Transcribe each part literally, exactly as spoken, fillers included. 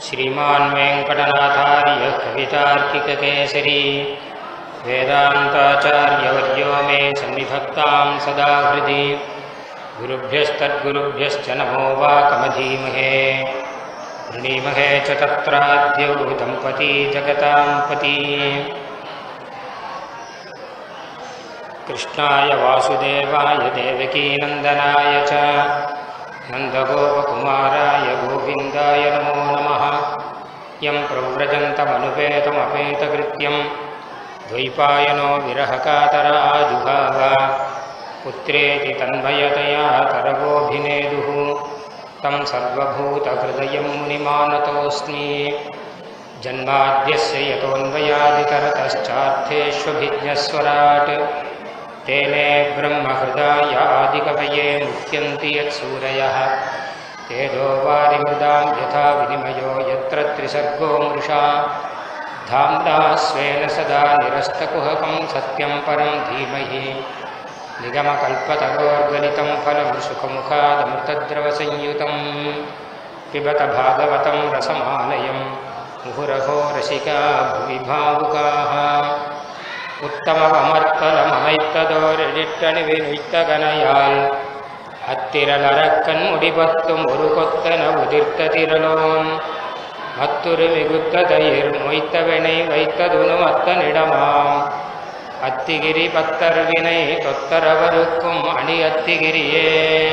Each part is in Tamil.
श्रीमान् वेंकटनाथार्य कवितार्किककेसरी वेदान्ताचार्यवर्यो मे सन्निधत्तां सदा हृदि गुरुभ्यस्तद्गुरुभ्यश्च नमो वाकमधीमहे वृणीमहे च तत्राद्यौ दम्पती जगतां पति कृष्णाय वासुदेवाय देवकीनन्दनाय च नन्दगोपकुमाराय गोविन्दाय नमो नमः। यं प्रव्रजन्तमनुपेतमपेतकृत्यं द्वैपायनो विरहकातराजुहाव पुत्रेति तन्मयतया तरवोऽभिनेदुः तं सर्वभूतहृदयं मुनिमानतोऽस्मि। जन्माद्यस्य यतोऽन्वयादितरतश्चार्थेष्वभिज्ञस्वराट् तेने ब्रह्महृदाय आदिकवये मुह्यन्ति यत्सूरयः तेजो वारिमृदां यथा विनिमयो यत्र त्रिसर्गो मृषा धाम्ना स्वेन सदा निरस्तकुहकं सत्यं परं धीमहि निगमकल्पतरोर्गलितं फलं सुखमुखादमृतद्रवसंयुतं पिबत भागवतं रसमालयं मुहुरहो रसिका भुवि भावुकाः। உத்தமமர்த்தலமமைத்ததோரெழிட்டணிவினுய்த்தகனையால் அத்திரலரக்கண் முடிபத்தும் ஒரு கொத்தன உதிர்த்த திரளோன் மத்துரு மிகுத்த தயிர் மொய்த்தவனை வைத்ததுனு அத்தனிடமாம் அத்திகிரி பத்தர்வினை தொத்தரவருக்கும் அணி அத்திகிரியே.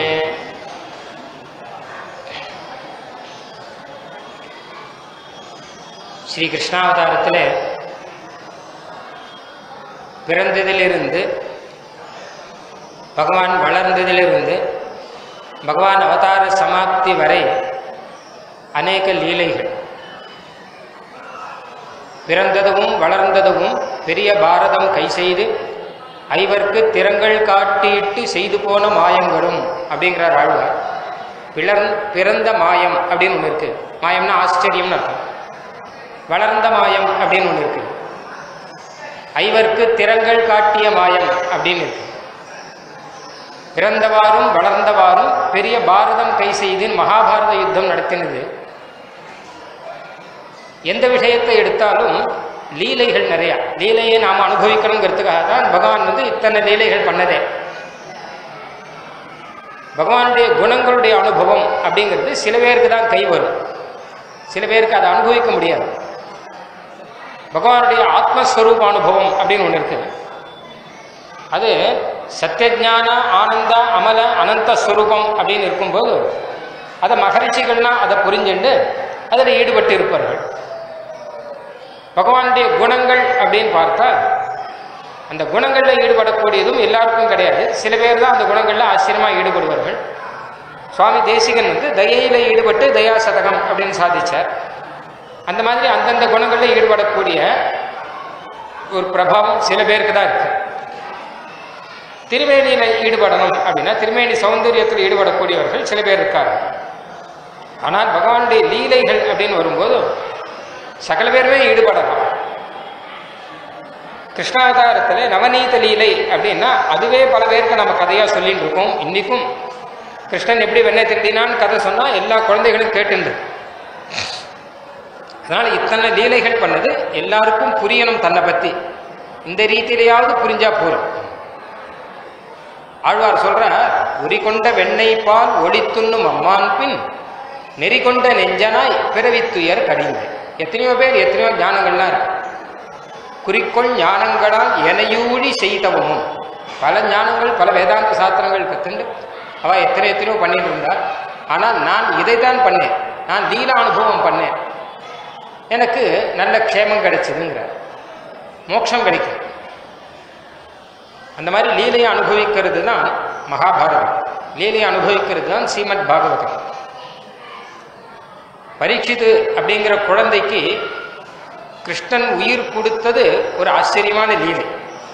ஸ்ரீ கிருஷ்ணாவதாரத்தில் பிறந்ததிலிருந்து பகவான் வளர்ந்ததிலிருந்து பகவான் அவதார சமாப்தி வரை அநேக லீலைகள். பிறந்ததும் வளர்ந்ததும் பெரிய பாரதம் கை செய்து ஐவர்க்கு திறங்கள் காட்டிட்டு செய்து போன மாயங்களும் அப்படிங்கிறார் ஆழ்வார். பிளர் பிறந்த மாயம் அப்படின்னு ஒன்று இருக்கு. மாயம்னா ஆச்சரியம்னு அர்த்தம். வளர்ந்த மாயம் அப்படின்னு ஒன்று இருக்கு. ஐவர்க்கு திறங்கள் காட்டிய மாயம் அப்படின்னு இருக்கு. பிறந்தவாறும் வளர்ந்தவாறும் பெரிய பாரதம் கை செய்து மகாபாரத யுத்தம் நடத்தினது. எந்த விஷயத்தை எடுத்தாலும் லீலைகள் நிறையா. லீலையை நாம் அனுபவிக்கணுங்கிறதுக்காக தான் பகவான் வந்து இத்தனை லீலைகள் பண்ணதே. பகவானுடைய குணங்களுடைய அனுபவம் அப்படிங்கிறது சில பேருக்கு தான் கை வரும், சில பேருக்கு அதை அனுபவிக்க முடியாது. பகவானுடைய ஆத்மஸ்வரூப அனுபவம் அப்படின்னு ஒன்று இருக்குது. அது சத்தியஜான ஆனந்த அமல அனந்த ஸ்வரூபம் அப்படின்னு இருக்கும்போது அதை மகரிஷிகள்லாம் அதை புரிஞ்சுண்டு அதில் ஈடுபட்டு இருப்பார்கள். பகவானுடைய குணங்கள் அப்படின்னு பார்த்தா அந்த குணங்களில் ஈடுபடக்கூடியதும் எல்லாருக்கும் கிடையாது. சில பேர் தான் அந்த குணங்களில் ஆச்சரியமாக ஈடுபடுவார்கள். சுவாமி தேசிகன் வந்து தயையில் ஈடுபட்டு தயா சதகம் அப்படின்னு சாதிச்சார். அந்த மாதிரி அந்தந்த குணங்களில் ஈடுபடக்கூடிய ஒரு பிரபாவம் சில பேருக்கு தான் இருக்கு. திருமேனியில் ஈடுபடணும் அப்படின்னா திருமேனி சௌந்தரியத்தில் ஈடுபடக்கூடியவர்கள் சில பேர் இருக்காங்க. ஆனால் பகவானுடைய லீலைகள் அப்படின்னு வரும்போது சகல பேருமே ஈடுபடலாம். கிருஷ்ணாவதாரத்தில் நவநீத லீலை அப்படின்னா அதுவே பல பேருக்கு நம்ம கதையாக சொல்லிட்டு இருக்கோம். இன்னைக்கும் கிருஷ்ணன் எப்படி வெண்ணெய் திருடினான்னு கதை சொன்னால் எல்லா குழந்தைகளும் கேட்டுண்டு. அதனால் இத்தனை லீலைகள் பண்ணது எல்லாருக்கும் புரியணும். தன்னை பற்றி இந்த ரீதியிலையாவது புரிஞ்சா போறோம். ஆழ்வார் சொல்ற, உரி கொண்ட வெண்ணெய் பால் ஒளித்துண்ணும் அம்மான் பின் நெறி கொண்ட நெஞ்சனாய் பிறவித்துயர் கடிந்து. எத்தனையோ பேர் எத்தனையோ ஞானங்கள்லாம் இருக்கு. குறிக்கோள் ஞானங்களால் எனையூழி செய்தவமும் பல ஞானங்கள் பல வேதாந்த சாஸ்திரங்கள் கற்றுண்டு அவ எத்தனை எத்தனையோ பண்ணிட்டு இருந்தார். ஆனால் நான் இதைத்தான் பண்ணேன், நான் லீலா அனுபவம் பண்ணேன், எனக்கு நல்ல க்ஷேமம் கிடைச்சதுங்கிறார், மோட்சம் கிடைக்கும். அந்த மாதிரி லீலையை அனுபவிக்கிறது தான் மகாபாரதம். லீலையை அனுபவிக்கிறது தான் ஸ்ரீமத் பாகவதம். பரீட்சித்து அப்படிங்கிற குழந்தைக்கு கிருஷ்ணன் உயிர் கொடுத்தது ஒரு ஆச்சரியமான லீலை.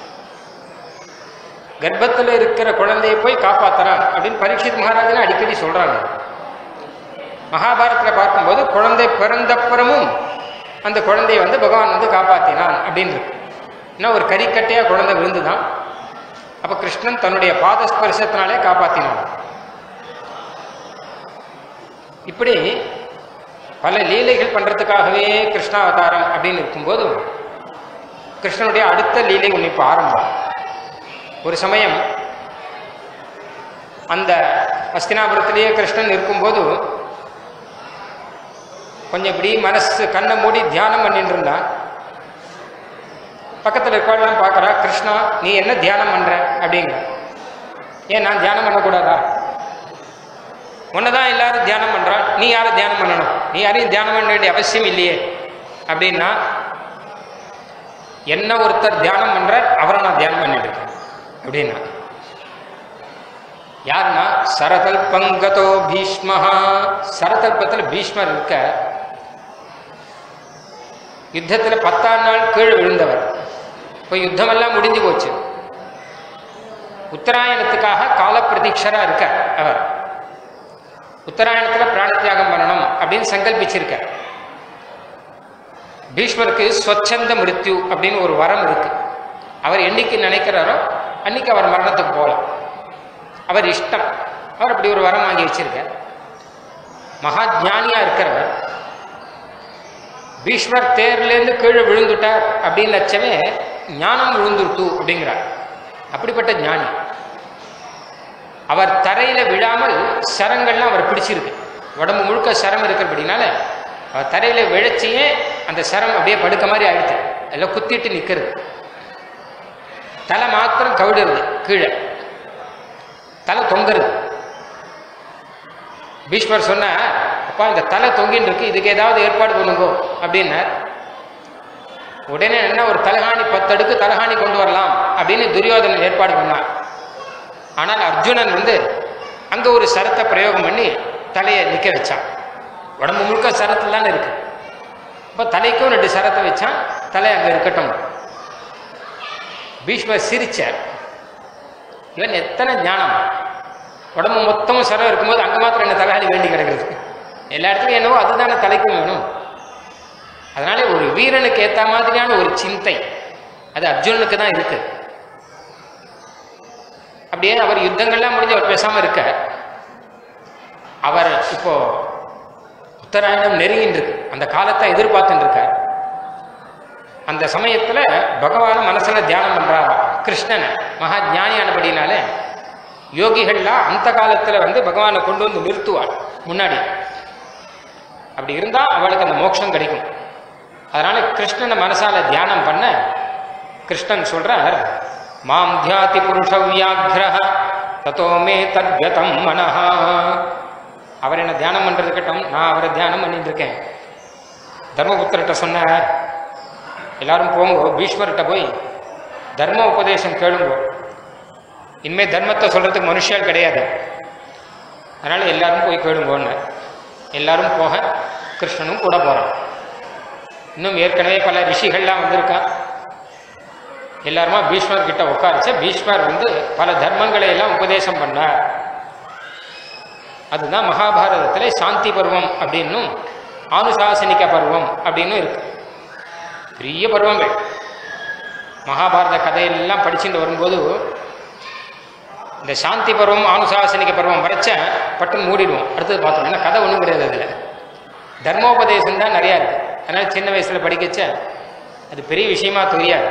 கர்ப்பத்தில் இருக்கிற குழந்தையை போய் காப்பாற்றுறான் அப்படின்னு பரீட்சித் மகாராஜனை அடிக்கடி சொல்றாங்க. மகாபாரதத்தில் பார்க்கும்போது குழந்தை பிறந்தப்புறமும் அந்த குழந்தையை வந்து பகவான் வந்து காப்பாற்றினான் அப்படின்னு இருக்கு. ஏன்னா ஒரு கறிக்கட்டையா குழந்தை விழுந்துதான். அப்ப கிருஷ்ணன் தன்னுடைய பாதஸ்பர்சத்தினாலே காப்பாற்றினான். இப்படி பல லீலைகள் பண்றதுக்காகவே கிருஷ்ணாவதாரம் அப்படின்னு இருக்கும்போது கிருஷ்ணனுடைய அடுத்த லீலை ஒன்று இப்போ ஆரம்பம். ஒரு சமயம் அந்த ஹஸ்தினாபுரத்திலேயே கிருஷ்ணன் இருக்கும்போது கொஞ்சம் இப்படி மனசு கண்ணை மூடி தியானம் பண்ணிட்டு இருந்தான். பக்கத்தில் இருக்கவெல்லாம் பார்க்குறா, கிருஷ்ணா நீ என்ன தியானம் பண்ற அப்படிங்கிற. ஏன் நான் தியானம் பண்ணக்கூடாதா? உன்னதான் எல்லாரும் தியானம் பண்றா, நீ யாரும் தியானம் பண்ணணும்? நீ யாரையும் தியானம் பண்ண வேண்டிய அவசியம் இல்லையே அப்படின்னா, என்ன ஒருத்தர் தியானம் பண்றார் அவரை நான் தியானம் பண்ணிட்டு இருக்கேன் அப்படின்னா. யாருன்னா சரதல்பங்கதோ பீஷ்மஹா. சரதல்பத்தில் பீஷ்மர் இருக்க, யுத்தத்தில் பத்தாம் நாள் கீழே விழுந்தவர். இப்போ யுத்தமெல்லாம் முடிஞ்சு போச்சு. உத்தராயணத்துக்காக கால பிரதீட்சரா இருக்க அவர். உத்தராயணத்தில் பிராண தியாகம் பண்ணணும் அப்படின்னு சங்கல்பிச்சிருக்க. பீஷ்மருக்கு ஸ்வச்சந்த மிருத்யு அப்படின்னு ஒரு வரம் இருக்கு. அவர் என்னைக்கு நினைக்கிறாரோ அன்னைக்கு அவர் மரணத்துக்கு போகலாம். அவர் இஷ்டம். அவர் அப்படி ஒரு வரம் வாங்கி வச்சிருக்க. மகா ஜானியா இருக்கிறவர். பீஷ்மர் தேர்லேருந்து கீழே விழுந்துட்டார் அப்படின்னு லட்சமே ஞானம் விழுந்துட்டு அப்படிங்கிறார். அப்படிப்பட்ட ஞானி. அவர் தரையில விழாமல் சரங்கள்லாம் அவர் பிடிச்சிருக்கு. உடம்பு முழுக்க சரம் இருக்கிறபடினால அவர் தரையில விழச்சியே அந்த சரம் அப்படியே படுக்க மாதிரி ஆயிடுச்சு. எல்லாம் குத்திட்டு நிற்கிறது. தலை மாத்திரம் கவிடுறது, கீழே தலை தொங்குறது. பீஷ்மர் சொன்ன, அப்பா இந்த தலை தொங்கின்னு இருக்கு, இதுக்கு ஏதாவது ஏற்பாடு பண்ணுங்கோ அப்படின்னார். உடனே என்ன, ஒரு தலகாணி பத்தடுக்கு தலகாணி கொண்டு வரலாம் அப்படின்னு துரியோதனன் ஏற்பாடு பண்ணார். ஆனால் அர்ஜுனன் வந்து அங்கே ஒரு சரத்தை பிரயோகம் பண்ணி தலையை நிற்க வச்சான். உடம்பு முழுக்க சரத்தில் தானே இருக்கு. இப்போ தலைக்கும் ரெண்டு சரத்தை வச்சான், தலை அங்கே இருக்கட்டும். பீஷ்மர் சிரிச்சார். இவன் எத்தனை ஞானம்! உடம்பு மொத்தமும் சரம் இருக்கும்போது அங்கே மாத்திரம் என்ன தலைகாணி வேண்டி கிடக்கிறது? எல்லா இடத்துலையும் என்னவோ அதுதானே தலைக்கும் வேணும். அதனால ஒரு வீரனுக்கு ஏற்ற மாதிரியான ஒரு சிந்தை அது அர்ஜுனனுக்கு தான் இருக்கு. அப்படியே அவர் யுத்தங்கள்லாம் முடிஞ்சு அவர் பேசாம இருக்க, அவர் இப்போ உத்தராயணம் நெருங்கின்னு இருக்கு. அந்த காலத்தை எதிர்பார்த்துட்டு இருக்கார். அந்த சமயத்துல பகவான மனசுல தியானம் பண்றாரா கிருஷ்ணனை. மகா ஞானியானபடினால யோகிகள்லாம் அந்த காலத்துல வந்து பகவானை கொண்டு வந்து நிறுத்துவாள் முன்னாடி. அப்படி இருந்தா அவளுக்கு அந்த மோட்சம் கிடைக்கும். அதனால கிருஷ்ணனை மனசால தியானம் பண்ண கிருஷ்ணன் சொல்றார், மாம் தியாதி புருஷ வியாக்ரஹ ததோமே தத்யதம் மனஹா. அவர் என்ன தியானம் பண்றது கட்டம், நான் அவரை தியானம் பண்ணிட்டு இருக்கேன். தர்மபுத்திரட்ட சொன்னார், எல்லாரும் போங்கோ, பீஷ்மர்கிட்ட போய் தர்ம உபதேசம் கேளுங்கோ. இனிமே தர்மத்தை சொல்றதுக்கு மனுஷியால் கிடையாது, அதனால எல்லாரும் போய் கேளுங்கோன்னு. எல்லாரும் போக கிருஷ்ணனும் கூட போறான். இன்னும் ஏற்கனவே பல ரிஷிகள்லாம் வந்திருக்கா. எல்லாருமா பீஷ்மர் கிட்ட உட்காரிச்ச பீஷ்மர் வந்து பல தர்மங்களை எல்லாம் உபதேசம் பண்ணார். அதுதான் மகாபாரதத்திலே சாந்தி பருவம் அப்படின்னும் ஆனுசாசனிக பருவம் அப்படின்னும் இருக்கு. பெரிய பருவங்கள். மகாபாரத கதையெல்லாம் படிச்சுட்டு வரும்போது இந்த சாந்தி பருவம் ஆனுசாசனிக பருவம் வரைச்ச பட்டுன்னு மூடிடுவோம். அடுத்தது பார்த்தோம். ஏன்னா கதை ஒன்றும் கிடையாது. அதில் தர்மோபதேசம் தான் நிறையா இருக்கு. அதனால சின்ன வயசுல படிக்கச்ச அது பெரிய விஷயமா தெரியாது.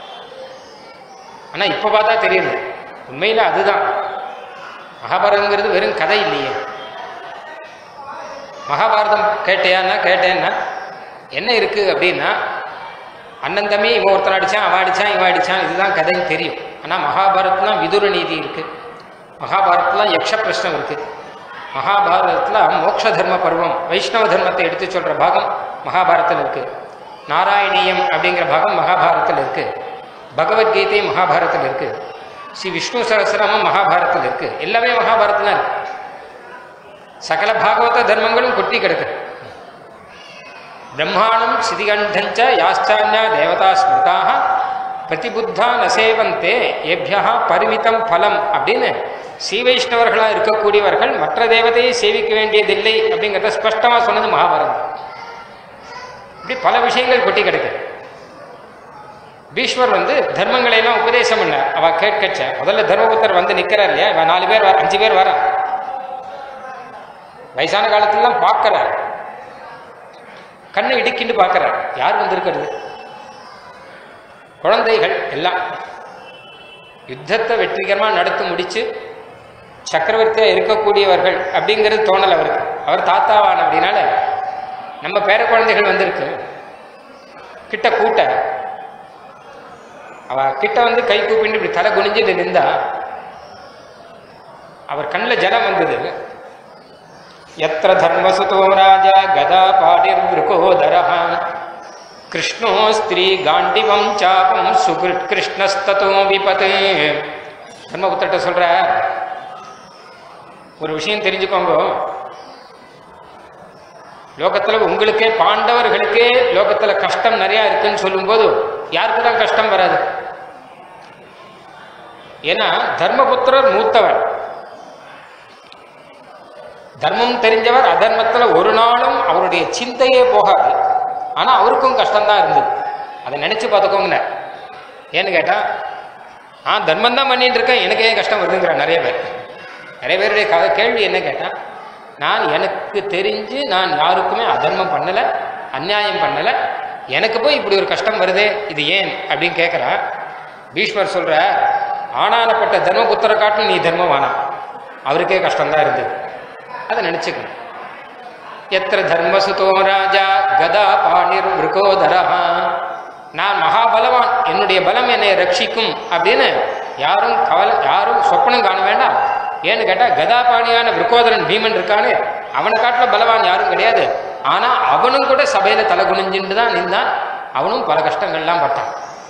ஆனால் இப்போ பார்த்தா தெரியுது உண்மையில் அதுதான் மகாபாரதங்கிறது. வெறும் கதை இல்லையே. மகாபாரதம் கேட்டையான்னா கேட்டேன்னா என்ன இருக்கு அப்படின்னா, அண்ணன் தம்பி இவன் ஒருத்தன் அடித்தான், அவன் அடித்தான், இவன் அடித்தான், இதுதான் கதைன்னு தெரியும். ஆனால் மகாபாரதத்துலாம் விதுர நீதி இருக்கு. மகாபாரதத்துலாம் யக்ஷ பிரஷ்னம் இருக்கு. மகாபாரதத்தில் மோட்ச தர்ம பருவம் வைஷ்ணவ தர்மத்தை எடுத்து சொல்கிற பாகம் மகாபாரதத்தில் இருக்கு. நாராயணீயம் அப்படிங்கிற பாகம் மகாபாரதத்தில் இருக்கு. பகவத்கீதை மகாபாரதத்தில் இருக்கு. ஸ்ரீ விஷ்ணு சகஸ்ரநாமம் மகாபாரதத்தில் இருக்கு. எல்லாமே மகாபாரதம் தான் இருக்கு. சகல பாகவத தர்மங்களும் கொட்டி கிடக்கு. பிரம்மாணம் சிதிகண்டஞ்ச யாச்சான்யா தேவதா ஸ்மிருதாக பிரதிபுத்தா நசேவந்தே ஏபியா பரிமிதம் பலம் அப்படின்னு ஸ்ரீ வைஷ்ணவர்களா இருக்கக்கூடியவர்கள் மற்ற தேவதையை சேவிக்க வேண்டியதில்லை அப்படிங்கிறத ஸ்பஷ்டமா சொன்னது மகாபாரதம். இப்படி பல விஷயங்கள் கொட்டி கிடக்கு. பீஷ்மர் வந்து தர்மங்களை எல்லாம் உபதேசம் பண்ணார். அவ கேட்கச்ச முதல்ல தர்மபுத்தர் வந்து நிற்கிறார் இல்லையா, இவன் நாலு பேர் வர அஞ்சு பேர் வர வயசான காலத்துலாம் பார்க்கிறார். கண்ணை இடுக்கிண்டு பார்க்கிறார். யார் வந்திருக்கிறது? குழந்தைகள் எல்லாம். யுத்தத்தை வெற்றிகரமாக நடத்தி முடிச்சு சக்கரவர்த்தியா இருக்கக்கூடியவர்கள் அப்படிங்கிறது தோணல் அவருக்கு. அவர் தாத்தாவான அப்படின்னால நம்ம பேர குழந்தைகள் வந்திருக்கு. கிட்ட கூட்ட அவ கிட்ட வந்து கை கூப்பிட்டு இப்படி தலை குனிஞ்சிட்டு நின்றா அவர் கண்ணில் ஜலம் வந்தது. எத்திர தர்மசுதோ ராஜா கதா பாடிர் விருகோதரஹ கிருஷ்ணோ ஸ்திரீ காண்டிவம் சாபம் சுகிருத் கிருஷ்ணஸ்ததோ விபத்து. தர்மபுத்திரட்ட சொல்ற ஒரு விஷயம் தெரிஞ்சுக்கோங்க. லோகத்துல உங்களுக்கே பாண்டவர்களுக்கே லோகத்துல கஷ்டம் நிறைய இருக்குன்னு சொல்லும் போது யாருக்கு தான் கஷ்டம் வராது? ஏன்னா தர்மபுத்திரர் மூத்தவர், தர்மம் தெரிஞ்சவர். அதர்மத்துல ஒரு நாளும் அவருடைய சிந்தையே போகாது. ஆனா அவருக்கும் கஷ்டம்தான் இருந்தது. அதை நினைச்சு பார்த்துக்கோங்க. ஏன்னு கேட்டா நான் தர்மம் தான் பண்ணிட்டு இருக்கேன், எனக்கு ஏன் கஷ்டம் வருதுங்கிற நிறைய பேர். நிறைய பேருடைய கதை கேள்வி என்ன கேட்டா, நான் எனக்கு தெரிஞ்சு நான் யாருக்குமே அதர்மம் பண்ணல, அநியாயம் பண்ணல, எனக்கு போய் இப்படி ஒரு கஷ்டம் வருதே, இது ஏன் அப்படின்னு கேட்கிறா. பீஷ்மர் சொல்ற, ஆனானப்பட்ட தர்மபுத்திர காட்டும் நீ தர்மமானா, அவருக்கே கஷ்டம்தான் இருந்தது. அதை நினைச்சுக்கணும். எத்திர தர்மசுதோ ராஜா கதா பாணிர் விருகோதரா, நான் மகாபலவான், என்னுடைய பலம் என்னை ரட்சிக்கும் அப்படின்னு யாரும் கவலை யாரும் சொப்பனம் காண வேண்டாம். ஏன்னு கேட்டா கதாபாணியான விருகோதரன் பீமன் இருக்கானு, அவனை காட்டில பலவான் யாரும் கிடையாது. ஆனா அவனும் கூட சபையில தலை குனிஞ்சுட்டு தான் நின்றான். அவனும் பல கஷ்டங்கள்லாம் பட்டான்.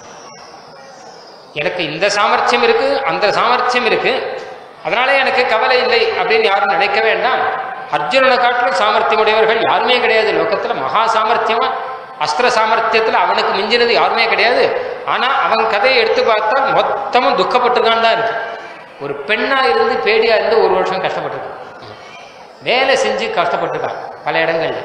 எனக்கு இந்த சாமர்த்தியம் இருக்கு, அந்த சாமர்த்தியம் இருக்கு, அதனால எனக்கு கவலை இல்லை அப்படின்னு யாரும் நினைக்க வேண்டாம். அர்ஜுனனை காட்டிலும் சாமர்த்தியம் உடையவர்கள் யாருமே கிடையாது லோகத்துல. மகா சாமர்த்தியமா அஸ்திர சாமர்த்தியத்துல அவனுக்கு மிஞ்சினது யாருமே கிடையாது. ஆனா அவன் கதையை எடுத்து பார்த்தா மொத்தமும் துக்கப்பட்டுதான் தான் இருக்கு. ஒரு பெண்ணா இருந்து பேடியா இருந்து ஒரு வருஷம் கஷ்டப்பட்டிருக்கான், வேலை செஞ்சு கஷ்டப்பட்டிருக்கான் பல இடங்கள்ல.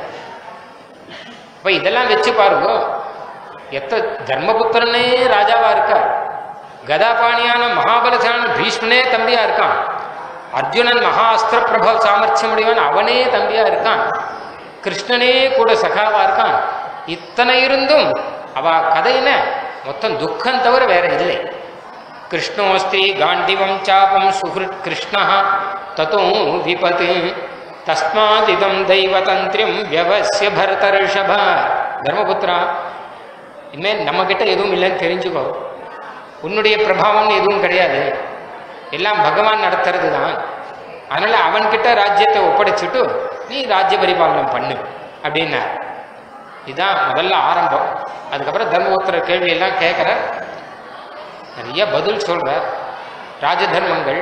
இப்ப இதெல்லாம் வச்சு பாருங்க, எத்த தர்மபுத்திரனே ராஜாவா இருக்கார், கதாபாணியான மகாபலசான பீஷ்மனே தம்பியா இருக்கான், அர்ஜுனன் மகா அஸ்திர பிரபவ சாமர்த்தியம் உடையவன் அவனே தம்பியா இருக்கான், கிருஷ்ணனே கூட சகாவா இருக்கான். இத்தனை இருந்தும் அவ கதையின மொத்தம் துக்கம் தவிர வேற இல்லை. கிருஷ்ணோஸ்திரீ காண்டிவம் சாபம் சுஹ்ருத் கிருஷ்ணா ததோ விபத்து தஸ்மாதிதம் தெய்வதந்திரம் வியவஸ்ய பரதர்ஷப. தர்மபுத்திரா, இனிமேல் நம்ம கிட்ட எதுவும் இல்லைன்னு தெரிஞ்சுக்கோ. உன்னுடைய பிரபாவம் எதுவும் கிடையாது, எல்லாம் பகவான் நடத்துறது தான். அதனால அவன்கிட்ட ராஜ்யத்தை ஒப்படைச்சிட்டு நீ ராஜ்ய பரிபாலனம் பண்ணு அப்படின்னா. இதுதான் முதல்ல ஆரம்பம். அதுக்கப்புறம் தர்மபுத்திர கேள்வியெல்லாம் கேட்குற, நிறைய பதில் சொல்ற. ராஜ தர்மங்கள்,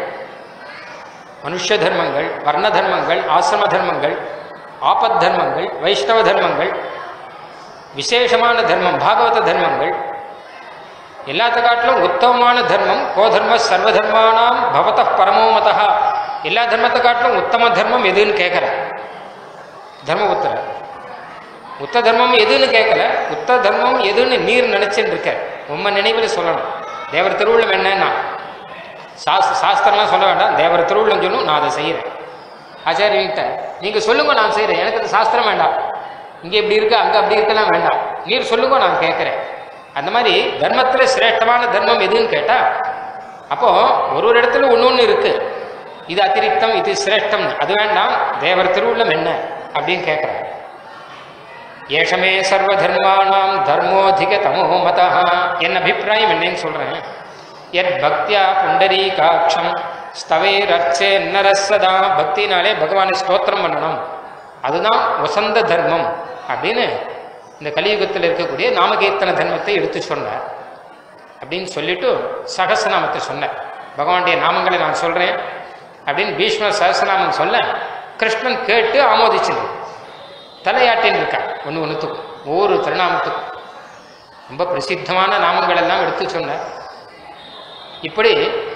மனுஷ தர்மங்கள், வர்ண தர்மங்கள், ஆசிரம தர்மங்கள், ஆபத் தர்மங்கள், வைஷ்ணவ தர்மங்கள், விசேஷமான தர்மம் பாகவத தர்மங்கள், எல்லாத்த காட்டிலும் உத்தமமான தர்மம் கோதர்ம சர்வதர்மானாம் பவத பரமோமதா. எல்லா தர்மத்தை காட்டிலும் உத்தம தர்மம் எதுன்னு கேட்கற தர்மபுத்திர. உத்த தர்மம் எதுன்னு கேட்கல, உத்த தர்மம் எதுன்னு நீர் நினைச்சுன்னு இருக்க. உம்ம நினைவில் சொல்லணும். தேவர் திருவுள்ளம் என்னன்னா சாஸ்திர சாஸ்திரம்லாம் சொல்ல வேண்டாம், தேவர் திருவுள்ளம் சொல்லணும், நான் அதை செய்கிறேன். ஆச்சாரியன்கிட்ட நீங்கள் சொல்லுங்க, நான் செய்கிறேன், எனக்கு அது சாஸ்திரம் வேண்டாம், இங்கே இப்படி இருக்கு அங்கே அப்படி இருக்கலாம் வேண்டாம், நீர் சொல்லுங்க நான் கேட்குறேன். அந்த மாதிரி தர்மத்தில் சிரேஷ்டமான தர்மம் எதுன்னு கேட்டால், அப்போ ஒரு ஒரு இடத்துல ஒன்று ஒன்று இருக்கு, இது அதிரிக்தம் இது சிரேஷ்டம், அது வேண்டாம், தேவர் திருவுள்ளம் என்ன அப்படின்னு கேட்குறேன். ஏஷமே சர்வ தர்மானாம் தர்மோதிக தமோ மதா. என் அபிப்பிராயம் என்னன்னு சொல்றேன். எத் பக்தியா புண்டரீகாட்சம் ஸ்தவேரர்ச்சே நரசதா. பக்தினாலே பகவானை ஸ்தோத்திரம் பண்ணணும், அதுதான் வசந்த தர்மம் அப்படின்னு இந்த கலியுகத்தில் இருக்கக்கூடிய நாமகீர்த்தன தர்மத்தை எடுத்து சொன்னார். அப்படின்னு சொல்லிட்டு சகசநாமத்தை சொன்னார். பகவானுடைய நாமங்களை நான் சொல்றேன் அப்படின்னு பீஷ்மர் சகசநாமம் சொல்ல கிருஷ்ணன் கேட்டு ஆமோதிச்சது. தலையாட்டின்னு இருக்கா ஒன்று ஒன்றுத்துக்கும், ஒவ்வொரு திருநாமத்துக்கும் ரொம்ப பிரசித்தமான நாமங்கள் எல்லாம் எடுத்து சொன்னார். இப்படி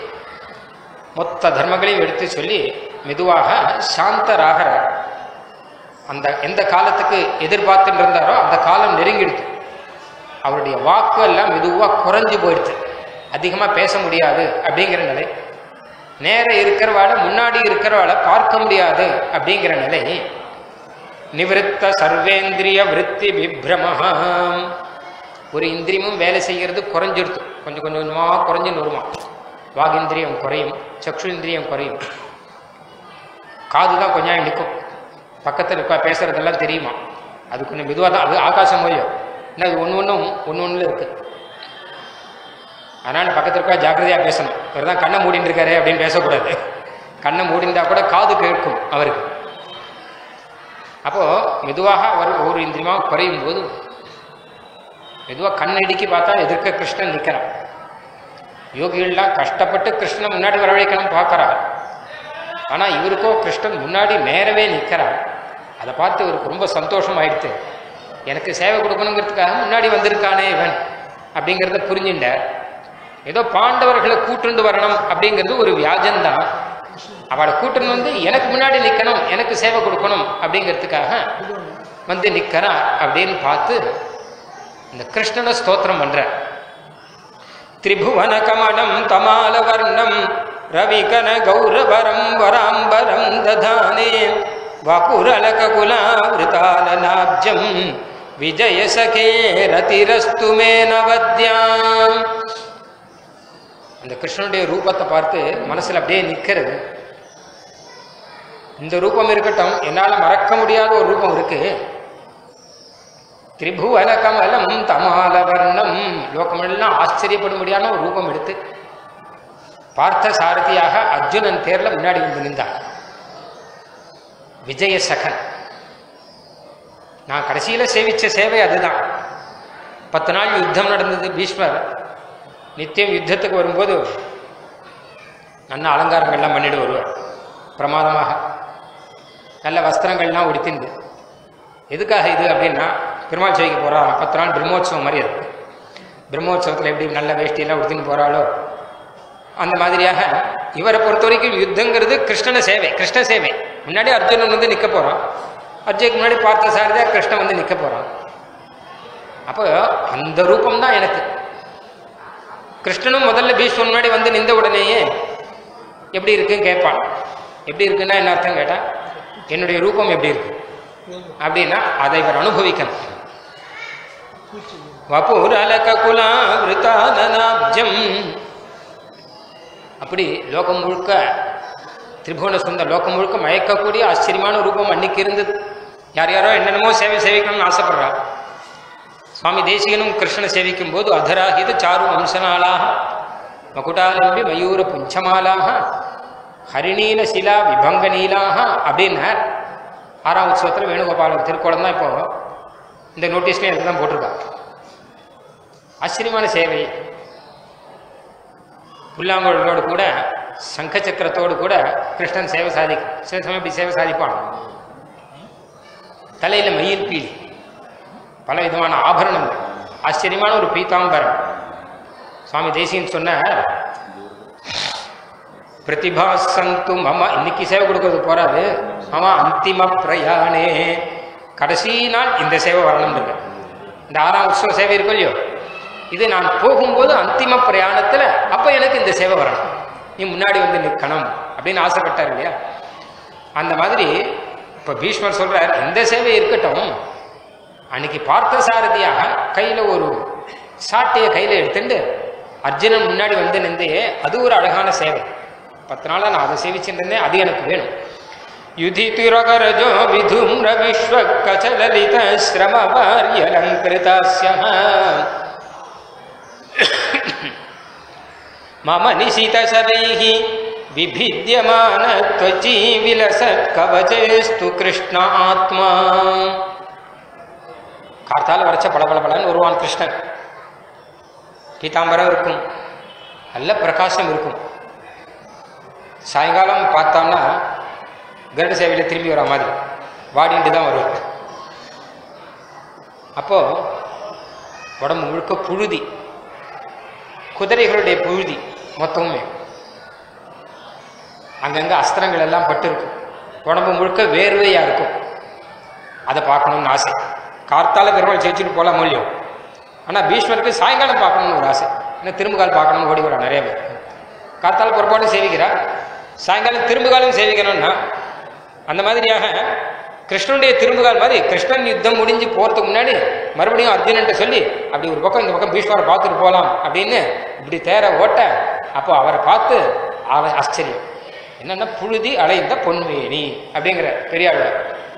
மொத்த தர்மங்களையும் எடுத்து சொல்லி மெதுவாக சாந்தராகிற அந்த எந்த காலத்துக்கு எதிர்பார்த்துட்டு இருந்தாரோ அந்த காலம் நெருங்கிடுது. அவருடைய வாக்கு எல்லாம் மெதுவாக குறைஞ்சி போயிடுது, அதிகமாக பேச முடியாது அப்படிங்கிற நிலை. நேர இருக்கிறவாளை முன்னாடி இருக்கிறவாளை பார்க்க முடியாது அப்படிங்கிற நிலை. நிவிருத்த சர்வேந்திரிய விருத்தி விப்ரமஹாம். ஒரு இந்திரியமும் வேலை செய்கிறது குறைஞ்சிருத்து, கொஞ்சம் கொஞ்சம் கொஞ்சமாக குறைஞ்சுன்னு வருமா. வாகிந்திரியம் குறையும், சக்ஷு இந்திரியம் குறையும், காது தான் கொஞ்சம் நிற்கும். பக்கத்தில் இருக்க பேசுறதெல்லாம் தெரியுமா, அது கொஞ்சம் மெதுவாக தான். அது ஆகாசம் மொழியும், ஏன்னா அது ஒன்று ஒன்றும் ஒன்று ஒன்றில் இருக்குது. அதனால் பக்கத்தில் இருக்கா ஜாக்கிரதையாக பேசணும். இவர் தான் கண்ணை மூடின்னு இருக்காரு அப்படின்னு பேசக்கூடாது. கண்ணை மூடிந்தா கூட காது கேட்கும் அவருக்கு. அப்போது மெதுவாக அவர் ஒரு இந்திரியமாக குறையும் போது மெதுவாக கண்ணடிக்கி பார்த்தா எதிர்க்க கிருஷ்ணன் நிற்கிறான். யோகிகள்லாம் கஷ்டப்பட்டு கிருஷ்ணனை முன்னாடி வரவழைக்கணும் பார்க்குறார். ஆனால் இவருக்கோ கிருஷ்ணன் முன்னாடி நேரவே நிற்கிறார். அதை பார்த்து இவருக்கு ரொம்ப சந்தோஷம் ஆயிடுத்து. எனக்கு சேவை கொடுக்கணுங்கிறதுக்காக முன்னாடி வந்திருக்கானே இவன் அப்படிங்கிறத புரிஞ்சுட்டார். ஏதோ பாண்டவர்களை கூட்டுண்டு வரணும் அப்படிங்கிறது ஒரு வியாஜம்தான். அவளை கூட்டுன்னு வந்து எனக்கு முன்னாடி நிற்கணும், எனக்கு சேவை கொடுக்கணும் அப்படிங்கிறதுக்காக வந்து நிற்கிறா அப்படின்னு பார்த்து இந்த கிருஷ்ணனை ஸ்தோத்திரம் பண்ற. திரிபுவன கமலம் தமால வர்ணம் ரவிகன கௌரவரம் வராம்பரம் ததானே வபுரலகுலாவிருதாலநாப்ஜம் விஜய சகே ரதிரஸ்து மே நவத்யாம். அந்த கிருஷ்ணனுடைய ரூபத்தை பார்த்து மனசுல அப்படியே நிற்கிறது. இந்த ரூபம் இருக்கட்டும், என்னால் மறக்க முடியாத ஒரு ரூபம் இருக்கு. திரிபுவன கமலம் தமால வர்ணம், லோகமெல்லாம் ஆச்சரியப்படும்படியான ஒரு ரூபம் எடுத்து பார்த்த சாரதியாக அர்ஜுனன் தேர்ல முன்னாடி வந்து நின்றான். விஜய சகன். நான் கடைசியில சேவிச்ச சேவை அதுதான். பத்து நாள் யுத்தம் நடந்தது. பீஷ்மர் நித்தியம் யுத்தத்துக்கு வரும்போது நல்ல அலங்காரங்கள்லாம் பண்ணிட்டு வருவார். பிரமாதமாக நல்ல வஸ்திரங்கள்லாம் உடுத்திந்து. எதுக்காக இது அப்படின்னா, பெருமாள் சேவைக்கு போகிறார். பத்து நாள் பிரம்மோற்சவம் மாதிரி இருக்கு. பிரம்மோற்சவத்தில் எப்படி நல்ல வேஷ்டியெல்லாம் உடுத்தின்னு போகிறாளோ அந்த மாதிரியாக இவரை பொறுத்த வரைக்கும் யுத்தங்கிறது கிருஷ்ணன சேவை, கிருஷ்ண சேவை. முன்னாடி அர்ஜுனன் வந்து நிற்க போகிறான். அர்ஜுனுக்கு முன்னாடி பார்த்த சாரதியா கிருஷ்ணன் வந்து நிற்க போகிறான். அப்போ அந்த ரூபம் தான் எனக்கு. கிருஷ்ணனும் முதல்ல பீஷ்மன் முன்னாடி வந்து நின்ற உடனேயே எப்படி இருக்குன்னு கேட்பான். எப்படி இருக்குன்னா என்ன அர்த்தம் கேட்டால், என்னுடைய ரூபம் எப்படி இருக்கு அப்படின்னா அதை இவர் அனுபவிக்கணும். வபுரலகுலாவிருதாலநாப்ஜம். அப்படி லோகம் முழுக்க திரிபுவன சுந்தர லோகம் முழுக்க மயக்கக்கூடிய ஆச்சரியமான ரூபம் அன்னைக்கு இருந்தது. யார் யாரோ என்னென்னமோ சேவை சேவிக்கணும்னு ஆசைப்படுறா. சுவாமி தேசிகனும் கிருஷ்ணனை சேவிக்கும் போது அதராஹித சாரு வம்சநாளாக மகுடாலம்பி மயூர புஞ்சமாலாக ஹரிணீல சிலா விபங்க நீலாக அப்படின்னார். ஆறாம் உற்சவத்தில் வேணுகோபாலன் திருக்கோலம் தான் இப்போ இந்த நோட்டீஸ்லேயும் அதுக்கு தான் போட்டிருக்கா. ஆச்சரியமான சேவை. புல்லாங்குழலோடு கூட சங்க சக்கரத்தோடு கூட கிருஷ்ணன் சேவை சாதிக்கும். சில சமயம் இப்படி சேவை சாதிப்பான். தலையில் மயில் பீலி, பல விதமான ஆபரணங்கள், ஆச்சரியமான ஒரு பீதாம்பரம். சுவாமி தேசிகன் சொன்ன பிரதிபா சந்து மம, இன்னைக்கு சேவை கொடுக்கறது போறாது, மம அந்திம பிரயாணே, கடைசி நாள் இந்த சேவை வரணும் இருக்கு. இந்த ஆறாம் உற்சவ சேவை இருக்கும் இல்லையோ, இது நான் போகும்போது அந்திம பிரயாணத்தில் அப்போ எனக்கு இந்த சேவை வரணும், நீ முன்னாடி வந்து நிற்கணும் அப்படின்னு ஆசைப்பட்டார் இல்லையா. அந்த மாதிரி இப்போ பீஷ்மர் சொல்றார், இந்த சேவை இருக்கட்டும், அன்னைக்கு பார்த்த சாரதியாக கையில் ஒரு சாட்டையை கையில் எடுத்துட்டு அர்ஜுனன் முன்னாடி வந்து நின்றே, அது ஒரு அழகான சேவை. பத்து நாளாக நான் அதை சேவிச்சுட்டு இருந்தேன், அது எனக்கு வேணும். யுதிதிரகரஜோ விதும்ர விஸ்வ கச்சலலித ஸ்ரம வாரியலங்கிருதாஸ்ய மம நிசிதசரைஹி விபித்யமான த்வஜீ விலசத் கவசேஸ்து கிருஷ்ண ஆத்மா. கார்த்தால வரைச்ச பளபளபளன்னு வருவான் கிருஷ்ணன். பீதாம்பரம் இருக்கும், நல்ல பிரகாசம் இருக்கும். சாயங்காலம் பார்த்தோம்னா கருட சேவையில் திரும்பி வர மாதிரி வாடிட்டு தான் வருவார். அப்போ உடம்பு முழுக்க புழுதி, குதிரைகளுடைய புழுதி மொத்தமுமே. அங்கங்கே அஸ்திரங்கள் எல்லாம் பட்டு இருக்கும். உடம்பு முழுக்க வேர்வையாக இருக்கும். அதை பார்க்கணும்னு ஆசை. கார்த்தால பெருமாள் ஜெயிச்சுட்டு போகலாம் மூலியம். ஆனால் பீஷ்மருக்கு சாயங்காலம் பார்க்கணும்னு ஒரு ஆசை. இன்னும் திரும்புகால் பார்க்கணும்னு ஓடி வரா நிறைய பேர். கார்த்தால புறப்பாடும் சேவிக்கிறா, சாயங்காலம் திரும்புகாலும் சேவிக்கணும்னா அந்த மாதிரியாக கிருஷ்ணனுடைய திரும்புகால் மாதிரி கிருஷ்ணன் யுத்தம் முடிஞ்சு போறதுக்கு முன்னாடி மறுபடியும் அர்ஜுனன்ட்ட சொல்லி அப்படி ஒரு பக்கம் இந்த பக்கம் பீஷ்மரை பார்த்துட்டு போகலாம் அப்படின்னு இப்படி தேர ஓட்ட, அப்போ அவரை பார்த்து அவ ஆச்சரியம் என்னன்னா புழுதி அலைந்த பொன்மேனி அப்படிங்கிற பெரியாழ்வார்.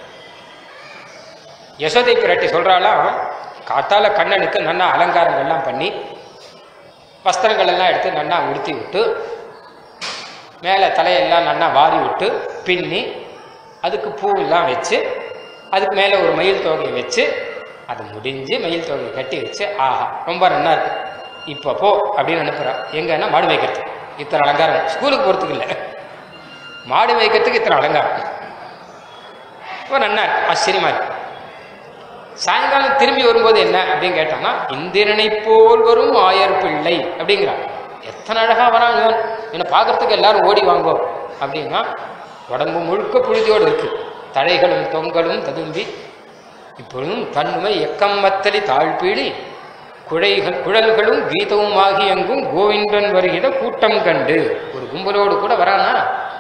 யசோதை பிராட்டி சொல்றாளாம், காத்தால கண்ணனுக்கு நன்னா அலங்காரங்கள்லாம் பண்ணி வஸ்திரங்கள் எல்லாம் எடுத்து நன்னா உடுத்தி விட்டு மேலே தலையெல்லாம் நன்னா வாரி விட்டு பின்னி அதுக்கு பூவெல்லாம் வச்சு அதுக்கு மேலே ஒரு மயில் தொகையை வச்சு அது முடிஞ்சு மயில் தொகையை கட்டி வச்சு ஆஹா ரொம்ப நன்னா இருக்கு இப்போ போ அப்படின்னு அனுப்புகிறான். எங்கன்னா மாடு மேய்க்கிறதுக்கு இத்தனை அலங்காரம், ஸ்கூலுக்கு போகிறதுக்கு இல்லை, மாடு மேய்க்கிறதுக்கு இத்தனை அலங்காரம். இப்போ நன்னா இருக்கு, ஆச்சரியமா இருக்கு. சாயங்காலம் திரும்பி வரும்போது என்ன அப்படின்னு கேட்டான்னா, இந்திரனை போல் வரும் ஆயர் பிள்ளை அப்படிங்கிறான். எத்தனை அழகா வரான் இவன், என்னை பார்க்கறதுக்கு எல்லாரும் ஓடி வாங்கோ அப்படின்னா உடம்பு முழுக்க புழுதியோடு இருக்கு, தழைகளும் தொங்கலும் ததும்பி இப்பொழுதும் தன்மை எக்கம்மத்தலி தாழ்பீழி குழைகள் குழல்களும் கீதவும் ஆகி எங்கும் கோவிந்தன் வருகிற கூட்டம் கண்டு ஒரு கும்பலோடு கூட வரானா.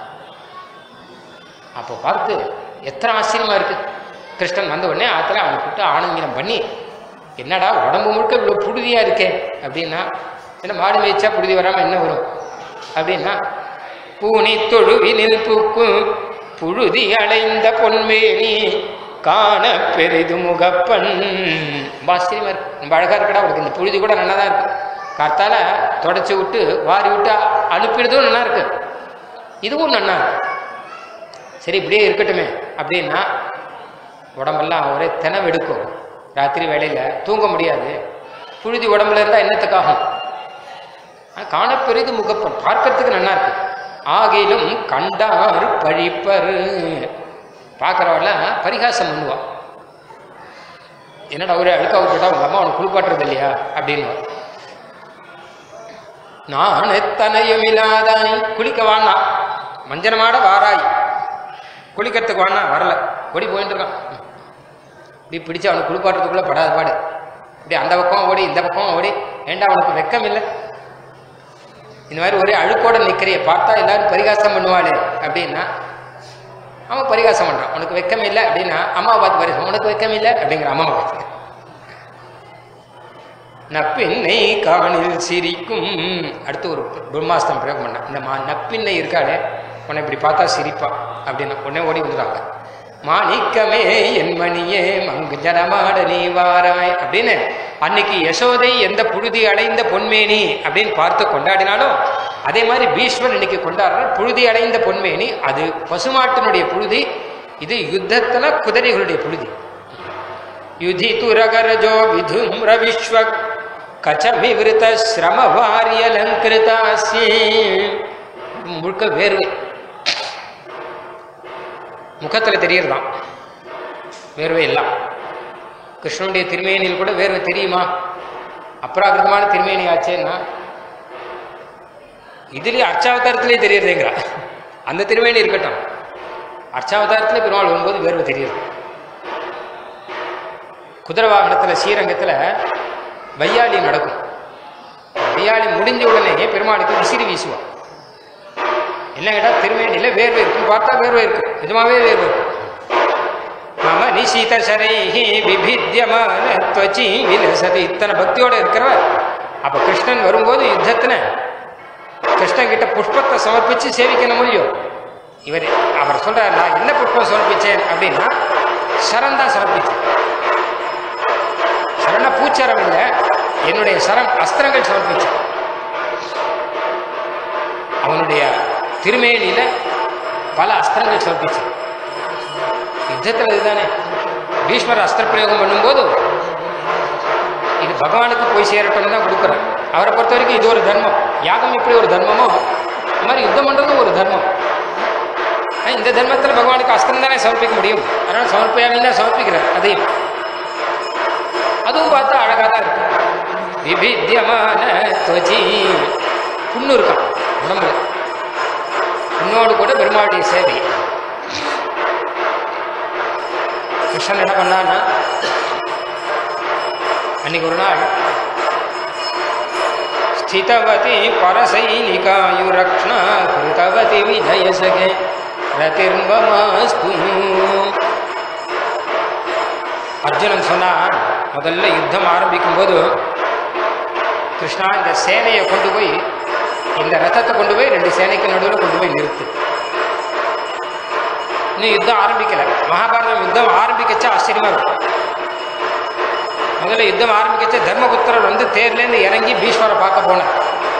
அப்போ பார்த்து எத்தனை ஆச்சரியமா இருக்கு. கிருஷ்ணன் வந்த உடனே ஆத்துல அவனை கூப்பிட்டு ஆனந்தம் பண்ணி, என்னடா உடம்பு முழுக்க இவ்வளோ புழுதியா இருக்கே அப்படின்னா, என்ன மாடு மேய்ச்சா புழுதி வராம என்ன வரும் அப்படின்னா, பூனி தொழுவினில் பூக்கும் புழுதி அடைந்த பொன்மேனி காண பெரிது முகப்பன். ஆச்சரியமா இருக்கு, ரொம்ப அழகா இருக்கடா. அவருக்கு இந்த புழுதி கூட நல்லா தான் இருக்கு, காத்தால தொடச்சி விட்டு வாரி விட்டு அனுப்பிடுறதும் நல்லா இருக்கு, இதுவும் நல்லா இருக்கு. சரி இப்படியே இருக்கட்டுமே அப்படின்னா உடம்பெல்லாம் ஒரே தினவெடுக்கும், ராத்திரி வேளையில தூங்க முடியாது, புழுதி உடம்புல இருந்தா என்னத்துக்காகும். காணப்பெரிது முகப்பன், பார்க்கறதுக்கு நல்லா இருக்கு. ஆகிலும் கண்டார் பழிப்பரு, பார்க்கறவெல்லாம் பரிகாசம் பண்ணுவா. என்னடா ஒரே அழுக்கா விட்டுட்டா உங்க அம்மா அவனுக்கு குளிப்பாட்டுறது இல்லையா அப்படின்னு. நான் எத்தனையும் இல்லாதாய் குளிக்க வானா, மஞ்சனமாட வாராய், குளிக்கிறதுக்கு வானா வரல, ஓடி போயிட்டு இருக்கான். இப்படி பிடிச்சு அவனுக்கு குளிப்பாட்டுறதுக்குள்ள படாத பாடு, இப்படி அந்த பக்கம் ஓடி இந்த பக்கம் ஓடி, ஏண்டா அவனுக்கு வெக்கம் இல்லை, இந்த மாதிரி ஒரே அழுக்கோட நிற்கிறைய பார்த்தா எல்லாரும் பரிகாசம் பண்ணுவாளே அப்படின்னா அவன் பரிகாசம் பண்றான். உனக்கு வெக்கம் இல்லை அப்படின்னா அம்மாவை பார்த்து பரிகாசம், உனக்கு வெக்கம் இல்லை அப்படிங்கிற அம்மாவை பார்த்து. நப்பின்னை காணில் சிரிக்கும், அடுத்து ஒரு பிரம்மாஸ்தம் பிரயோகம் பண்ண, இந்த மா நப்பின்னை இருக்காளே உன்னை இப்படி பார்த்தா சிரிப்பா அப்படின்னா உடனே ஓடி வந்துடுறாங்க. மாணிக்கமே என் மணியே மங்கு ஜனமாட நீ வாராய் அப்படின்னு அன்னைக்கு யசோதை எந்த புழுதி அடைந்த பொன்மேனி அப்படின்னு பார்த்து கொண்டாடினாலும் அதே மாதிரி பீஷ்மர் இன்னைக்கு கொண்டாடுறார் புழுதி அடைந்த பொன்மேனி. அது பசுமாட்டினுடைய புழுதி, இது யுத்தத்துல குதிரைகளுடைய புழுதி. யுதி துரகரஜோ விதும்ர விஸ்வ கச்சமிவிருத்த சிரம வாரியலங்கிருதாசி, முழுக்க வேர்வை முகத்துல தெரியறதான் வேர்வை எல்லாம். கிருஷ்ணனுடைய திருமேனியில் கூட வேர்வை தெரியுமா? அப்ராகிருதமான திருமேனி ஆச்சேன்னா இதுலயே அர்ச்சாவதாரத்திலே தெரியறதுங்கிறா. அந்த திருமேனி இருக்கட்டும், அர்ச்சாவதாரத்திலே பெருமாள் வரும்போது வேர்வை தெரியுது. குதிரை வாகனத்துல ஸ்ரீரங்கத்துல வையாளி நடக்கும். வையாளி முடிஞ்ச உடனே பெருமாளுக்கு விசிறி வீசுவான். என்ன கேட்டா திருமேனியில வேர்வை இருக்கு, பார்த்தா வேர்வை இருக்கு, நிஜமாவே வேர்வை இருக்கு. மம நிஷீத சரைஹி விபித்யமான த்வச்சி விலசதி, இத்தனை பக்தியோட இருக்கிறவர். அப்ப கிருஷ்ணன் வரும்போது யுத்தத்தின கிருஷ்ணன் கிட்ட புஷ்பத்தை சமர்ப்பிச்சு சேவிக்கணும் இல்லையோ. இவர் அவர் சொல்றார், நான் என்ன புஷ்பம் சமர்ப்பிச்சேன் அப்படின்னா சரம் தான் சமர்ப்பிச்சேன். சரண பூச்சரம் இல்லை, என்னுடைய சரம் அஸ்திரங்கள் சமர்ப்பிச்சேன். அவனுடைய திருமேனியில பல அஸ்திரங்கள் சமர்ப்பிச்சேன். யுத்தத்தில் இதுதானே பீஷ்மர் அஸ்திர பிரயோகம் பண்ணும்போது இது பகவானுக்கு போய் சேரட்டும் தான் கொடுக்குறார். அவரை பொறுத்த வரைக்கும் இது ஒரு தர்மம், யாகம் எப்படி ஒரு தர்மமோ அது மாதிரி யுத்தம் பண்றதும் ஒரு தர்மம். இந்த தர்மத்தில் பகவானுக்கு அஸ்திரம் தானே சமர்ப்பிக்க முடியும், அதனால சமர்ப்பியாம தான் சமர்ப்பிக்கிறார். அதையும் அதுவும் பார்த்தா அழகா தான் இருக்கு. விபித்தியமான துவச்சி, புண்ணு இருக்கான் உடம்புல, புண்ணோடு கூட பெருமாளுடைய சேவை. கிருஷ்ணன் என்ன பண்ணான்னா அன்னைக்கு ஒரு நாள் ஸ்திதவதி பரசைனிகாயுரக்ஷ்ணா கிருதவதி விஜயசகே ரதிர்வமாஸ்து அர்ஜுனன் சொன்னா, முதல்ல யுத்தம் ஆரம்பிக்கும் போது கிருஷ்ணா இந்த சேனையை கொண்டு போய், இந்த ரதத்தை கொண்டு போய் ரெண்டு சேனைக்கு நடுவில் கொண்டு போய் நிறுத்து. இன்னும் யுத்தம் ஆரம்பிக்கல. மகாபாரதம் யுத்தம் ஆரம்பிக்கச்சா ஆச்சரியமா இருக்கும். முதல்ல யுத்தம் ஆரம்பிக்கச்ச தர்மபுத்திரர் வந்து தேர்லேருந்து இறங்கி பீஷ்மரை பார்க்க போனார்.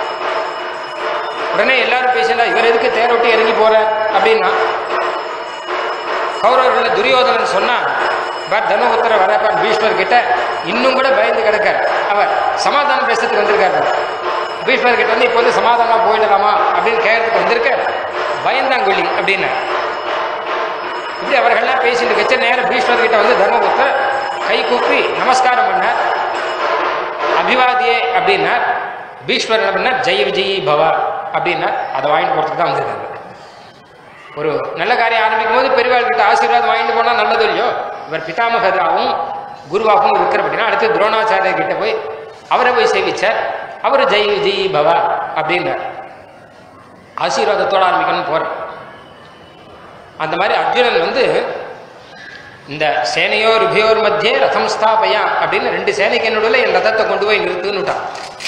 உடனே எல்லாரும் பேசினா, இவர் எதுக்கு தேர் விட்டு இறங்கி போற அப்படின்னா, கௌரவர்கள் துரியோதனன் சொன்னா, பார் தர்மபுத்திரர் வரப்பான் பீஷ்மர் கிட்ட இன்னும் கூட பயந்து கிடக்கார். அவர் சமாதானம் பேசுறதுக்கு வந்திருக்காரு. பீஷ்மர் கிட்ட வந்து இப்போ வந்து சமாதானம் போயிடலாமா அப்படின்னு கேட்கறதுக்கு வந்திருக்கார். பயந்தாங்கொல்லி அப்படின்னா இப்படி அவர்கள்லாம் பேசிட்டு வச்ச நேரம் பீஷ்மர் கிட்ட வந்து தர்மபுத்திரர் கை கூப்பி நமஸ்காரம் பண்ணார். அபிவாதியே அப்படின்னார். பீஷ்மர் என்ன பண்ணார், ஜெய விஜயி பவா அப்படின்னா அதை வாங்கிட்டு போறதுக்கு தான் வந்திருக்காங்க. ஒரு நல்ல காரியம் ஆரம்பிக்கும் போது பெரியவாள் கிட்ட ஆசீர்வாதம் வாங்கிட்டு போனால் நல்லது இல்லையோ. இவர் பிதாமகராகவும் குருவாகவும் இருக்கிற அப்படின்னா அடுத்து துரோணாச்சாரியர் கிட்ட போய் அவரை போய் சேவிச்சார். அவர் ஜெய் விஜயி பவா அப்படின்னார். ஆசீர்வாதத்தோடு ஆரம்பிக்கணும்னு போற. அந்த மாதிரி அர்ஜுனன் வந்து இந்த சேனையோர் உபயோர் மத்தியே ரதம் ஸ்தாபையா அப்படின்னு ரெண்டு சேனைக்கு என்னோட என் ரதத்தை கொண்டு போய் நிறுத்துன்னுட்டான்.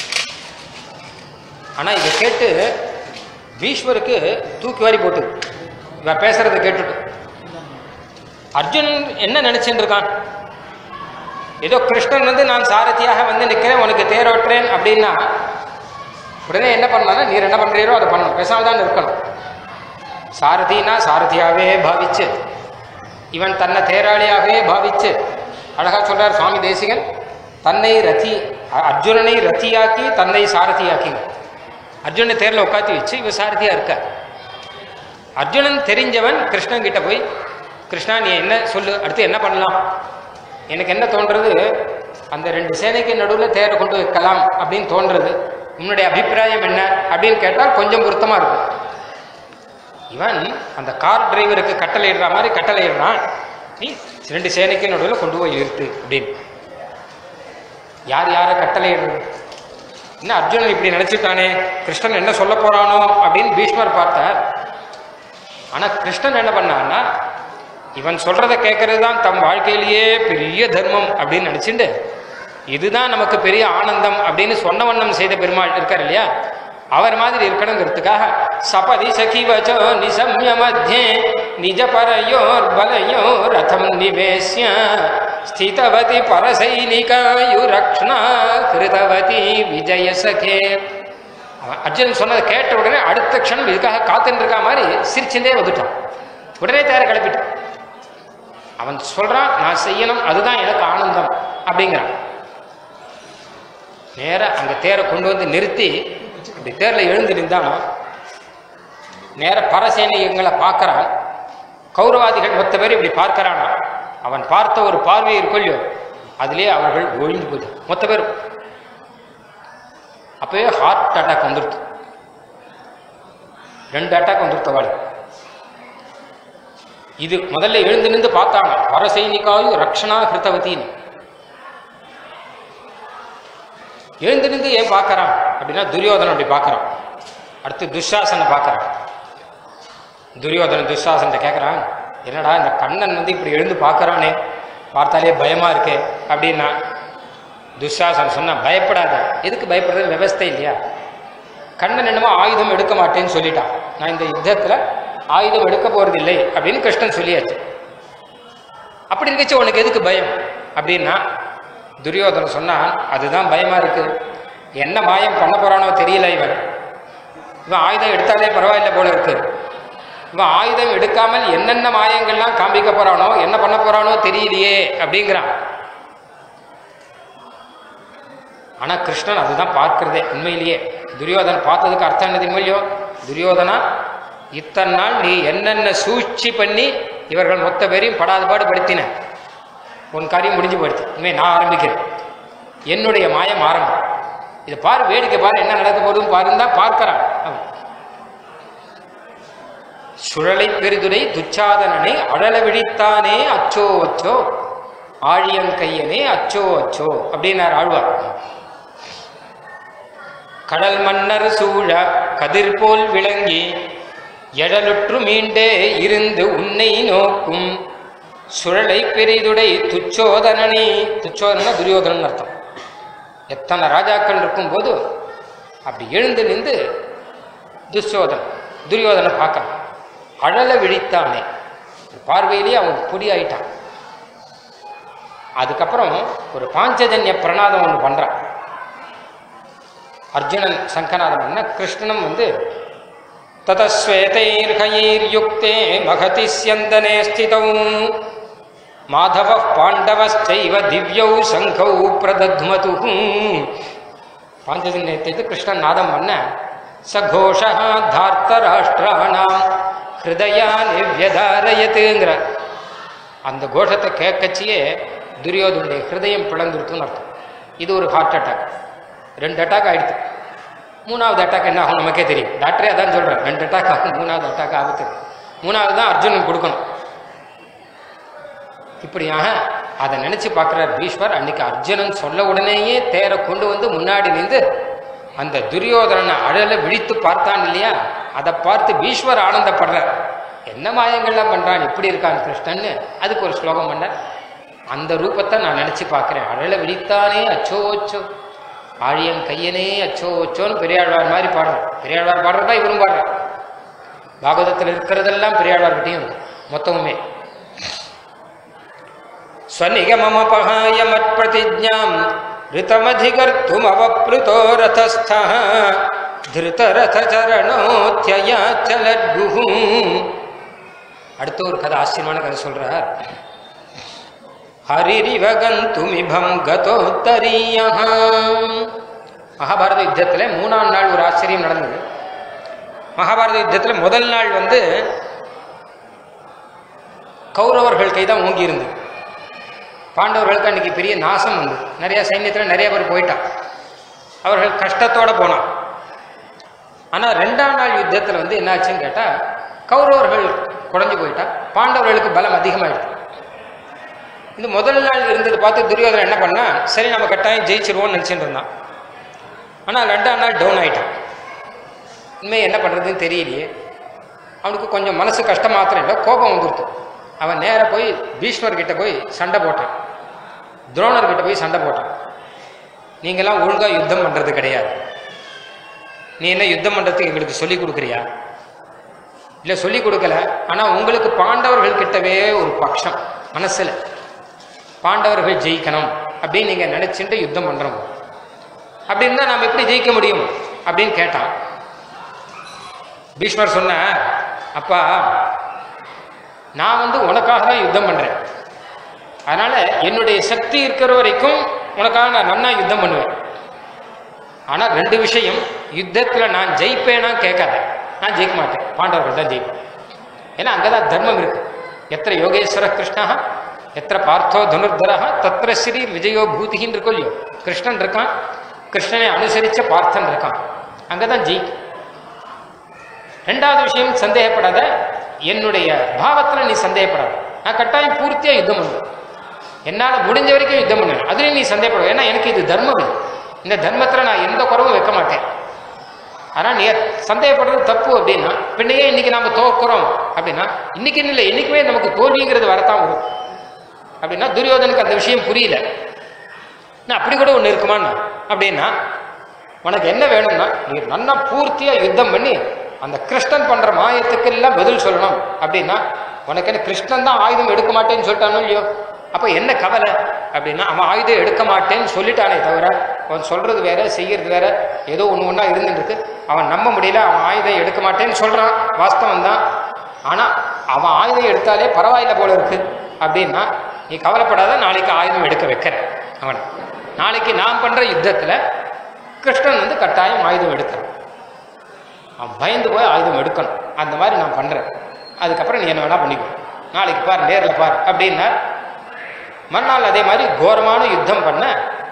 ஆனா இதை கேட்டு பீஷ்மருக்கு தூக்கி வாரி போட்டு இவன் பேசுறதை கேட்டுட்டு அர்ஜுனன் என்ன நினைச்சுட்டு இருக்கான், ஏதோ கிருஷ்ணன் வந்து நான் சாரதியாக வந்து நிற்கிறேன் உனக்கு தேரோட்டுறேன் அப்படின்னா உடனே என்ன பண்ணலாம்னா, நீர் என்ன பண்றீரோ அதை பண்ணணும், பேசாம தான் இருக்கணும். சாரதினா சாரதியாகவே பாவிச்சு இவன் தன்னை தேராளியாகவே பாவிச்சு அழகா சொல்றார் சுவாமி தேசிகன், தன்னை ரதி அர்ஜுனனை ரத்தியாக்கி தன்னை சாரதியாக்கி அர்ஜுனனை தேர்ல உட்காத்தி வச்சு இவன் சாரதியா இருக்க. அர்ஜுனன் தெரிஞ்சவன் கிருஷ்ணன் கிட்ட போய், கிருஷ்ணா நீ என்ன சொல்லு, அடுத்து என்ன பண்ணலாம், எனக்கு என்ன தோன்றது, அந்த ரெண்டு சேனைக்கு நடுவில் தேரை கொண்டு வைக்கலாம் அப்படின்னு தோன்றது, உன்னுடைய அபிப்பிராயம் என்ன அப்படின்னு கேட்டால் கொஞ்சம் பொருத்தமா இருக்கும். இவன் அந்த கார் டிரைவருக்கு கட்டளை இடுற மாதிரி கட்டளை இடுறான், நீ ரெண்டு சேனைக்கு நடுவில் கொண்டு போய் நிறுத்து அப்படின்னு. யார் யாரை கட்டளை இடுறது, என்ன அர்ஜுனன் இப்படி நினைச்சுட்டானே, கிருஷ்ணன் என்ன சொல்ல போறானோ அப்படின்னு பீஷ்மர் பார்த்தார். ஆனா கிருஷ்ணன் என்ன பண்ணான்னா, இவன் சொல்றதை கேட்கறது தான் தம் வாழ்க்கையிலேயே பெரிய தர்மம் அப்படின்னு நினைச்சுட்டு இதுதான் நமக்கு பெரிய ஆனந்தம் அப்படின்னு சொன்ன வண்ணம் செய்த பெருமாள் இருக்கார் இல்லையா, அவர் மாதிரி இருக்கணுங்கிறதுக்காக சபதி சகிவச்சோ நிசம்ய மத்தியே நிஜ பரயோர் பலயோ ரதம் நிவேசிய ஸ்திதவதி பரசைனிகாயுரக்ஷ்ணா கிருதவதி விஜய சகே. அர்ஜுனன் சொன்னதை கேட்ட உடனே அடுத்த க்ஷணம் இதுக்காக காத்துட்டு இருக்கா மாதிரி சிரிச்சுட்டே வந்துட்டான். உடனே தேர கிளப்பிட்டான். அவன் சொல்றான் நான் செய்யணும், அதுதான் எனக்கு ஆனந்தம் அப்படிங்கிறான். நேர அங்க தேரை கொண்டு வந்து நிறுத்தி இப்படி தேர்ல எழுந்து நின்றானோ நேர பரசேனைகளை பார்க்கறான். கௌரவாதிகள் மொத்த பேர் இப்படி பார்க்கறானா, அவன் பார்த்த ஒரு பார்வை இருக்கொள்ளியோ அதுலேயே அவர்கள் ஒழிந்து போயிட்டு மொத்த பேரும். அப்பவே ஹார்ட் அட்டாக் வந்துடுது, ரெண்டு அட்டாக் வந்துடுத்தவாள். இது முதல்ல எழுந்து நின்று பார்த்தாங்க, பரசைனிகாயு ரக்ஷணா கிருத்தவத்தின்னு. எழுந்து நின்று ஏன் பார்க்கறான் அப்படின்னா துரியோதனன் அப்படி பார்க்கறான். அடுத்து துஷாசனை பார்க்கறான். துரியோதனன் துஷாசனை கேட்கறான், என்னடா இந்த கண்ணன் வந்து இப்படி எழுந்து பார்க்கறானே, பார்த்தாலே பயமா இருக்கே அப்படின்னா. துஷாசன் சொன்னா, பயப்படாத, எதுக்கு பயப்படுறது, விவஸ்தை இல்லையா, கண்ணன் என்னமோ ஆயுதம் எடுக்க மாட்டேன்னு சொல்லிட்டான், நான் இந்த யுத்தத்துல ஆயுதம் எடுக்க போறது இல்லை அப்படின்னு கிருஷ்ணன் சொல்லியாச்சு. அப்படி இருந்துச்சு உனக்கு எதுக்கு பயம் அப்படின்னா துரியோதனன் சொன்னான், அதுதான் பயமா இருக்கு, என்ன மாயம் பண்ண போறானோ தெரியல, இவன் இவன் ஆயுதம் எடுத்தாலே பரவாயில்ல போல இருக்கு, இவன் ஆயுதம் எடுக்காமல் என்னென்ன மாயங்கள்லாம் காண்பிக்க போறானோ என்ன பண்ண போறானோ தெரியலையே அப்படிங்கிறான். ஆனா கிருஷ்ணன் அதுதான் பார்க்கிறதே உண்மையிலேயே. துரியோதனன் பார்த்ததுக்கு அர்த்தம் என்ன தெரியுமோ, துரியோதனா இத்தனை நாள் நீ என்னென்ன சூழ்ச்சி பண்ணி இவர்கள் மொத்த பேரையும் படாதுபாடு படுத்தின, உன் காரியம் முடிஞ்சு போயிடுச்சு, இனிமே நான் ஆரம்பிக்கிறேன், என்னுடைய மாயம் ஆரம்பம், இதை பாரு, வேடிக்கை பாரு, என்ன நடக்க போதும் பாருந்தா பார்க்கிறான். சுழலை பெருதுரை துச்சாதனனை அழல விழித்தானே அச்சோ அச்சோ ஆழியங்கையனே அச்சோ அச்சோ அப்படின்னார் ஆழ்வார். கடல் மன்னர் சூழ கதிர் போல் விளங்கி எழலுற்று மீண்டே இருந்து உன்னை நோக்கும் சுழலை பெரிதுடை துச்சோதனனே. துச்சோதனா துரியோதனன் அர்த்தம். எத்தனை ராஜாக்கள் இருக்கும்போது அப்படி எழுந்து நின்று துச்சோதன் துரியோதனை பார்க்கறான். அழல விழித்தானே, பார்வையிலேயே அவன் பொடி ஆயிட்டான். அதுக்கப்புறம் ஒரு பாஞ்சஜன்ய பிரணாதம் ஒன்று பண்றான். அர்ஜுனன் சங்கநாதம் பண்ண கிருஷ்ணனும் வந்து ததஸ்வேதைர்ஹயைர் யுக்தே மகதி ஸ்யந்தனே ஸ்திதௌ மாதவ பாண்டவஸ்சைவ திவ்யௌ சங்கௌ பிரதத்மது. பாஞ்சஜன்யத்தை கிருஷ்ணன் நாதம் பண்ண சகோஷா தார்த்தராஷ்டிராணாம் ஹிருதயா நிவ்யதாரயத்துங்கிற அந்த கோஷத்தை கேட்கச்சியே துரியோதனுடைய ஹிருதயம் பிளந்துருக்குன்னு அர்த்தம். இது ஒரு ஹார்ட் அட்டாக். ரெண்டு அட்டாக் ஆயிடுச்சு. மூணாவது அட்டாக் என்ன ஆகும் நமக்கே தெரியும். டாக்டரே அதான் சொல்கிறேன், ரெண்டு அட்டாக் ஆகும், மூணாவது அட்டாக் ஆகுது. மூணாவது தான் அர்ஜுனன் கொடுக்கணும். இப்படியாக அதை நினைச்சு பார்க்குறார் பீஷ்மர். அன்னைக்கு அர்ஜுனன் சொல்ல உடனேயே தேரை கொண்டு வந்து முன்னாடி நின்று அந்த துரியோதனனை அழல விழித்து பார்த்தான் இல்லையா, அதை பார்த்து பீஷ்மர் ஆனந்தப்படுறார். என்ன மாயங்கள்லாம் பண்றான், இப்படி இருக்கான் கிருஷ்ணன்னு. அதுக்கு ஒரு ஸ்லோகம் பண்ண அந்த ரூபத்தை நான் நினைச்சு பார்க்கிறேன். அழல விழித்தானே அச்சோ அச்சோ, ஆழியன் கையனே அச்சோ அச்சோன்னு பெரியாழ்வார் மாதிரி பாடுறேன். பெரியாழ்வார் பாடுறதா இவரும் பாடுறார். பாகவதத்தில் இருக்கிறதெல்லாம் பெரியாழ்வார்கிட்டையும் இருக்கு மொத்தமுமே. ஸ்வநிகமமபஹாய மத்பிரதிஜ்ஞாம் ரிதமதிகர்த்தும் அவப்ளுதோ ரதஸ்தஹ திருதரதரணோத்யயாச்சலத்குஹு. அடுத்த ஒரு கதை, ஆச்சரியமான கதை சொல்றார். ஹரிரிவகந்துமிபம் கதோத்தரீயஹ. மகாபாரத யுத்தத்தில் மூணாம் நாள் ஒரு ஆச்சரியம் நடந்தது. மகாபாரத யுத்தத்தில் முதல் நாள் வந்து கௌரவர்கள் கைதான் ஓங்கி இருந்தது. பாண்டவர்களுக்கு அன்னைக்கு பெரிய நாசம் வந்து நிறைய சைன்யத்தில் நிறைய பேர் போயிட்டான். அவர்கள் கஷ்டத்தோட போனான். ஆனால் ரெண்டாம் நாள் யுத்தத்தில் வந்து என்னாச்சுன்னு கேட்டால் கௌரவர்கள் குறைஞ்சு போயிட்டா, பாண்டவர்களுக்கு பலம் அதிகமாயிடுச்சு. இந்த முதல் நாள் இருந்தது பார்த்து துரியோதனன் என்ன பண்ணா, சரி நம்ம கட்டாயம் ஜெயிச்சிருவோம்னு நினச்சிட்டு இருந்தான். ஆனால் ரெண்டாம் நாள் டவுன் ஆகிட்டான். இனிமேல் என்ன பண்ணுறதுன்னு தெரியலையே. அவனுக்கு கொஞ்சம் மனசு கஷ்டம் மாத்திரம் இல்லை, கோபம் வந்துருத்து. அவன் நேராக போய் பீஷ்மர்கிட்ட போய் சண்டை போட்டான், துரோணர்கிட்ட போய் சண்டை போட்டான். நீங்களாம் ஒழுங்காக யுத்தம் பண்ணுறது கிடையாது. நீ என்ன யுத்தம் பண்ணுறதுக்கு எங்களுக்கு சொல்லிக் கொடுக்குறியா? இல்லை சொல்லிக் கொடுக்கல. ஆனால் உங்களுக்கு பாண்டவர்கள் கிட்டவே ஒரு பட்சம் மனசில், பாண்டவர்கள் ஜெயிக்கணும் அப்படின்னு நீங்கள் நினச்சிட்டு யுத்தம் பண்ணுறோம். அப்படின்னா நாம் எப்படி ஜெயிக்க முடியும் அப்படின்னு கேட்டான். பீஷ்மர் சொன்ன, அப்பா நான் வந்து உனக்காக தான் யுத்தம் பண்ணுறேன். அதனால் என்னுடைய சக்தி இருக்கிற வரைக்கும் உனக்காக நான் நன்னா யுத்தம் பண்ணுவேன். ஆனால் ரெண்டு விஷயம், யுத்தத்தில் நான் ஜெயிப்பேனா கேட்காத, நான் ஜெயிக்க மாட்டேன், பாண்டவர்கள் தான் ஜெயிப்பேன். ஏன்னா அங்கே தான் தர்மம் இருக்கு. எத்திர யோகேஸ்வர கிருஷ்ணா எத்திர பார்த்தோ தனுர்தரா தத்திர ஸ்ரீ விஜயோ பூதிகின்னு இருக்கோ இல்லையோ, கிருஷ்ணன் இருக்கான், கிருஷ்ணனை அனுசரித்த பார்த்தன் இருக்கான், அங்கே தான் ஜெயிக்கும். ரெண்டாவது விஷயம், சந்தேகப்படாத, என்னுடைய பாவத்தில் நீ சந்தேகப்படாத, நான் கட்டாயம் பூர்த்தியாக யுத்தம் பண்ணுவேன், என்னால் முடிஞ்ச வரைக்கும் யுத்தம் பண்ணுவேன், அதுலேயும் நீ சந்தேகப்படுவேன். ஏன்னா எனக்கு இது தர்மம், இந்த தர்மத்தில் நான் எந்த குறவும் வைக்க மாட்டேன். ஆனால் நீ சந்தேகப்படுறது தப்பு அப்படின்னா, பின்னையே இன்னைக்கு நாம தோக்குறோம் அப்படின்னா, இன்னைக்கு இல்லை என்னைக்குமே நமக்கு தோல்விங்கிறது வரத்தான் வரும் அப்படின்னா, துரியோதனுக்கு அந்த விஷயம் புரியல. நான் அப்படி கூட ஒன்று இருக்குமான்னு அப்படின்னா, உனக்கு என்ன வேணும்னா நீ நல்லா பூர்த்தியாக யுத்தம் பண்ணி அந்த கிருஷ்ணன் பண்ற மாயத்துக்கு எல்லாம் பதில் சொல்லணும் அப்படின்னா, உனக்கு என்ன கிருஷ்ணன் தான் ஆயுதம் எடுக்க மாட்டேன்னு சொல்லிட்டானோ இல்லையோ, அப்போ என்ன கவலை அப்படின்னா, அவன் ஆயுதம் எடுக்க மாட்டேன்னு சொல்லிட்டானே தவிர அவன் சொல்றது வேற செய்யறது வேற, ஏதோ ஒன்று ஒன்றா இருந்துருக்கு. அவன் நம்ப முடியல, அவன் ஆயுதம் எடுக்க மாட்டேன்னு சொல்றான், வாஸ்தவம் தான். ஆனால் அவன் ஆயுதம் எடுத்தாலே பரவாயில்ல போல இருக்கு அப்படின்னா, நீ கவலைப்படாத, நாளைக்கு ஆயுதம் எடுக்க வைக்கிற அவனை. நாளைக்கு நான் பண்ற யுத்தத்தில் கிருஷ்ணன் வந்து கட்டாயம் ஆயுதம் எடுக்கிறான், அவன் பயந்து போய் ஆயுதம் எடுக்கணும், அந்த மாதிரி நான் பண்றேன், அதுக்கப்புறம் நீ என்ன வேணா பண்ணிக்கோ, நாளைக்கு பார், நேரில் பார் அப்படின்னா. மறுநாள் அதே மாதிரி கோரமான யுத்தம் பண்ண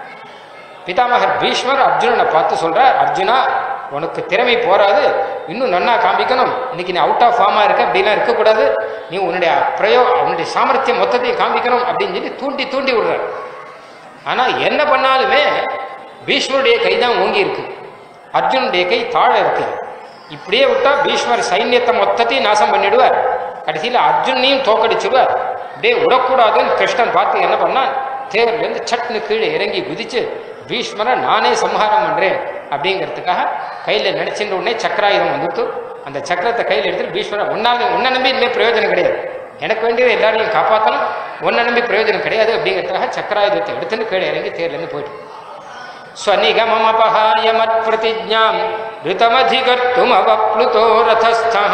பிதாமகர் பீஷ்மர் அர்ஜுனனை பார்த்து சொல்றார், அர்ஜுனா உனக்கு திறமை போராது, இன்னும் நன்னா காமிக்கணும், இன்னைக்கு நீ அவுட் ஆஃப் ஃபார்மா இருக்க, அப்படிலாம் இருக்கக்கூடாது, நீ உன்னுடைய பிரயோ உன்னுடைய சாமர்த்தியம் மொத்தத்தையும் காமிக்கணும் அப்படின்னு சொல்லி தூண்டி தூண்டி விடுறார். ஆனால் என்ன பண்ணாலுமே பீஷ்மருடைய கை தான் ஓங்கி இருக்கு, அர்ஜுனுடைய கை தாழ இருக்கு. இப்படியே விட்டா பீஷ்மர் சைன்யத்தை மொத்தத்தையும் நாசம் பண்ணிடுவார், கடைசியில் அர்ஜுனையும் தோக்கடிச்சிடுவார். அப்படியே விடக்கூடாதுன்னு கிருஷ்ணன் பார்த்து என்ன பண்ணா, தேர்லேருந்து சட்னு கீழே இறங்கி குதிச்சு பீஷ்மரை நானே சம்ஹாரம் பண்றேன் அப்படிங்கிறதுக்காக கையில நினைச்சின்ற உடனே சக்கராயுதம் வந்துட்டு அந்த சக்கரத்தை கையில் எடுத்துட்டு பீஷ்மரை ஒன்னாவது ஒன்ன நம்பி இனிமேல் பிரயோஜனம் கிடையாது, எனக்கு வேண்டியது எல்லாரையும் காப்பாற்றணும், ஒன்ன நம்பி பிரயோஜனம் கிடையாது அப்படிங்கிறதுக்காக சக்கராயுதத்தை எடுத்துட்டு கீழே இறங்கி தேர்லேருந்து போயிட்டு ஸ்வநிகமமபஹாய மத் பிரதிஜ்ஞாம் ரிதமதிகர்த்தும் அவப்ளுதோ ரதஸ்தஹ.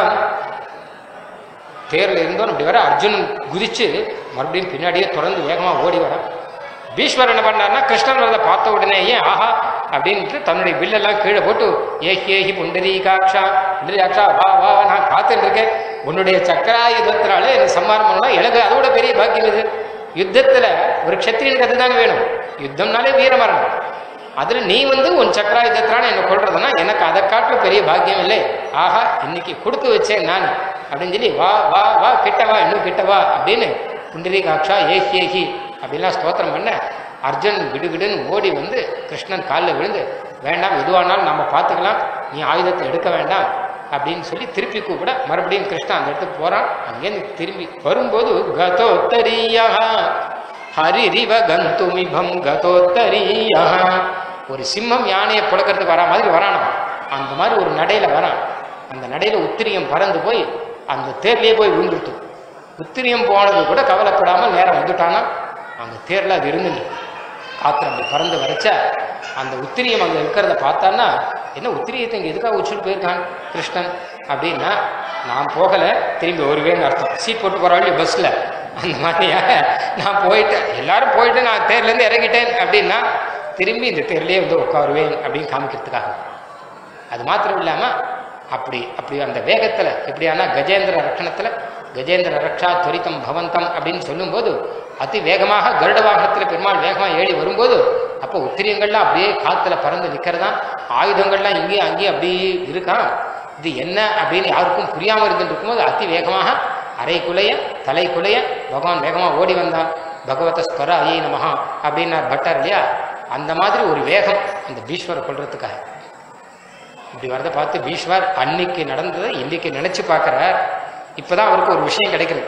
தேர்ல இருந்தோம் அப்படி வர அர்ஜுனன் குதிச்சு மறுபடியும் பின்னாடியே தொடர்ந்து வேகமா ஓடி வர பீஷ்மர் என்ன பண்ணார்னா கிருஷ்ணன் வரதை பார்த்த உடனேயே ஆஹா அப்படின்ட்டு தன்னுடைய வில்லெல்லாம் கீழே போட்டு ஏஹி ஏஹி புண்டரீகாட்சா புண்டரீகாட்சா வா வா நான் காத்துட்டு இருக்கேன், உன்னுடைய சக்கராயுதத்தினால எனக்கு சம்மாரம் பண்ணலாம், எனக்கு அதோட பெரிய பாக்கியம் இது. யுத்தத்துல ஒரு க்ஷத்திரியனுக்கு அதுதானே வேணும், யுத்தம்னாலே வீரமரணம், அதுல நீ வந்து உன் சக்கராயுதத்தினால என்ன கொள்றதுன்னா எனக்கு அதை காட்டிலும் பெரிய பாக்கியம் இல்லை, ஆஹா இன்னைக்கு கொடுத்து வச்சேன் நான் அப்படின்னு சொல்லி வா வா வா கிட்டவா இன்னும் கிட்டவா அப்படின்னு புண்டரீகாட்சா ஏஹி ஏஹி அப்படின்லாம் ஸ்தோத்திரம் பண்ண அர்ஜுன் விடுவிடுன்னு ஓடி வந்து கிருஷ்ணன் காலில் விழுந்து வேண்டாம் எதுவானாலும் நம்ம பார்த்துக்கலாம், நீ ஆயுதத்தை எடுக்க வேண்டாம் அப்படின்னு சொல்லி திருப்பி கூப்பிட மறுபடியும் கிருஷ்ணன் அந்த இடத்துக்கு போறான். அங்கேருந்து திரும்பி வரும்போது கதோத்தரியா ஹரிரிவ கந்துமிபம் கதோத்தரியா, ஒரு சிம்மம் யானையை புழக்கிறதுக்கு வரா மாதிரி வரானா, அந்த மாதிரி ஒரு நடையில வரான். அந்த நடையில உத்திரியம் பறந்து போய் அந்த தேர்லயே போய் விழுந்துட்டு, உத்திரியம் போனது கூட கவலைப்படாமல் நேரம் வந்துட்டானா அந்த தேர்ல அது இருந்துட்டு காத்திரம் அப்படி பறந்து வரைச்சா அந்த உத்திரியம் அங்கே இருக்கிறத பார்த்தான்னா என்ன உத்திரியத்தை இங்கே எதுக்காக உச்சிட்டு போயிருக்கான் கிருஷ்ணன் அப்படின்னா, நான் போகலை திரும்பி வருவேன்னு அர்த்தம், சீட் போட்டு போகிறாள் பஸ்ஸில் அந்த மாதிரியாக நான் போயிட்டேன், எல்லாரும் போயிட்டு நான் தேர்லேருந்து இறங்கிட்டேன் அப்படின்னா திரும்பி இந்த தேர்லேயே வந்து உட்காருவேன் அப்படின்னு காமிக்கிறதுக்காக. அது மாத்திரம் இல்லாமல் அப்படி அப்படி அந்த வேகத்தில் எப்படியானா கஜேந்திர ரட்சணத்தில் கஜேந்திர ரக்ஷா துரிதம் பவந்தம் அப்படின்னு சொல்லும்போது அதி வேகமாக கருட வாகனத்தில் பெருமாள் வேகமாக ஏறி வரும்போது அப்போ உத்திரியங்கள்லாம் அப்படியே காற்றுல பறந்து நிற்கிறதா, ஆயுதங்கள்லாம் இங்கேயும் அங்கேயும் அப்படியே இருக்கான். இது என்ன அப்படின்னு யாருக்கும் புரியாமல் இருந்துட்டு இருக்கும்போது அதி வேகமாக அரை குலைய தலை குலைய பகவான் வேகமாக ஓடி வந்தான். பகவத ஸ்வர ஐயை நமஹா அப்படின்னார் பட்டர் இல்லையா, அந்த மாதிரி ஒரு வேகம் அந்த பீஷ்வரை கொள்றதுக்காக. இப்படி வரதை பார்த்து பீஷ்வர் அன்னைக்கு நடந்ததை இன்னைக்கு நினைச்சு பார்க்கிறார். இப்பதான் அவருக்கு ஒரு விஷயம் கிடைக்குது,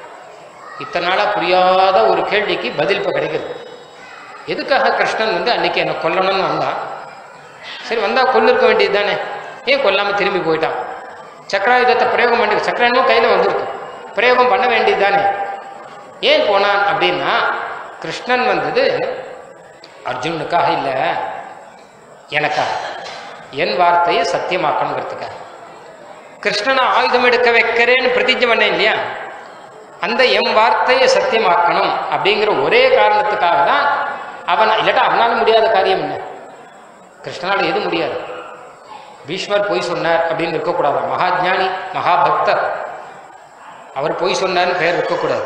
இத்தனை நாளா புரியாத ஒரு கேள்விக்கு பதில் இப்ப கிடைக்குது. எதுக்காக கிருஷ்ணன் வந்து அன்னைக்கு என்னை கொல்லணும்னு வந்தான், சரி வந்தா கொல்லு இருக்க வேண்டியது தானே, ஏன் கொல்லாம திரும்பி போயிட்டான்? சக்கராயுதத்தை பிரயோகம் பண்ணி சக்கரனும் கையில வந்துருக்கு, பிரயோகம் பண்ண வேண்டியது தானே, ஏன் போனான் அப்படின்னா கிருஷ்ணன் வந்தது அர்ஜுனுக்காக இல்லை எனக்காக, என் வார்த்தையை சத்தியமாக்கணுங்கிறதுக்காக. கிருஷ்ணனை ஆயுதம் எடுக்க வைக்கிறேன்னு பிரதிஜை பண்ணேன் இல்லையா, அந்த என் வார்த்தையை சத்தியமாக்கணும் அப்படிங்கிற ஒரே காரணத்துக்காக தான் அவன், இல்லாட்டா அவனால முடியாத காரியம் என்ன, கிருஷ்ணனால எது முடியாது. பீஷ்மர் பொய் சொன்னார் அப்படின்னு இருக்கக்கூடாது, மகாஜானி மகாபக்தர், அவர் பொய் சொன்னார்னு பெயர் இருக்கக்கூடாது.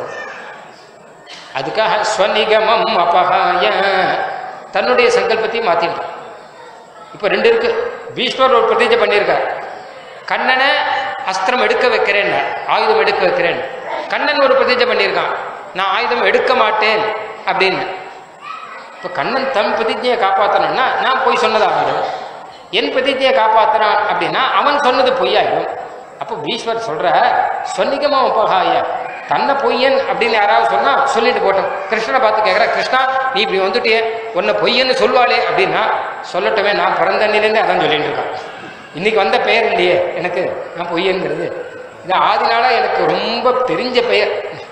அதுக்காக ஸ்வநிகமம் அபகாய தன்னுடைய சங்கல்பத்தையும் மாத்திட்டான். இப்ப ரெண்டு இருக்கு, பீஷ்மர் ஒரு பிரதிஜை பண்ணியிருக்கார், கண்ணனை அஸ்திரம் எடுக்க வைக்கிறேன் ஆயுதம் எடுக்க வைக்கிறேன், கண்ணன் ஒரு பிரதிஜை பண்ணியிருக்கான் நான் ஆயுதம் எடுக்க மாட்டேன் அப்படின்னு. இப்போ கண்ணன் தன் பிரதிஜையை காப்பாற்றணும்னா நான் பொய் சொன்னதாகிடும், என் பிரதிஜையை காப்பாற்றுறான் அப்படின்னா அவன் சொன்னது பொய்யாயிடும். அப்போ பீஷ்வர் சொல்ற சொன்னிகமா உபகாய, தன்னை பொய்யன் அப்படின்னு யாராவது சொன்னா சொல்லிட்டு போட்டோம். கிருஷ்ணனை பார்த்து கேட்குற, கிருஷ்ணா நீ இப்படி வந்துட்டியே உன்னை பொய்யன்னு சொல்வாளே அப்படின்னா சொல்லட்டுமே, நான் பிறந்தண்ணிலேருந்து அதான் சொல்லிட்டு இருக்கான், இன்னைக்கு வந்த பெயர் இல்லையே எனக்கு, நான் பொய்யங்கிறது இது ஆதினால எனக்கு ரொம்ப தெரிஞ்ச பெயர்.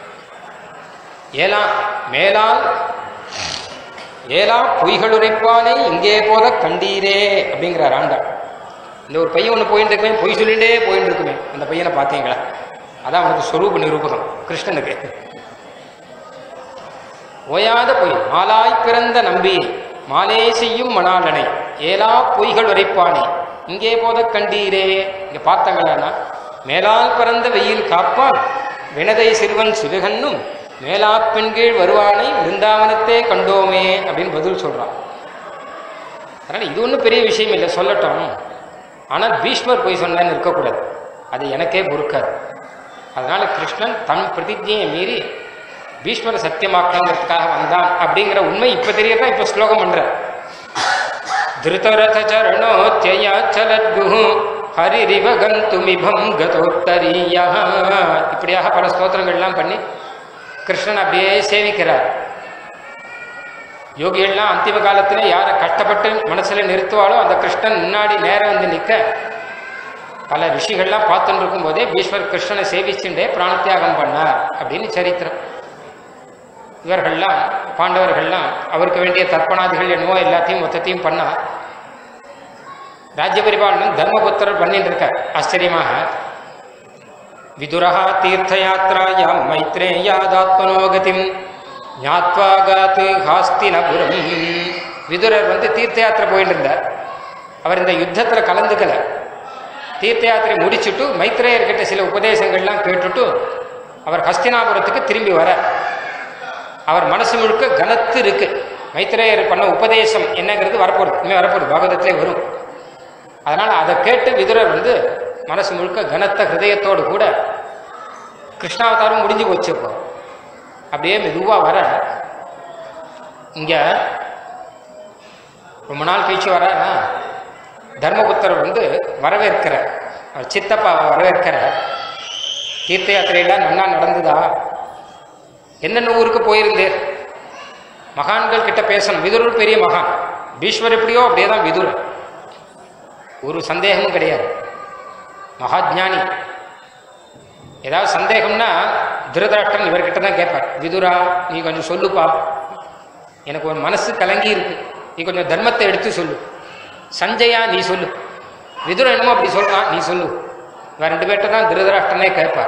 ஏலா மேலால் ஏலா பொய்கள் உரைப்பானே இங்கே போத கண்டீரே அப்படிங்கிறார் ஆண்டாள். இந்த ஒரு பையன் ஒன்று போயிட்டு இருக்குமே, பொய் சொல்லிட்டே போயிட்டு இருக்குமே, அந்த பையனை பார்த்தீங்களா, அதான் அவனுக்கு ஸ்வரூப நிரூபகம் கிருஷ்ணனுக்கு. ஓயாத பொய் மாலாய் பிறந்த நம்பி மாலே செய்யும் மணாலனை ஏலா பொய்கள் உரைப்பானே இங்கே போத கண்டீரே. இங்க பார்த்தாங்களா, மேலால் பிறந்த வெயில் காப்பான் வினதை சிறுவன் சிறுகண்ணும் மேலா பெண்கீழ் வருவானை விருந்தாவனத்தே கண்டோமே அப்படின்னு பதில் சொல்றான். அதனால இது ஒன்றும் பெரிய விஷயம் இல்லை, சொல்லட்டும். ஆனால் பீஷ்மர் போய் சொன்னேன்னு இருக்கக்கூடாது, அது எனக்கே பொறுக்காது. அதனால கிருஷ்ணன் தன் பிரதிஜையை மீறி பீஷ்மரை சத்தியமாக்கணுங்கிறதுக்காக வந்தான் அப்படிங்கிற உண்மை இப்ப தெரியறதா இப்ப ஸ்லோகம் பண்ற. திருதரத சரணோத்யயாச்சலத்கு ஹரிரிவ கந்துமிபம் கதோத்தரியா, இப்படியாக பல ஸ்தோத்திரங்கள்லாம் பண்ணி கிருஷ்ணன் அப்படியே சேவிக்கிறார். யோகிகள்லாம் அந்திம காலத்தில் யாரை கஷ்டப்பட்டு மனசில் நிறுத்துவாளோ அந்த கிருஷ்ணன் முன்னாடி நேரம் வந்து நிற்க பல ரிஷிகள்லாம் பார்த்துட்டு இருக்கும் போதே பீஷ்மர் கிருஷ்ணனை சேவிச்சுட்டே பிராணத்தியாகம் பண்ணார் அப்படின்னு சரித்திரம். இவர்கள்லாம் பாண்டவர்கள்லாம் அவருக்கு வேண்டிய தர்ப்பணாதிகள் என்னவோ எல்லாத்தையும் மொத்தத்தையும் பண்ணார். ராஜ்ய பரிபாலனம் தர்மபுத்திரர் பண்ணிட்டு இருக்கார். ஆச்சரியமாக விதுரஹா தீர்த்த யாத்ராயாம் மைத்ரேயாதாத்மனோகதிம் ஞாத்வாகாத்து ஹாஸ்தினபுரம். விதுரர் வந்து தீர்த்த யாத்திரை போயிட்டு இருந்தார். அவர் இந்த யுத்தத்தில் கலந்துக்கல. தீர்த்த யாத்திரை முடிச்சுட்டு மைத்ரேயர்கிட்ட சில உபதேசங்கள்லாம் கேட்டுட்டு அவர் ஹஸ்தினாபுரத்துக்கு திரும்பி வர அவர் மனசு முழுக்க கனத்து இருக்கு. மைத்ரேயர் பண்ண உபதேசம் என்னங்கிறது வரப்போகுது, இனிமேல் வரப்போகுது, பாகவதத்திலே வரும். அதனால் அதை கேட்டு விதுரர் வந்து மனசு முழுக்க கனத்த ஹிருதயத்தோடு கூட கிருஷ்ணாவதாரம் முடிஞ்சு போச்சுப்போ அப்படியே மெதுவாக வர இங்கே ரொம்ப நாள் கழிச்சு வர தர்மபுத்திரர் வந்து வரவேற்கிற சித்தப்பா வரவேற்கிற தீர்த்த யாத்திரையெல்லாம் நல்லா நடந்துதா, என்னென்ன ஊருக்கு போயிருந்தேன், மகான்கள் கிட்ட பேசணும். விதுரர் பெரிய மகான், பீஷ்மர் எப்படியோ அப்படியே தான் விதுரர், ஒரு சந்தேகமும் கிடையாது, மகாஜானி. ஏதாவது சந்தேகம்னா திருதராஷ்டிரன் இவர்கிட்ட தான் கேட்பார், விதுரா நீ கொஞ்சம் சொல்லுப்பா, எனக்கு ஒரு மனசு கலங்கி இருக்கு, நீ கொஞ்சம் தர்மத்தை எடுத்து சொல்லு. சஞ்சயா நீ சொல்லு, விதுரா என்னமோ அப்படி சொல்றான், நீ சொல்லு. இவர் ரெண்டு பேர்ட்ட தான் திருதராஷ்டிரனே கேட்பார்.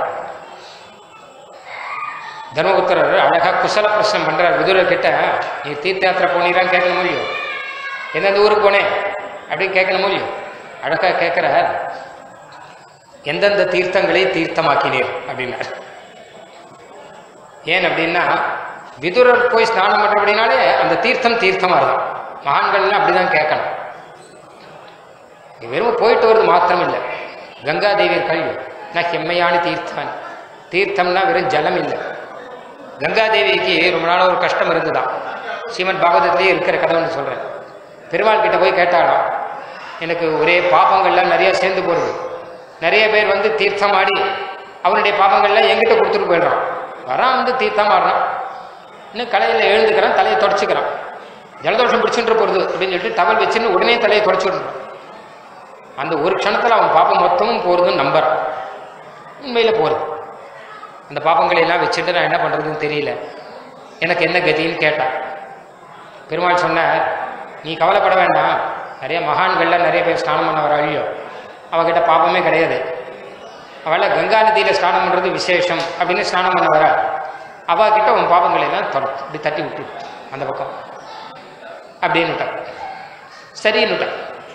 தர்மபுத்திரர் அழகா குசல பிரச்சனை பண்றார் விதுரர் கிட்ட. நீ தீர்த்த யாத்திரை போனீரான்னு கேட்கணும் இல்லையோ, எந்தெந்த ஊருக்கு போனேன் அப்படின்னு கேட்கணும் இல்லையோ, அழகா கேட்கிறார். எந்தெந்த தீர்த்தங்களை தீர்த்தமாக்கினீர் அப்படின்னார். ஏன் அப்படின்னா விதுரர் போய் ஸ்நானம் பண்ற அப்படின்னாலே அந்த தீர்த்தம் தீர்த்தமா இருக்கும். மகான்கள்லாம் அப்படிதான் கேட்கணும். வெறும் போயிட்டு வருது மாத்திரம் இல்லை. கங்கா தேவி கல்வி நான் செம்மையான தீர்த்தான். தீர்த்தம்னா வெறும் ஜலம் இல்லை. கங்காதேவிக்கு ரொம்ப நாள் ஒரு கஷ்டம் இருந்துதான். ஸ்ரீமத் பாகவதத்திலேயே இருக்கிற கதை ஒன்று சொல்கிறேன். பெருமாள் கிட்ட போய் கேட்டாலும் எனக்கு ஒரே பாபங்கள்லாம் நிறையா சேர்ந்து போகிறது. நிறைய பேர் வந்து தீர்த்தம் ஆடி அவனுடைய பாபங்கள்லாம் என்கிட்ட கொடுத்துட்டு போயிடுறான். வரான் வந்து தீர்த்தம் ஆடுறான், இன்னும் கலையில் எழுந்துக்கிறான், தலையை தொடச்சிக்கிறான். ஜலதோஷம் பிடிச்சுட்டு போகிறது அப்படின்னு சொல்லிட்டு டவல் வச்சுன்னு உடனே தலையை தொடச்சி விடுறான். அந்த ஒரு க்ஷணத்தில் அவன் பாப்பம் மொத்தமும் போகிறதுன்னு நம்புறான். உண்மையில் போகிறது. அந்த பாப்பங்களை எல்லாம் வச்சுட்டு நான் என்ன பண்ணுறதுன்னு தெரியல, எனக்கு என்ன கதின்னு கேட்டான். பெருமாள் சொன்ன, நீ கவலைப்பட வேண்டாம், நிறைய மகான்கள்லாம் நிறைய பேர் ஸ்நானம் பண்ண வர அழியோ, அவகிட்ட பாப்பமே கிடையாது. அவளை கங்கா நதியில் ஸ்நானம் பண்ணுறது விசேஷம் அப்படின்னு ஸ்நானம் பண்ண வர அவகிட்ட உன் பாப்பங்களை எல்லாம் தொட இப்படி தட்டி விட்டு அந்த பக்கம் அப்படின்னுட்டான். சரின்னுட்டான்.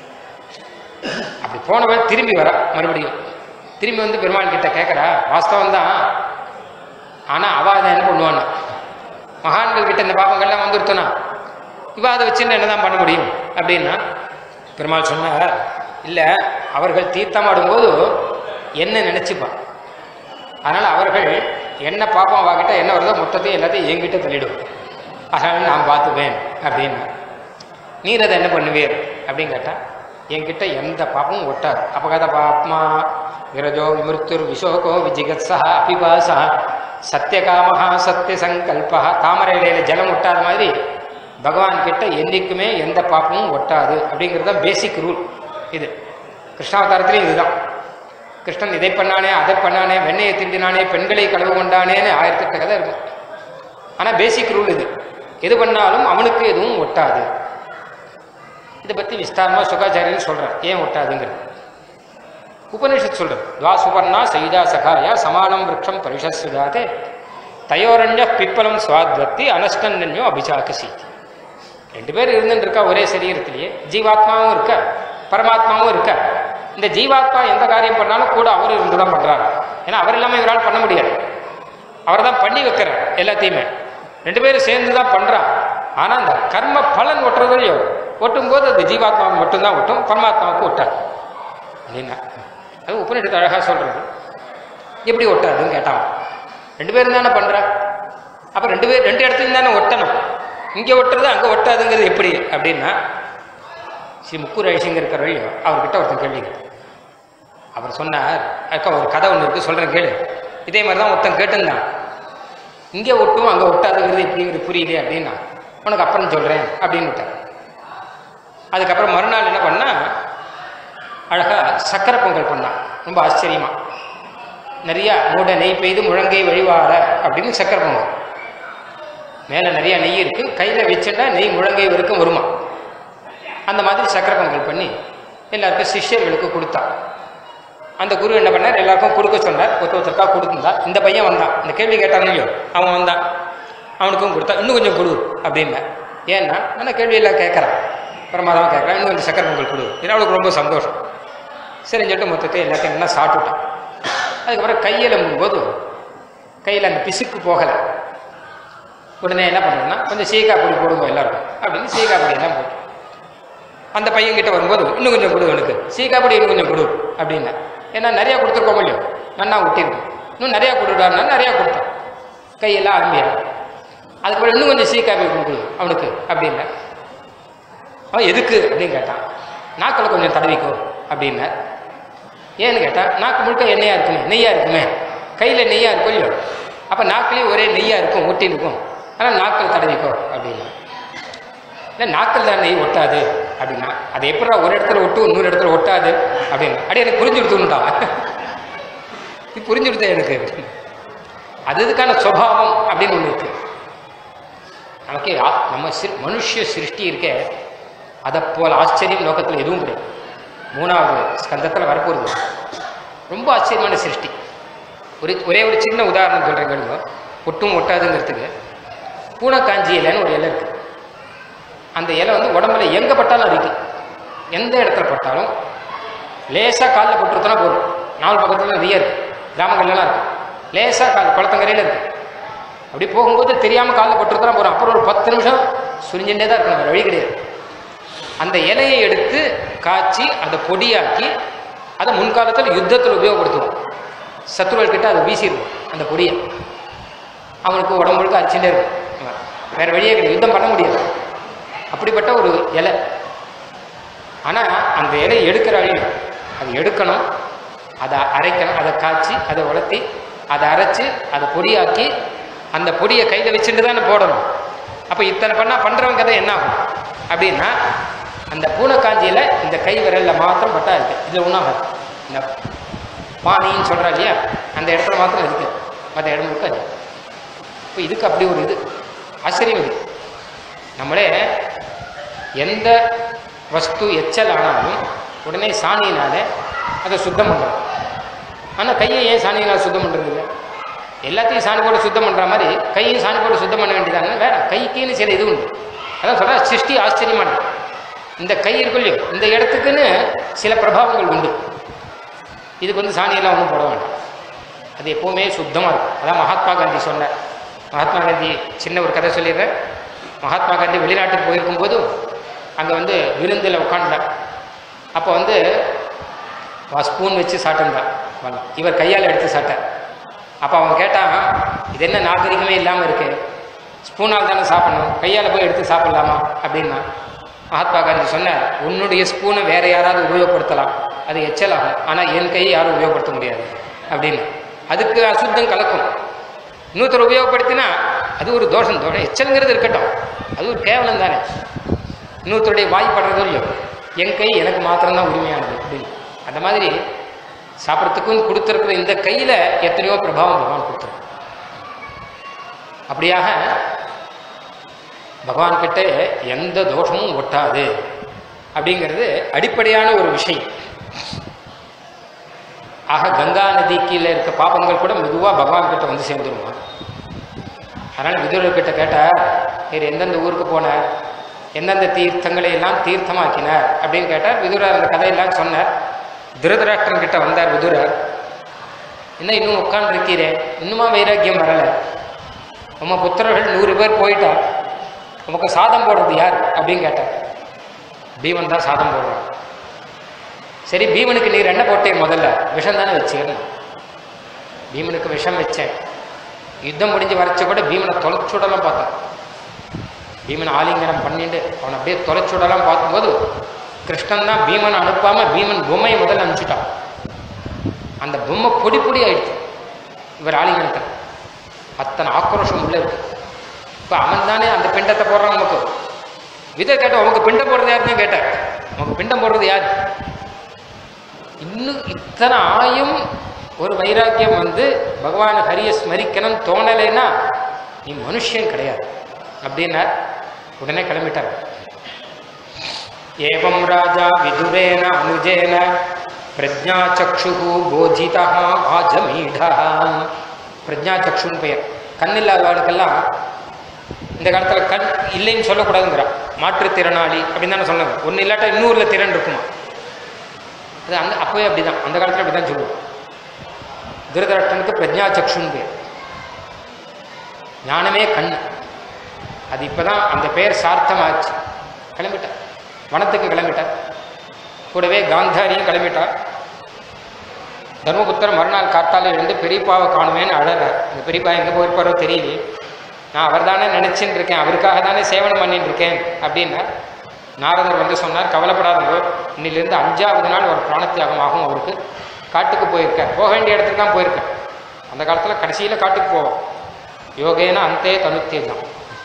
அப்படி போனவன் திரும்பி வரா. மறுபடியும் திரும்பி வந்து பெருமாள் கிட்ட கேட்குறா. வாஸ்தவம் தான், ஆனால் அவள் அதை என்ன பண்ணுவானா, மகான்கள் கிட்ட இந்த பாப்பங்கள்லாம் வந்துருத்தோனா இவ அதை வச்சுன்னு என்ன தான் பண்ண முடியும் அப்படின்னா பெருமாள் சொன்னார், இல்லை அவர்கள் தீர்த்தமாடும்போது என்ன நினச்சிப்பான், அதனால் அவர்கள் என்ன பாப்பம் அவகிட்ட என்ன வருதோ மொத்தத்தையும் எல்லாத்தையும் என்கிட்ட தள்ளிடுவோம், அதனால் நான் பார்த்துவேன் அப்படின்னா. நீர் அதை என்ன பண்ணுவீர் அப்படின்னு கேட்டால், என்கிட்ட எந்த பாப்பமும் ஒட்டாது. அபகத பாப்மா விரஜோ விமிருத்துர் விஷோகோ விஜிகத்ஸா அபிபாசா சத்தியகாமஹா சத்திய சங்கல்பா. தாமரை இலையில ஜலம் ஒட்டாத மாதிரி பகவான் கிட்ட என்றைக்குமே எந்த பாப்பமும் ஒட்டாது அப்படிங்கிறது தான் பேசிக் ரூல். இது கிருஷ்ணாவதாரத்திலையும் இதுதான். கிருஷ்ணன் இதை பண்ணானே அதை பண்ணானே, வெண்ணையை திண்டினானே, பெண்களை கழுவு கொண்டானேன்னு ஆயிரத்தெட்டு கதை இருக்கும். ஆனால் பேசிக் ரூல் இது, எது பண்ணாலும் அவனுக்கு எதுவும் ஒட்டாது. இதை பற்றி விஸ்தாரமாக சுகாச்சாரியன்னு சொல்கிறார், ஏன் ஒட்டாதுங்கிறது. உபனிஷத் சொல்கிறது, துவா சுபர்ணா சைதா சகாயா சமானம் விரக்ஷம் பரிஷஸ்விதாதே தயோரண்ய பிப்பலம் சுவாத்வத்தி அனஷ்டன்யோ அபிசாகசி. ரெண்டு பேர் இருந்துட்டு இருக்கா ஒரே சரீரத்திலேயே, ஜீவாத்மாவும் இருக்க பரமாத்மாவும் இருக்க. இந்த ஜீவாத்மா எந்த காரியம் பண்ணாலும் கூட அவர் இருந்து தான் பண்ணுறாரு. ஏன்னா அவர் இல்லாமல் இவரால் பண்ண முடியாது. அவர் தான் பண்ணி வைக்கிறார் எல்லாத்தையுமே. ரெண்டு பேரும் சேர்ந்து தான் பண்ணுறான். ஆனால் அந்த கர்ம பலன் ஒட்டுறதையோ ஒட்டும் போது அது ஜீவாத்மாவுக்கு மட்டும்தான் ஒட்டும், பரமாத்மாவுக்கு ஒட்டாது அப்படின்னா. அது உபநிஷத்து அழகாக சொல்கிறது. எப்படி ஒட்டாதுன்னு கேட்டான். ரெண்டு பேரும் தானே பண்ணுறா, அப்போ ரெண்டு பேர் ரெண்டு இடத்துலையும் தானே ஒட்டணும். இங்கே ஒட்டுறது அங்கே ஒட்டாதுங்கிறது எப்படி அப்படின்னா, ஸ்ரீ முக்கூர் ஐசிங்கர் இருக்கிற வழியோ அவர்கிட்ட ஒருத்தன் கேள்விங்க. அவர் சொன்னார், அதுக்கு ஒரு கதை ஒன்று இருக்குது சொல்கிறேன் கேளு. இதே மாதிரி தான் ஒருத்தன் கேட்டுருந்தான். இங்கே ஒட்டும் அங்கே ஒட்டாதுங்கிறது எப்படிங்கிறது புரியலையே அப்படின்னா உனக்கு அப்புறம் சொல்கிறேன் அப்படின்னு விட்டார். அதுக்கப்புறம் மறுநாள் என்ன பண்ணால் அழகாக சக்கரை பொங்கல் பண்ணான். ரொம்ப ஆச்சரியமாக நிறையா மூட நெய் பெய்து முழங்கை வழிவார அப்படின்னு சக்கரை பொங்கல். மேலே நிறையா நெய் இருக்குது, கையில் வச்சுட்டா நெய் முழங்கை வரைக்கும் வருமா. அந்த மாதிரி சக்கரை பொங்கல் பண்ணி எல்லாருக்கும் சிஷ்யர்களுக்கு கொடுத்தா. அந்த குரு என்ன பண்ணார், எல்லாருக்கும் கொடுக்க சொன்னார். ஒருத்த ஒருத்தருக்கா கொடுத்துருந்தா. இந்த பையன் வந்தான், இந்த கேள்வி கேட்டான் இல்லையோ, அவன் வந்தான், அவனுக்கும் கொடுத்தா. இன்னும் கொஞ்சம் கொடு அப்படின்னா. ஏன்னா நான் கேள்வி எல்லாம் கேட்குறான், பிரமாதமாக கேட்குறான், இன்னும் கொஞ்சம் சக்கரை பொங்கல் கொடு. ஏன்னா அவளுக்கு ரொம்ப சந்தோஷம். சரின்னு சொல்லிட்டு மொத்தத்தை எல்லாத்தையும் என்ன சாப்பிட்டுட்டான். அதுக்கப்புறம் கையில் போது கையில் அந்த பிசுக்கு போகலை. உடனே என்ன பண்ணுறேன்னா, கொஞ்சம் சீக்காய் பொடி போடுங்க எல்லாருக்கும் அப்படின்னு சீக்காய் பொடி எல்லாம் போட்டு அந்த பையன்கிட்ட வரும்போது இன்னும் கொஞ்சம் கொடு, எனக்கு சீக்காய் பொடி இன்னும் கொஞ்சம் கொடு அப்படின்னா. ஏன்னா நிறையா கொடுத்துருக்கோம் இல்லையோ, நன்னா விட்டிருக்கோம், இன்னும் நிறையா கொடுடான்னா நிறையா கொடுத்தான். கையெல்லாம் அருமையா. அதுக்கப்புறம் இன்னும் கொஞ்சம் சீக்காய் பொடி கொடு அவனுக்கு அப்படின்னா. அவன் எதுக்கு அப்படின்னு கேட்டான். நாக்கில் கொஞ்சம் தடவிக்கோ அப்படின்னா. ஏன்னு கேட்டால் நாக்கு முழுக்க எண்ணெயாக இருக்குமே, நெய்யாக இருக்குமே, கையில் நெய்யாக இருக்கும் இல்லையோ, அப்போ நாக்கிலையும் ஒரே நெய்யாக இருக்கும், ஒட்டி இருக்கும், ஆனால் நாக்கில் தடவிக்கோ அப்படின்னா. இல்லை நாக்கில் தான் நெய் ஒட்டாது அப்படின்னா. அது எப்படா ஒரு இடத்துல ஒட்டு இன்னொரு இடத்துல ஒட்டாது அப்படின்னு. அப்படி எனக்கு புரிஞ்சு கொடுத்துட்டா, இது புரிஞ்சு கொடுத்தா எனக்கு. அது இதுக்கான சுபாவம் அப்படின்னு ஒன்று இருக்கு நமக்கு. நம்ம சி மனுஷ சிருஷ்டி இருக்கே, அதை போல் ஆச்சரியம் லோகத்தில் எதுவும் கிடையாது. மூணாவது ஸ்கந்தத்தில் வரப்போகுது. ரொம்ப ஆச்சரியமான சிருஷ்டி. ஒரு ஒரே ஒரு சின்ன உதாரணம் சொல்கிறேங்க. ஒட்டும் ஒட்டாதுங்கிறதுக்கு பூனைக்காஞ்சி இலைன்னு ஒரு இலை இருக்குது. அந்த இலை வந்து உடம்புல எங்கே பட்டாலும் அரிக்கும். எந்த இடத்துல பட்டாலும் லேசாக காலில் போட்டுருத்தனா போதும். நாலு பக்கத்தில் நிறைய இருக்குது, கிராமங்கள்லாம் இருக்குது. லேசாக கால் குளத்தங்கரையில் இருக்குது. அப்படி போகும்போது தெரியாமல் காலில் போட்டுருத்தனா போகிறோம். அப்புறம் ஒரு பத்து நிமிஷம் சுரிஞ்சுட்டே தான் இருக்கணும், வேறு வழி கிடையாது. அந்த இலையை எடுத்து காய்ச்சி அதை பொடியாக்கி அதை முன்காலத்தில் யுத்தத்தில் உபயோகப்படுத்துவோம். சத்துருவல்கிட்ட அதை வீசிடுவோம் அந்த பொடியை. அவனுக்கு உடம்புக்கு அரிச்சுட்டே இருக்கும், வேறு வழியே கிடையாது, யுத்தம் பண்ண முடியாது. அப்படிப்பட்ட ஒரு இலை. ஆனால் அந்த இலையை எடுக்கிற வழி, அதை எடுக்கணும், அதை அரைக்கணும், அதை காய்ச்சி அதை உலர்த்தி அதை அரைச்சி அதை பொடியாக்கி அந்த பொடியை கையில் வச்சுட்டு தானே போடணும். அப்போ இத்தனை பண்ணால் பண்ணுறவங்க கதை என்ன ஆகும் அப்படின்னா, அந்த பூனைக்காஞ்சியில் இந்த கை விரலில் மாத்திரம் பட்டா இருக்குது, இதில் ஒன்றாகாது. இந்த பானின்னு சொல்கிறா இல்லையா, அந்த இடத்துல மாத்திரம் இருக்குது, மற்ற இடம் இருக்காது. இப்போ இதுக்கு அப்படி ஒரு இது ஆச்சரியம். இது நம்மளே எந்த வஸ்து எச்சல் ஆனாலும் உடனே சாணியினால அதை சுத்தம் பண்ணுறோம். ஆனால் கையை ஏன் சாணியினால் சுத்தம் பண்ணுறது இல்லை? எல்லாத்தையும் சாணி போட்டு சுத்தம் பண்ணுற மாதிரி கையும் சாணி போட்டு சுத்தம் பண்ண வேண்டியதாங்க. வேற கைக்குன்னு சில இது உண்டு. அதான் சொல்கிறா சிருஷ்டி ஆச்சரியமான. இந்த கை இருக்குல்லையோ, இந்த இடத்துக்குன்னு சில பிரபாவங்கள் உண்டு. இதுக்கு வந்து சாணியெல்லாம் ஒன்றும் போட வேண்டாம், அது எப்போவுமே சுத்தமாக இருக்கும். அதான் மகாத்மா காந்தி சொன்னார். மகாத்மா காந்தி சின்ன ஒரு கதை சொல்லிடுறேன். மகாத்மா காந்தி வெளிநாட்டுக்கு போயிருக்கும்போது அங்கே வந்து விருந்தில் உட்காண்டார். அப்போ வந்து ஸ்பூன் வச்சு சாப்பிட்டுருந்தான். இவர் கையால் எடுத்து சாப்பிட்டார். அப்போ அவன் கேட்டான், இது என்ன நாகரிகமே இல்லாமல் இருக்கு, ஸ்பூனால் தானே சாப்பிடணும், கையால் போய் எடுத்து சாப்பிட்லாமா அப்படின்னா. மகாத்மா காந்தி சொன்னார், உன்னுடைய ஸ்பூனை வேறு யாராவது உபயோகப்படுத்தலாம், அது எச்சலாகும், ஆனால் என் கையை யாரும் உபயோகப்படுத்த முடியாது அப்படின்னு. அதுக்கு அசுத்தம் கலக்கும். இன்னொருத்தர் உபயோகப்படுத்தினா அது ஒரு தோஷம். தோஷம் எச்சலுங்கிறது இருக்கட்டும், அது ஒரு கேவலம் தானே. இன்னொருத்தருடைய வாய் படுறதோ இல்லையோ, என் கை எனக்கு மாத்திரம்தான் உரிமையானது அப்படின்னு. அந்த மாதிரி சாப்பிட்றதுக்கும் கொடுத்துருக்குற இந்த கையில் எத்தனையோ பிரபாவம் பகவான் கொடுத்துருக்கு. அப்படியாக பகவான்கிட்ட எந்த தோஷமும் ஒட்டாது அப்படிங்கிறது அடிப்படையான ஒரு விஷயம். ஆக கங்கா நதி கீழே இருக்க பாபங்கள் கூட மெதுவாக பகவான்கிட்ட வந்து சேர்ந்துருவான். அதனால் விதுரர்கிட்ட கேட்டால், வேறு எந்தெந்த ஊருக்கு போனார், எந்தெந்த தீர்த்தங்களை எல்லாம் தீர்த்தமாக்கினார் அப்படின்னு கேட்டார். விதுரர் அந்த கதையெல்லாம் சொன்னார். திருதராஷ்டிரன் கிட்ட வந்தார் விதுரர். என்ன இன்னும் உட்கார்ந்து இருக்கிறே, இன்னுமா வைராக்கியம் வரலை, உம்ம புத்திரர்கள் நூறு பேர் போயிட்டா, உமக்கு சாதம் போடுறது யார் அப்படின்னு கேட்டார். பீமன் தான் சாதம் போடுறான். சரி, பீமனுக்கு நீர் என்ன போட்டேன், முதல்ல விஷம் தானே வச்சுக்கணும். பீமனுக்கு விஷம் வச்சேன். யுத்தம் முடிஞ்சு வரைச்ச கூட பீமனை தொலைச்சுடலாம் பார்த்தேன். பீமனை ஆலிங்கனம் பண்ணிட்டு அவனை அப்படியே தொலைச்சுடலாம் பார்க்கும்போது கிருஷ்ணன் தான் பீமனை அனுப்பாமல் பீமன் பொம்மையை முதல்ல அனுப்பிச்சுட்டான். அந்த பொம்மை பொடி பொடி ஆயிடுச்சு இவர் ஆலிங்கனத்தை. அத்தனை ஆக்ரோஷம் உள்ள இருக்கு. இப்போ அவன் தானே அந்த பிண்டத்தை போடுறான். நமக்கு விதை கேட்டோம், அவங்க பிண்டம் போடுறது யாருன்னு கேட்டார். அவங்க பிண்டம் போடுறது யார்? இன்னும் இத்தனை ஆயும் ஒரு வைராக்கியம் வந்து பகவான் ஹரியை ஸ்மரிக்கணும் தோணலைன்னா நீ மனுஷன் கிடையாது அப்படின்னார். உடனே கிளம்பிட்டார். ஏவம் ராஜா விதுரேன அனுஜேன பிரஜா சக்ஷு போஜிதா ஆஜமீடா. பிரஜா சக்ஷுன்னு பெயர். கண் இல்லாதவர்களுக்கெல்லாம் இந்த காலத்தில் கண் இல்லைன்னு சொல்லக்கூடாதுங்கிறான். மாற்றுத்திறனாளி அப்படின்னு தானே சொன்னாங்க. ஒன்று இல்லாட்டா இன்னூறுல திறன் இருக்குமா? அது அந்த அப்போவே அப்படிதான், அந்த காலத்தில் அப்படி தான் சொல்லுவோம். திருதராஷ்டிரனுக்கு பிரஜா சக்ஷுன்னு பேர். ஞானமே கண். அது இப்போதான் அந்த பெயர் சார்த்தமாச்சு. கிளம்பிட்டார், வனத்துக்கு கிளம்பிட்டார். கூடவே காந்தாரியும் கிளம்பிட்டார். தர்மபுத்திரர் மறுநாள் காத்தால எழுந்து பெரியப்பாவை காணுமேன்னு அழறார். அந்த பெரியப்பா எங்கே போயிருப்பாரோ தெரியலையே, நான் அவர் தானே நினச்சின்னு இருக்கேன், அவருக்காக தானே சேவனம் பண்ணிட்டு இருக்கேன் அப்படின்னா நாரதர் வந்து சொன்னார், கவலைப்படாதவோ, இன்னிலிருந்து அஞ்சாவது நாள் ஒரு பிராணத்தியாகம் ஆகும். அவருக்கு காட்டுக்கு போயிருக்கார். போக வேண்டிய இடத்துக்கு தான் போயிருக்கார். அந்த காலத்தில் கடைசியில் காட்டுக்கு போவோம். யோகேன அந்தே தனுத்தேஜம்.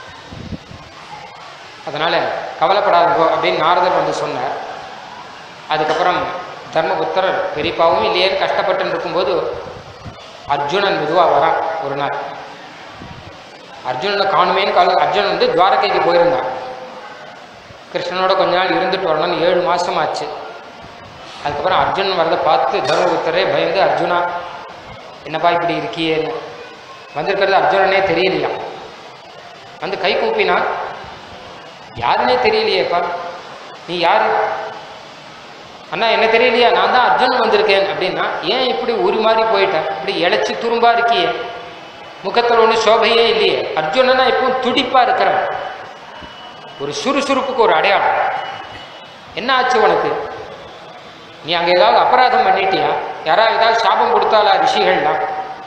அதனால் கவலைப்படாதவோ அப்படின்னு நாரதர் வந்து சொன்னார். அதுக்கப்புறம் தர்மபுத்திரர் பெரியப்பாவும் இல்லையேன்னு கஷ்டப்பட்டு இருக்கும்போது அர்ஜுனன் மெதுவாக வரான். ஒரு நாள் அர்ஜுனனை காணுமேன்னு கால அர்ஜுனன் வந்து துவாரகைக்கு போயிருந்தான். கிருஷ்ணனோட கொஞ்ச நாள் இருந்துட்டு வரணும்னு ஏழு மாதம் ஆச்சு. அதுக்கப்புறம் அர்ஜுனன் வரதை பார்த்து தர்மபுத்திரரே பயந்து, அர்ஜுனா என்னப்பா இப்படி இருக்கியேன்னு. வந்திருக்கிறது அர்ஜுனனே தெரியலையா. வந்து கை கூப்பினா, யாருன்னே தெரியலையேப்பா, நீ யாரு? அண்ணா என்ன தெரியலையா, நான் தான் அர்ஜுனன் வந்திருக்கேன் அப்படின்னா. ஏன் இப்படி ஒரு மாதிரி போயிட்டேன், இப்படி இழைச்சி துரும்பா இருக்கியே, முகத்தில் ஒன்றும் சோபையே இல்லையே. அர்ஜுனனா இப்பவும் துடிப்பா இருக்கிறவன், ஒரு சுறுசுறுப்புக்கு ஒரு அடையாளம். என்ன ஆச்சு உனக்கு? நீ அங்கே ஏதாவது அபராதம் பண்ணிட்டியா? யாராவது ஏதாவது சாபம் கொடுத்தாலா ரிஷிகள்லாம்?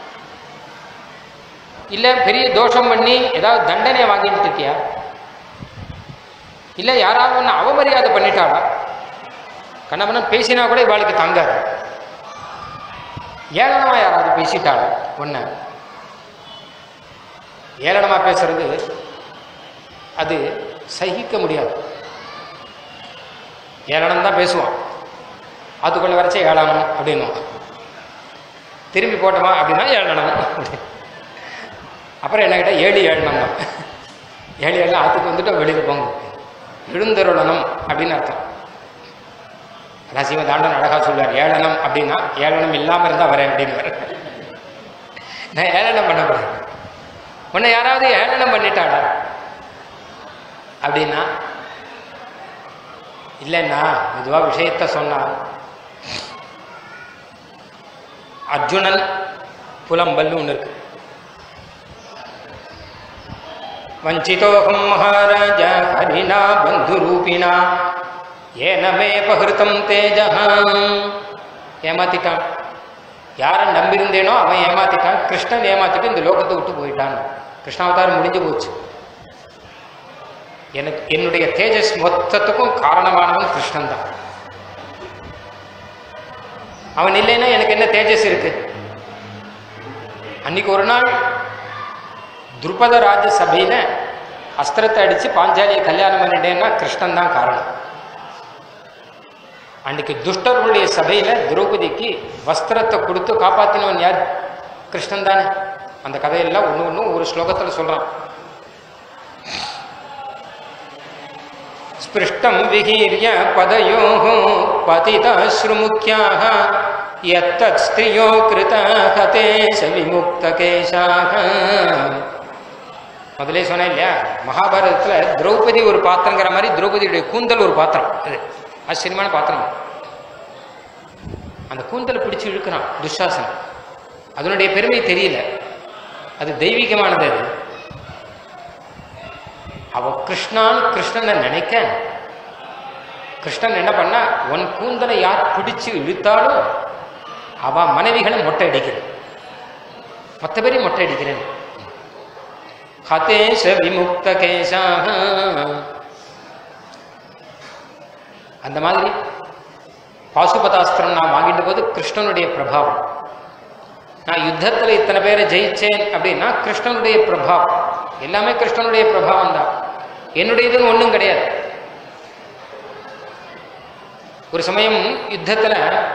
இல்லை பெரிய தோஷம் பண்ணி ஏதாவது தண்டனை வாங்கிட்டு இருக்கியா? இல்லை யாராவது ஒன்று அவமரியாதை பண்ணிட்டாளா? கண்ணபண்ணன் பேசினா கூட இவாளுக்கு தாங்காது. ஏளனமா யாராவது பேசிட்டாளா? ஒன்று ஏளனமா பேசுறது அது சகிக்க முடியாது. ஏளனம் தான் பேசுவான். அதுக்குள்ள வரைச்ச ஏளனம் அப்படின்னும். திரும்பி போட்டோமா அப்படின்னா ஏளனம். அப்புறம் என்ன கேட்டால் ஏழு ஏழனம் தான். ஏழு ஏழு ஆத்துக்கு வந்துட்டு வெளியில் போங்க, எழுந்தருளனம் அப்படின்னு அர்த்தம். ரசிவ தாண்டன் அழகா சொல்வார். ஏளனம் அப்படின்னா ஏளனம் இல்லாமல் இருந்தால் வரேன் அப்படின்னு. நான் ஏளனம் பண்ண போறேன். உன்னை யாராவது ஏளனம் பண்ணிட்டாளா அப்படின்னா, இல்லைன்னா மெதுவா விஷயத்த சொன்னா. அர்ஜுனன் புலம்பல்னு ஒன்று இருக்கு. வஞ்சிதோகம் மகாராஜ ஹரிணா பந்து ரூபினா ஏனமே பகிருத்தம் தேஜஹம். ஏமாத்திட்டான். யாரை நம்பியிருந்தேனோ அவன் ஏமாத்திட்டான். கிருஷ்ணன் ஏமாத்திட்டு இந்த லோகத்தை விட்டு போயிட்டான். கிருஷ்ணாவதாரம் முடிஞ்சு போச்சு. எனக்கு என்னுடைய தேஜஸ் மொத்தத்துக்கும் காரணமானவன் கிருஷ்ணன் தான். அவன் இல்லைன்னா எனக்கு என்ன தேஜஸ் இருக்கு? அன்னைக்கு ஒரு நாள் துருபத ராஜ சபையில அஸ்திரத்தை அடிச்சு பாஞ்சாலியை கல்யாணம் பண்ணிட்டேன்னா கிருஷ்ணன் தான் காரணம். அன்னைக்கு துஷ்டர்களுடைய சபையில திரௌபதிக்கு வஸ்திரத்தை கொடுத்து காப்பாத்தினவன் யார்? கிருஷ்ணன் தானே. அந்த கதையெல்லாம் ஒன்று ஒன்றும் ஒரு ஸ்லோகத்தில் சொல்றான். ஸ்பிருஷ்டம் விகீர்ய பதயோஹ பதிதாஸ்ருமுக்யாஹ யத்தத் ஸ்திரியோ கிருத ஹதேஷ விமுக்தகேஷாஹ. முதலே சொன்னேன் இல்லையா, மகாபாரதத்தில் திரௌபதி ஒரு பாத்திரங்கிற மாதிரி திரௌபதியுடைய கூந்தல் ஒரு பாத்திரம். அது ஆச்சரியமான பாத்திரம். அந்த கூந்தலை பிடிச்சு இழுக்கிறான் துஷாசன். அதனுடைய பெருமை தெரியல, அது தெய்வீகமானது. அது அவ கிருஷ்ணான் கிருஷ்ணனை நினைக்க கிருஷ்ணன் என்ன பண்ணா, உன் கூந்தலை யார் பிடிச்சு இழுத்தாலும் அவ மனைவிகளை மொட்டை அடிக்கிறேன், மற்ற பேரையும் மொட்டை அடிக்கிறேன். ஹதேஷ விமுக்த கேசாக. அந்த மாதிரி பாசுபதாஸ்திரம் நான் வாங்கிட்ட போது கிருஷ்ணனுடைய பிரபாவம். நான் யுத்தத்தில் இத்தனை பேரை ஜெயிச்சேன் அப்படின்னா கிருஷ்ணனுடைய பிரபாவம், எல்லாமே கிருஷ்ணனுடைய பிரபாவம் தான், என்னுடையதுன்னு ஒன்றும் கிடையாது. ஒரு சமயம் யுத்தத்தில்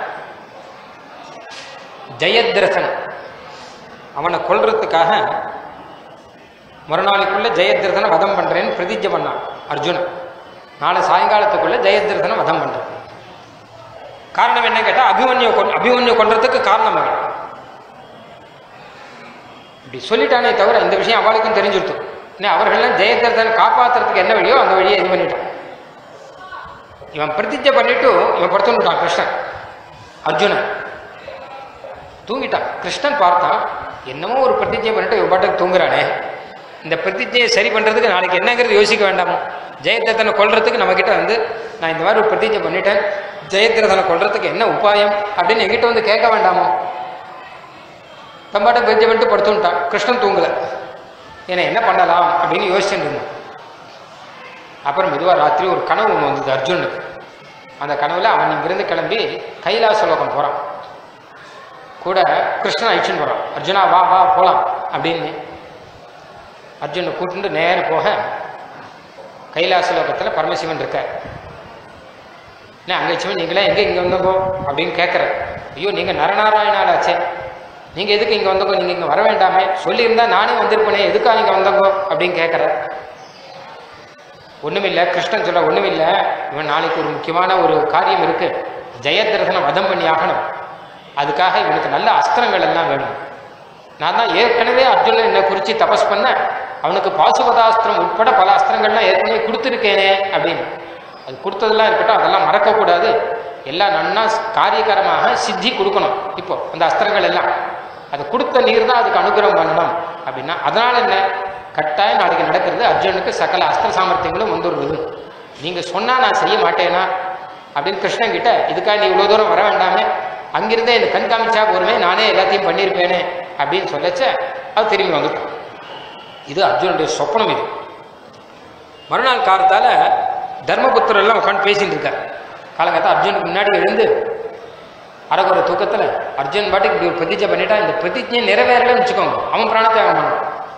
ஜெயத்ரதன் அவனை கொல்றதுக்காக மறுநாளைக்குள்ள ஜெயத்ரதனை வதம் பண்றேன்னு பிரதிஜை பண்ணான் அர்ஜுனன். நாளை சாயங்காலத்துக்குள்ள ஜெயத்ரதனை வதம் பண்றேன். காரணம் என்ன கேட்டா அபிமன்யு கொன் அபிமன்யு கொன்றதுக்கு காரணம் அவன் இப்படி சொல்லிட்டானே தவிர இந்த விஷயம் அவளுக்கும் தெரிஞ்சுடுத்து. அவர்கள்லாம் ஜெயத்ரதனை காப்பாற்றுறதுக்கு என்ன வழியோ அந்த வழியை இது பண்ணிட்டான். இவன் பிரதிஜை பண்ணிட்டு இவன் படுத்துட்டான் கிருஷ்ணன். அர்ஜுனன் தூங்கிட்டான். கிருஷ்ணன் பார்த்தான், என்னமோ ஒரு பிரதிஜை பண்ணிட்டு இவன் பாட்டுக்கு தூங்குறானே, இந்த பிரதிஜையை சரி பண்றதுக்கு நாளைக்கு என்னங்கிறது யோசிக்க வேண்டாமோ? ஜெயத்ரதனை கொல்றதுக்கு நம்ம கிட்ட வந்து நான் இந்த மாதிரி ஒரு பிரதிஜை பண்ணிட்டேன், ஜெயத்ரதனை கொல்றதுக்கு என்ன உபாயம் அப்படின்னு எங்கிட்ட வந்து கேட்க வேண்டாமோ? தம்பாட்ட பிரதிஜை பண்ணிட்டு படுத்துட்டான். கிருஷ்ணன் தூங்கல. ஏன்னா என்ன பண்ணலாம் அப்படின்னு யோசிச்சுட்டு இருந்தான். அப்புறம் மெதுவாக ராத்திரி ஒரு கனவு ஒன்று வந்தது அர்ஜுனுக்கு. அந்த கனவுல அவன் இங்கிருந்து கிளம்பி கைலாசலோகம் போறான். கூட கிருஷ்ணன் அழிச்சுன்னு போறான். அர்ஜுனா வா வா போலாம் அப்படின்னு அர்ஜுனை கூட்டிட்டு நேர போக கைலாசலோகத்தில் பரமசிவன் இருக்க. என்ன அங்கே சிவன் நீங்களே எங்கே இங்கே வந்தோங்கோ அப்படின்னு கேட்குற. ஐயோ நீங்கள் நரநாராயணாலாச்சே, நீங்கள் எதுக்கு இங்கே வந்தோங்கோ, நீங்கள் இங்கே வர வேண்டாமே, சொல்லியிருந்தா நானே வந்திருப்பேனே, எதுக்காக நீங்கள் வந்தோங்கோ அப்படின்னு கேட்குற. ஒன்றுமில்லை கிருஷ்ணன் சொல்ல, ஒன்றுமில்லை இவன் நாளைக்கு ஒரு முக்கியமான ஒரு காரியம் இருக்கு, ஜெயத்ரதனை வதம் பண்ணி ஆகணும், அதுக்காக இவனுக்கு நல்ல அஸ்திரங்கள் எல்லாம் வேணும். நான் தான் ஏற்கனவே அர்ஜுனன் என்னை குறித்து தபஸ் பண்ண, அவனுக்கு பாசுபதாஸ்திரம் உட்பட பல அஸ்திரங்கள்லாம் ஏற்கனவே கொடுத்துருக்கேனே அப்படின்னு. அது கொடுத்ததெல்லாம் இருக்கட்டும், அதெல்லாம் மறக்கக்கூடாது, எல்லாம் நன்னா காரியகரமாக சித்தி கொடுக்கணும். இப்போ அந்த அஸ்திரங்கள் எல்லாம் அது கொடுத்த நீர் தான் அதுக்கு அனுகிரகம் பண்ணணும் அப்படின்னா, அதனால என்ன கட்டாயம் நாளைக்கு நடக்கிறது, அர்ஜுனுக்கு சகல அஸ்திர சாமர்த்தியங்களும் வந்துடுறது. நீங்கள் சொன்னால் நான் செய்ய மாட்டேனா அப்படின்னு கிருஷ்ணன் கிட்ட, இதுக்காக நீ இவ்வளோ தூரம் வர வேண்டாமே, அங்கிருந்தே எனக்கு கண் காமிச்சா போருமே, நானே எல்லாத்தையும் பண்ணியிருப்பேனே அப்படின்னு சொல்லச்ச அது திரும்பி வந்துட்டான். இது அர்ஜுனுடைய சொப்பனம். இது மறுநாள் காலத்தால் தர்மபுத்திரர் எல்லாம் உட்காந்து பேசிட்டு இருக்கார். காலங்காலத்தில் அர்ஜுனுக்கு முன்னாடி எழுந்து அரகுற தூக்கத்தில் அர்ஜுன் பாட்டுக்கு இப்படி ஒரு பிரதிஜை பண்ணிட்டா, இந்த பிரதிஜை நிறைவேறலன்னு வச்சுக்கோங்க, அவன் பிராணத்தியாகம் பண்ணான்.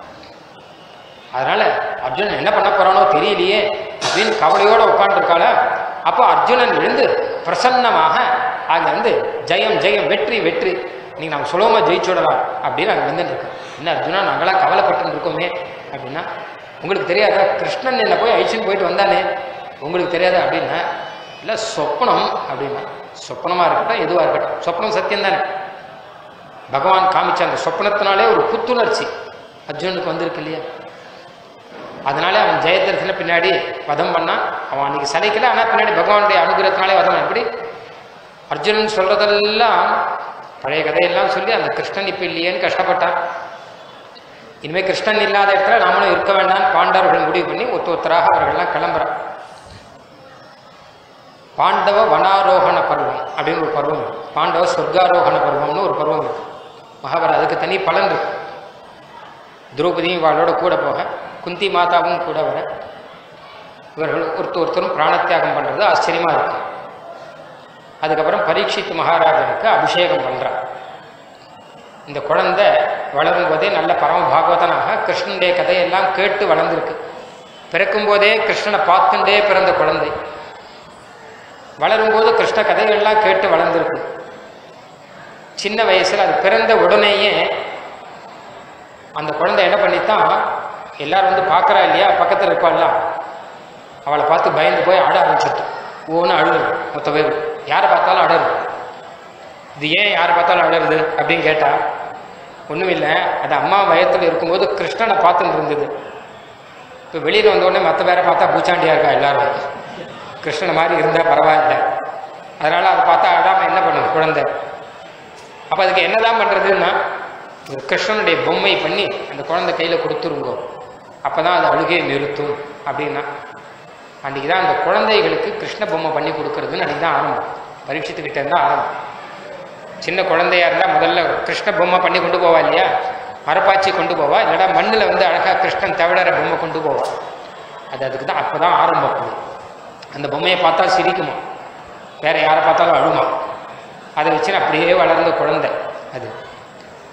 அதனால அர்ஜுனன் என்ன பண்ண போறானோ தெரியலையே அப்படின்னு கவலையோட உட்காந்துருக்காள. அப்போ அர்ஜுனன் எழுந்து பிரசன்னமாக அங்கே வந்து ஜெயம் ஜெயம் வெற்றி வெற்றி, நீங்க நம்ம சுலபமாக ஜெயிச்சுடலாம் அப்படின்னு அங்கே வந்துட்டு இருக்கோம். என்ன அர்ஜுனா நாங்களாம் கவலைப்பட்டு இருக்கோமே அப்படின்னா, உங்களுக்கு தெரியாதா கிருஷ்ணன் என்ன போய் அழிச்சுன்னு போயிட்டு வந்தானே, உங்களுக்கு தெரியாதா அப்படின்னா, இல்லை சொப்பனம் அப்படின்னா, சொப்பனமாக இருக்கட்டும் எதுவாக இருக்கட்டும், சொப்பனம் சத்தியம் தானே. பகவான் காமிச்ச அந்த சொப்பனத்தினாலே ஒரு புத்துணர்ச்சி அர்ஜுனுக்கு வந்திருக்கு இல்லையா. அதனால அவன் ஜெயத்ரதனை பின்னாடி வதம் பண்ணான். அவன் அன்னைக்கு சளைக்கல, ஆனால் பின்னாடி பகவானுடைய அனுகிரகத்தினாலே வதம். எப்படி அர்ஜுனன் சொல்றதெல்லாம் பழைய கதையெல்லாம் சொல்லி அந்த கிருஷ்ணன் இப்போ இல்லையேன்னு கஷ்டப்பட்டான். இனிமேல் கிருஷ்ணன் இல்லாத இடத்துல நாமளும் இருக்க வேண்டாம் பாண்டவர்கள் முடிவு பண்ணி ஒத்து ஒத்தராக அவர்கள்லாம் கிளம்புறான். பாண்டவ வனாரோகண பருவம் அப்படின்னு ஒரு பருவம் இருக்கு. பாண்டவ சொர்க்காரோகண பருவம்னு ஒரு பருவம் இருக்கு மகாபாரத. அதுக்கு தனி பலன் இருக்கு. திரௌபதியும் இவாளோட கூட போக, குந்தி மாதாவும் கூட வர, இவர்கள் ஒருத்தர் ஒருத்தரும் பிராணத்தியாகம் பண்ணுறது ஆச்சரியமாக இருக்கு. அதுக்கப்புறம் பரீட்சித் மகாராஜனுக்கு அபிஷேகம் பண்ணுறார். இந்த குழந்தை வளரும் போதே நல்ல பரம பாகவதனாக கிருஷ்ணனுடைய கதையெல்லாம் கேட்டு வளர்ந்துருக்கு. பிறக்கும் போதே கிருஷ்ணனை பார்த்துட்டே பிறந்த குழந்தை வளரும்போது கிருஷ்ண கதைகள்லாம் கேட்டு வளர்ந்துருக்கு. சின்ன வயசில் அது பிறந்த உடனேயே அந்த குழந்தை என்ன பண்ணித்தான், எல்லாரும் வந்து பார்க்குறா இல்லையா, பக்கத்தில் இருப்பாள்லாம், அவளை பார்த்து பயந்து போய் ஆட ஆரம்பிச்சிட்டு ஒவ்வொன்று அழுது. மொத்த பேர் யாரை பார்த்தாலும் அடருது. இது ஏன் யாரை பார்த்தாலும் அடருது அப்படின்னு கேட்டால், ஒன்றும் இல்லை, அது அம்மா வயத்தில் இருக்கும்போது கிருஷ்ணனை பார்த்துட்டு இருந்தது. இப்போ வெளியில் வந்தோடனே மற்ற பேரை பார்த்தா பூச்சாண்டியாக இருக்கா எல்லாரும், கிருஷ்ணனை மாதிரி இருந்தால் பரவாயில்ல, அதனால் அதை பார்த்தா அழாமல் என்ன பண்ணுது குழந்தை. அப்போ அதுக்கு என்னதான் பண்ணுறதுன்னா, கிருஷ்ணனுடைய பொம்மை பண்ணி அந்த குழந்தை கையில் கொடுத்துருங்கோ, அப்போ தான் அது அழுகையை நிறுத்தும் அப்படின்னா. அன்றைக்கி தான் அந்த குழந்தைகளுக்கு கிருஷ்ண பொம்மை பண்ணி கொடுக்கறதுன்னு அன்றைக்கி தான் ஆரம்பம். பரீட்சித்துக்கிட்டே இருந்தால் ஆரம்பம். சின்ன குழந்தையாக இருந்தால் முதல்ல கிருஷ்ண பொம்மை பண்ணி கொண்டு போவா இல்லையா, மரப்பாச்சி கொண்டு போவா, இல்லைனா மண்ணில் வந்து அழகாக கிருஷ்ணன் தவிடற பொம்மை கொண்டு போவா. அது அதுக்கு தான் அப்போ தான் ஆரம்பம். அந்த பொம்மையை பார்த்தா சிரிக்குமா, வேற யாரை பார்த்தாலும் அழுமா. அதை வச்சுன்னு அப்படியே வளர்ந்த குழந்தை அது.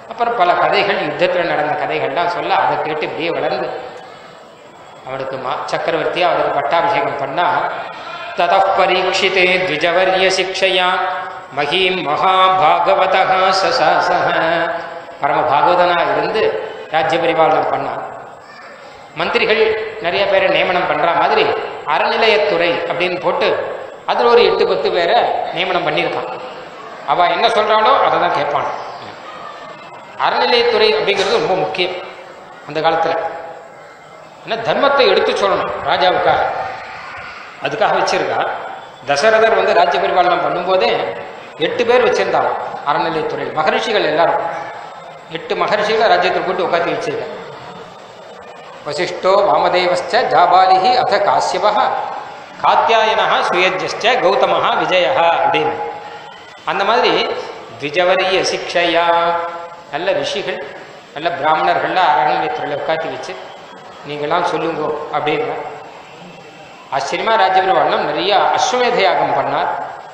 அப்புறம் பல கதைகள், யுத்தத்தில் நடந்த கதைகள்லாம் சொல்ல அதை கேட்டு இப்படியே வளர்ந்து அவனுக்கு மா சக்கரவர்த்தியா அவருக்கு பட்டாபிஷேகம் பண்ணா. தத பரீட்சிதே த்விஜவர்ய சிக்ஷையா மகீம் மகாபாகவதா சசாசஹ. பரம பாகவதனா இருந்து ராஜ்ய பரிபாலனம் பண்ணான். மந்திரிகள் நிறைய பேரை நியமனம் பண்ற மாதிரி அறநிலையத்துறை அப்படின்னு போட்டு அதில் ஒரு எட்டு பத்து பேரை நியமனம் பண்ணியிருக்கான். அவ என்ன சொல்றாளோ அதை தான் கேட்பான். அறநிலையத்துறை அப்படிங்கிறது ரொம்ப முக்கியம் அந்த காலத்தில். ஏன்னா தர்மத்தை எடுத்து சொல்லணும் ராஜாவுக்காக, அதுக்காக வச்சிருக்கா. தசரதர் வந்து ராஜ்ய பரிபாலனம் பண்ணும்போதே எட்டு பேர் வச்சிருந்தாங்க அறநிலையத்துறை. மகரிஷிகள் எல்லாரும் எட்டு மகரிஷிகளை ராஜ்யத்தை கூட்டு உட்காந்து வச்சிருக்க. வசிஷ்டோ வாமதேவஸ்ச ஜாபாலிஹி அத காசியபா காத்தியாயனா சுயஜ்யஸ்ச கௌதமஹா விஜயா அப்படின்னு. அந்த மாதிரி த்விஜவரிய சிக்ஷையா நல்ல ரிஷிகள் நல்ல பிராமணர்கள்லாம் அறநிலையத்துறையில் உட்காத்தி வச்சு நீங்களாம் சொல்லுங்கோ அப்படின்னா. ஆச்சரியமா ராஜ்யபரிபாலனம் நிறைய அஸ்வமேத யாகம் பண்ணார்.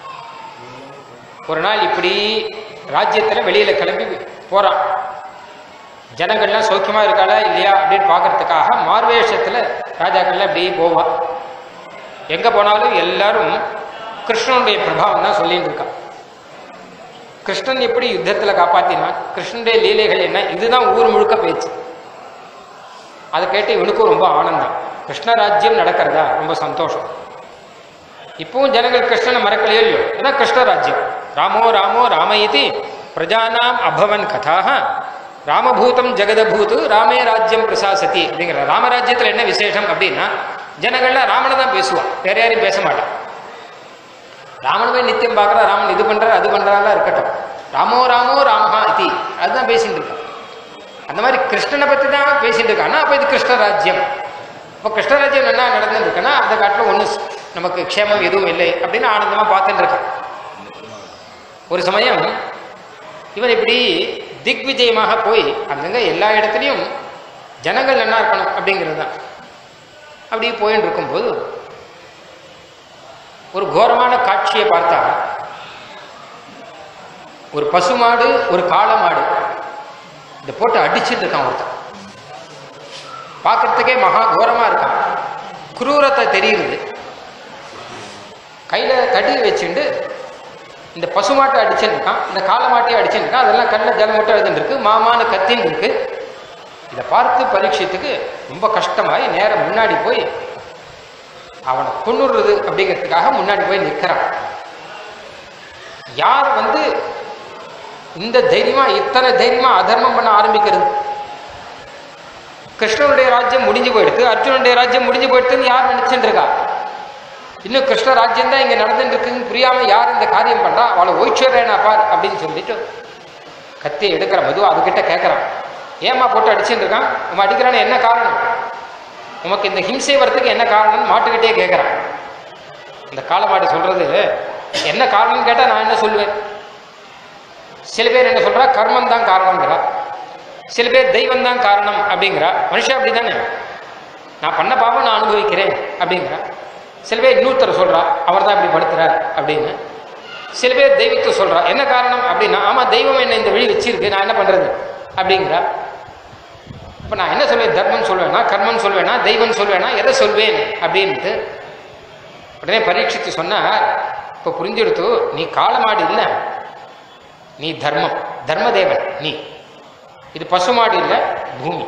ஒரு நாள் இப்படி ராஜ்யத்தில் வெளியில கிளம்பி போறான். ஜனங்கள்லாம் சௌக்கியமா இருக்காளா இல்லையா அப்படின்னு பார்க்கறதுக்காக மார்வேஷத்துல ராஜாக்கள்லாம் அப்படியே போவா. எங்க போனாலும் எல்லாரும் கிருஷ்ணனுடைய பிரபாவம் தான் சொல்லிட்டு இருக்கான். கிருஷ்ணன் எப்படி யுத்தத்துல காப்பாத்தினான், கிருஷ்ணனுடைய லீலைகள் என்ன, இதுதான் ஊர் முழுக்க பேச்சு. அதை கேட்டு இவனுக்கும் ரொம்ப ஆனந்தம். கிருஷ்ண ராஜ்யம் நடக்கிறதா ரொம்ப சந்தோஷம். இப்பவும் ஜனங்கள் கிருஷ்ணனை மறக்கலையோ இல்லையோ, ஏன்னா கிருஷ்ண ராஜ்யம். ராமோ ராமோ ராமயிதி பிரஜானாம் அபவன் கதாக ராமபூதம் ஜெகதபூத்து ராமே ராஜ்யம் பிரசாசதி அப்படிங்கிற. ராமராஜ்யத்தில் என்ன விசேஷம் அப்படின்னா ஜனங்கள்லாம் ராமனை தான் பேசுவான், வேற யாரையும் பேச மாட்டான். ராமனுமே நித்தியம் பார்க்குறா, ராமன் இது பண்றாரு அது பண்றாரா இருக்கட்டும், ராமோ ராமோ ராமஹா இதி அதுதான் பேசிட்டு இருக்கான். அந்த மாதிரி கிருஷ்ணனை பற்றி தான் பேசிட்டு இருக்கான்னா அப்போ இது கிருஷ்ண ராஜ்யம். இப்போ கிருஷ்ணராஜ்யம் என்ன நடந்துருக்குன்னா அந்த காட்டில் ஒன்றும் நமக்கு க்ஷேமம் எதுவும் இல்லை அப்படின்னு ஆனந்தமாக பார்த்துட்டு இருக்கான். ஒரு சமயம் இவன் இப்படி திக் விஜயமாக போய் அங்கங்கே எல்லா இடத்துலையும் ஜனங்கள் நல்லா இருக்கணும் அப்படிங்கிறது தான். அப்படி போயின்னு இருக்கும்போது ஒரு கோரமான காட்சியை பார்த்தா, ஒரு பசுமாடு ஒரு காளை மாடு இதை போட்டு அடிச்சுட்டு இருக்கான் ஒருத்தன். பார்க்கறதுக்கே மகா கோரமா இருக்கான், குரூரத்தை தெரியுது. கையில தடி வச்சுட்டு இந்த பசுமாட்டை அடிச்சுட்டு இருக்கான், இந்த காளை மாட்டையும் அடிச்சுட்டு இருக்கான். அதெல்லாம் கண்ணில் ஜலம் மட்டும் எழுதுன்னு இருக்கு, மாமான்னு கத்தின்னு இருக்கு. இதை பார்த்து பரீட்சித்துக்கு ரொம்ப கஷ்டமாயி நேரம் முன்னாடி போய் அவனை கொன்னுடுறது அப்படிங்கிறதுக்காக முன்னாடி போய் நிற்கிறான். யார் வந்து இந்த தைரியமா இத்தனை தைரியமா அதர்மம் பண்ண ஆரம்பிக்கிறது? கிருஷ்ணனுடைய ராஜ்யம் முடிஞ்சு போயிடுது, அர்ஜுனுடைய ராஜ்யம் முடிஞ்சு போயிடுதுன்னு யார் நினைச்சுட்டு இருக்கா? இன்னும் கிருஷ்ண ராஜ்யம் தான் இங்க நடந்துட்டு இருக்குன்னு புரியாம யார் இந்த காரியம் பண்றா? அவளை ஓய்ச்சேரேனா பார் அப்படின்னு சொல்லிட்டு கத்தியை எடுக்கிற மது அதுகிட்ட கேட்கறான், ஏமா போட்டு அடிச்சுட்டு இருக்கான், உன் அடிக்கிறான்னு என்ன காரணம், உமக்கு இந்த ஹிம்சை வரத்துக்கு என்ன காரணம்னு மாட்டுக்கிட்டே கேட்கறான். இந்த காளமாடு சொல்றது என்ன காரணம்னு கேட்டா நான் என்ன சொல்லுவேன்? சில பேர் என்ன சொல்றா, கர்மம் தான் காரணம்ங்கிறா, சில பேர் தெய்வம் தான் காரணம் அப்படிங்கிறா. மனுஷன் அப்படித்தானே, நான் பண்ண பாவம் நான் அனுபவிக்கிறேன் அப்படிங்கிறா. சில பேர் இன்னொருத்தர் சொல்றா அவர் தான் இப்படி படுத்துறார் அப்படின்னு. சில பேர் தெய்வத்தை சொல்றா, என்ன காரணம் அப்படின்னா ஆமா தெய்வம் என்ன இந்த வழி வச்சிருக்கு நான் என்ன பண்றது அப்படிங்கிறா. இப்போ நான் என்ன சொல்வேன், தர்மம் சொல்வேனா கர்மம் சொல்வேனா தெய்வம் சொல்வேனா எதை சொல்வேன் அப்படின்ட்டு உடனே பரீட்சித்து சொன்னா, இப்போ புரிஞ்செடுத்து நீ காளமாடு இல்லை, நீ தர்மம் தர்மதேவன் நீ. இது பசுமாடு இல்லை பூமி.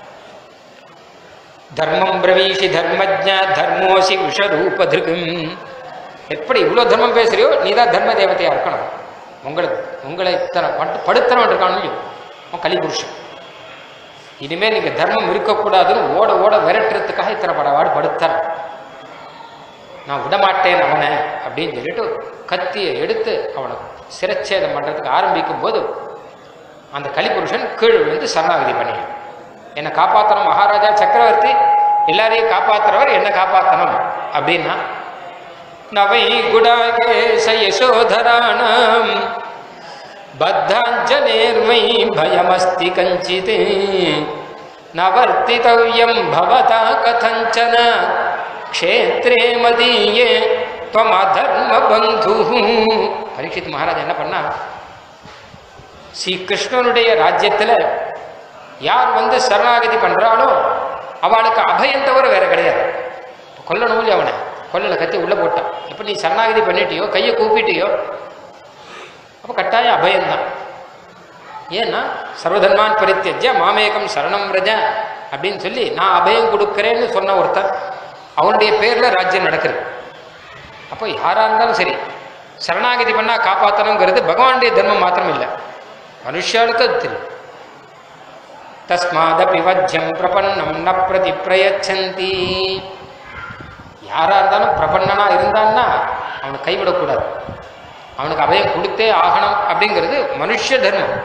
தர்மம் பிரவீஷி தர்மஜா தர்மோசி விஷரூபதிருக்கும். எப்படி இவ்வளோ தர்மம் பேசுறியோ நீ தான் தர்ம தேவதையா இருக்கணும். உங்களை உங்களை இத்தனை பட்டு படுத்தனவன் இருக்கானு அவன் கலிபுருஷன். இனிமேல் நீங்க தர்மம் இருக்கக்கூடாதுன்னு ஓட ஓட விரட்டுறதுக்காக இத்தனை படவாடு படுத்தறான். நான் விடமாட்டேன் அவனை அப்படின்னு சொல்லிட்டு கத்தியை எடுத்து அவனை சிரச்சேதம் பண்றதுக்கு ஆரம்பிக்கும் போது அந்த கலிபுருஷன் கீழ் விழுந்து சரணாகதி பண்ணினான். என்னை காப்பாற்றணும் மகாராஜா சக்கரவர்த்தி, எல்லாரையும் காப்பாற்றுறவர் என்ன காப்பாற்றணும் அப்படின்னா, நவை குடாகேச யசோதராணாம் பத்தாஞ்சலேர்மை பயமஸ்தி கஞ்சிதே நவர்த்திதவ்யம் பவதா கதஞ்சன க்ஷேத்ரே மதீயே त्वमधर्म बंधु. பரீட்சித் மகாராஜா என்ன பண்ணா, ஸ்ரீ கிருஷ்ணனுடைய ராஜ்யத்துல யார் வந்து சரணாகதி பண்றாளோ அவளுக்கு அபயம் தவிர வேற கிடையாது. கொல்லணும் அவனை கொல்லலை, கத்தி உள்ள போட்டான். இப்ப நீ சரணாகதி பண்ணிட்டியோ, கையை கூப்பிட்டியோ, அப்ப கட்டாயம் அபயம்தான். ஏன்னா சர்வதர்மான் பரித்தியஜ்ய மாமேகம் சரணம் ரஜ அப்படின்னு சொல்லி நான் அபயம் கொடுக்கிறேன்னு சொன்ன ஒருத்தர், அவனுடைய பேர்ல ராஜ்யம் நடக்குது. அப்போ யாரா இருந்தாலும் சரி சரணாகதி பண்ணா காப்பாற்றணுங்கிறது பகவானுடைய தர்மம் மாத்திரம் இல்லை, மனுஷாளுக்கு அது தெரியும். தஸ்மாதபி வஜ்யம் பிரபன்னம் ந பிரதி பிரயச்சந்தி. யாரா இருந்தாலும் பிரபன்னனா இருந்தான்னா அவனை கைவிடக்கூடாது, அவனுக்கு அபயம் கொடுத்தே ஆகணும் அப்படிங்கிறது மனுஷ தர்மம்.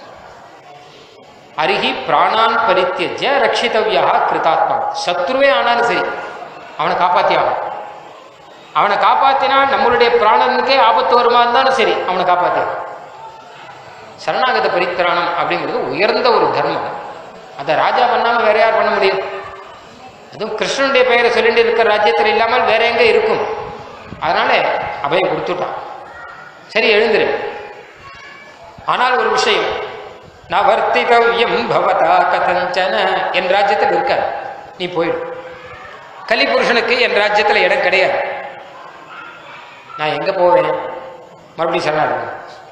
அருகி பிராணான் பரித்தியஜ்ய ரட்சிதவ்யா கிருதாத்மா. சத்ருவே ஆனாலும் சரி அவனை காப்பாற்றி ஆகணும். அவனை காப்பாற்றினால் நம்மளுடைய பிராணனுக்கே ஆபத்து வருமா இருந்தாலும் சரி அவனை காப்பாற்றி. சரணாகத பரித்திராணம் அப்படிங்கிறது உயர்ந்த ஒரு தர்மம். அதை ராஜா பண்ணாம வேற யார் பண்ண முடியும்? அதுவும் கிருஷ்ணனுடைய பெயரை சொல்லிட்டு இருக்கிற ராஜ்யத்தில் இல்லாமல் வேற எங்க இருக்கும்? அதனால அபயம் கொடுத்துட்டான். சரி எழுந்துரு. ஆனால் ஒரு விஷயம், நான் வர்த்திதவ்யம் பவதா கதஞ்சன, என் ராஜ்யத்தில் இருக்க நீ போயிடு. கலிபுருஷனுக்கு என் ராஜ்யத்தில் இடம் கிடையாது. நான் எங்க போவேன்? மறுபடியும் சரணாகதி.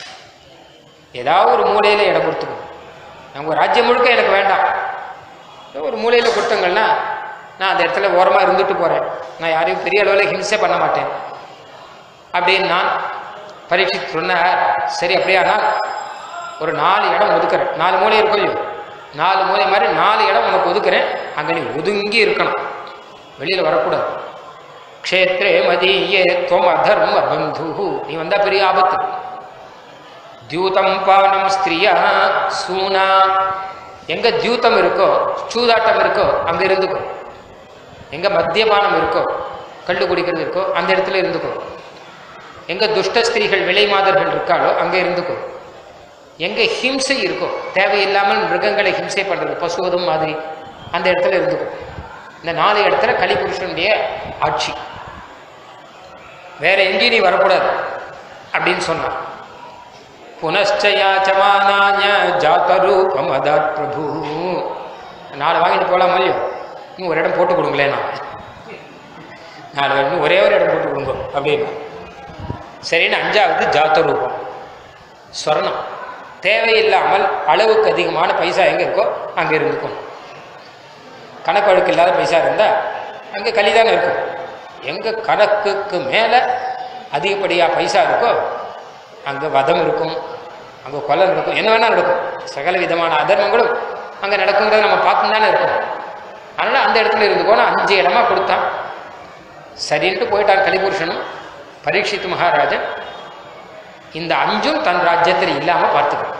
ஏதாவது ஒரு மூலையில இடம் கொடுத்துக்கணும். உங்க ராஜ்யம் முழுக்க எனக்கு வேண்டாம், ஒரு மூலையில கொடுத்தங்கன்னா நான் அந்த இடத்துல ஓரமா இருந்துட்டு போறேன். நான் யாரையும் பெரிய அளவில் ஹிம்சை பண்ண மாட்டேன் அப்படின்னு நான் பரீட்சித்து சொன்னார். சரி அப்படியானா ஒரு நாலு இடம் ஒதுக்குறேன். நாலு மூலை இருக்கும், நாலு மூலை மாதிரி நாலு இடம் உனக்கு ஒதுக்குறேன். அங்க நீ ஒதுங்கி இருக்கணும், வெளியில வரக்கூடாது. க்ஷேத்ரே மதீயே துவம் அதர்ம பந்து. நீ வந்தா பெரிய ஆபத்து. தியூதம் பானம் ஸ்திரியா சூனா. எங்க தியூதம் இருக்கோ, சூதாட்டம் இருக்கோ அங்க இருந்துக்கோ. எங்க மத்தியபானம் இருக்கோ, கள்ளு குடிக்கிறது இருக்கோ அந்த இடத்துல இருந்துக்கோ. எங்க துஷ்ட ஸ்திரீகள் விலை மாதர்கள் இருக்காளோ அங்க இருந்துக்கோ. எங்க ஹிம்சை இருக்கோ, தேவையில்லாமல் மிருகங்களை ஹிம்சை பண்றது பசுவதும் மாதிரி, அந்த இடத்துல இருந்துக்கோ. இந்த நாலு இடத்துல கலிபுருஷனுடைய ஆட்சி, வேற எங்கேயும் நீ வரக்கூடாது அப்படின்னு சொன்னான். புனஷ்சயாச்சமானாய ஜாதரூபமதாத் பிரபு. நாலு வாங்கிட்டு போகலாம் இல்லையோ, இன்னும் ஒரு இடம் போட்டு கொடுங்களேன். நான் நாலு இன்னும் ஒரே ஒரு இடம் போட்டு கொடுங்க அப்படின்னு. சரின்னு அஞ்சாவது ஜாத்தரூபம், ஸ்வர்ணம். தேவையில்லாமல் அளவுக்கு அதிகமான பைசா எங்கே இருக்கோ அங்கே இருந்துக்கும். கணக்கு வழக்கு இல்லாத பைசா இருந்தால் அங்கே கலிதாங்க இருக்கும். எங்கே கணக்குக்கு மேலே அதிகப்படியாக பைசா இருக்கோ அங்கே வதம் இருக்கும், அங்கே கொலை நடக்கும், என்ன வேணால் நடக்கும். சகல விதமான அதர்மங்களும் அங்கே நடக்குங்கிறத நம்ம பார்த்து தானே இருக்கோம். அதனால் அந்த இடத்துல இருந்துக்கோன்னு அஞ்சு இடமா கொடுத்தான். சரின்ட்டு போயிட்டான் கலிபுருஷனும். பரீட்சித்து மகாராஜன் இந்த அஞ்சும் தன் ராஜ்யத்தில் இல்லாமல் பார்த்துக்கணும்.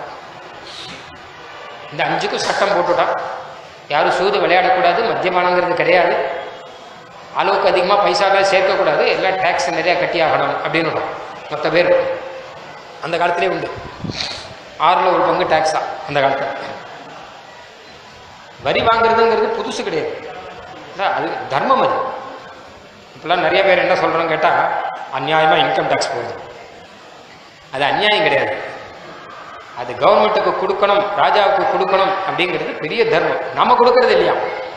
இந்த அஞ்சுக்கும் சட்டம் போட்டுட்டான். யாரும் சூது விளையாடக்கூடாது, மத்தியமானங்கிறது கிடையாது, அளவுக்கு அதிகமாக பைசாவே சேர்க்கக்கூடாது, எல்லாம் டேக்ஸ் நிறையா கட்டி ஆகணும் அப்படின்னு மொத்த பேர். அந்த காலத்திலே உண்டு, ஆறில் ஒரு பங்கு டேக்ஸ் தான் அந்த காலத்தில். வரி வாங்குறதுங்கிறது புதுசு கிடையாது, அது தர்மம். அது இப்பெல்லாம் நிறைய பேர் என்ன சொல்கிறோன்னு கேட்டால் அநியாயமாக இன்கம் டேக்ஸ் போகுது. அது அநியாயம் கிடையாது, அது கவர்மெண்ட்டுக்கு கொடுக்கணும், ராஜாவுக்கு கொடுக்கணும் அப்படிங்கிறது பெரிய தர்மம். நம்ம கொடுக்கறது இல்லையா?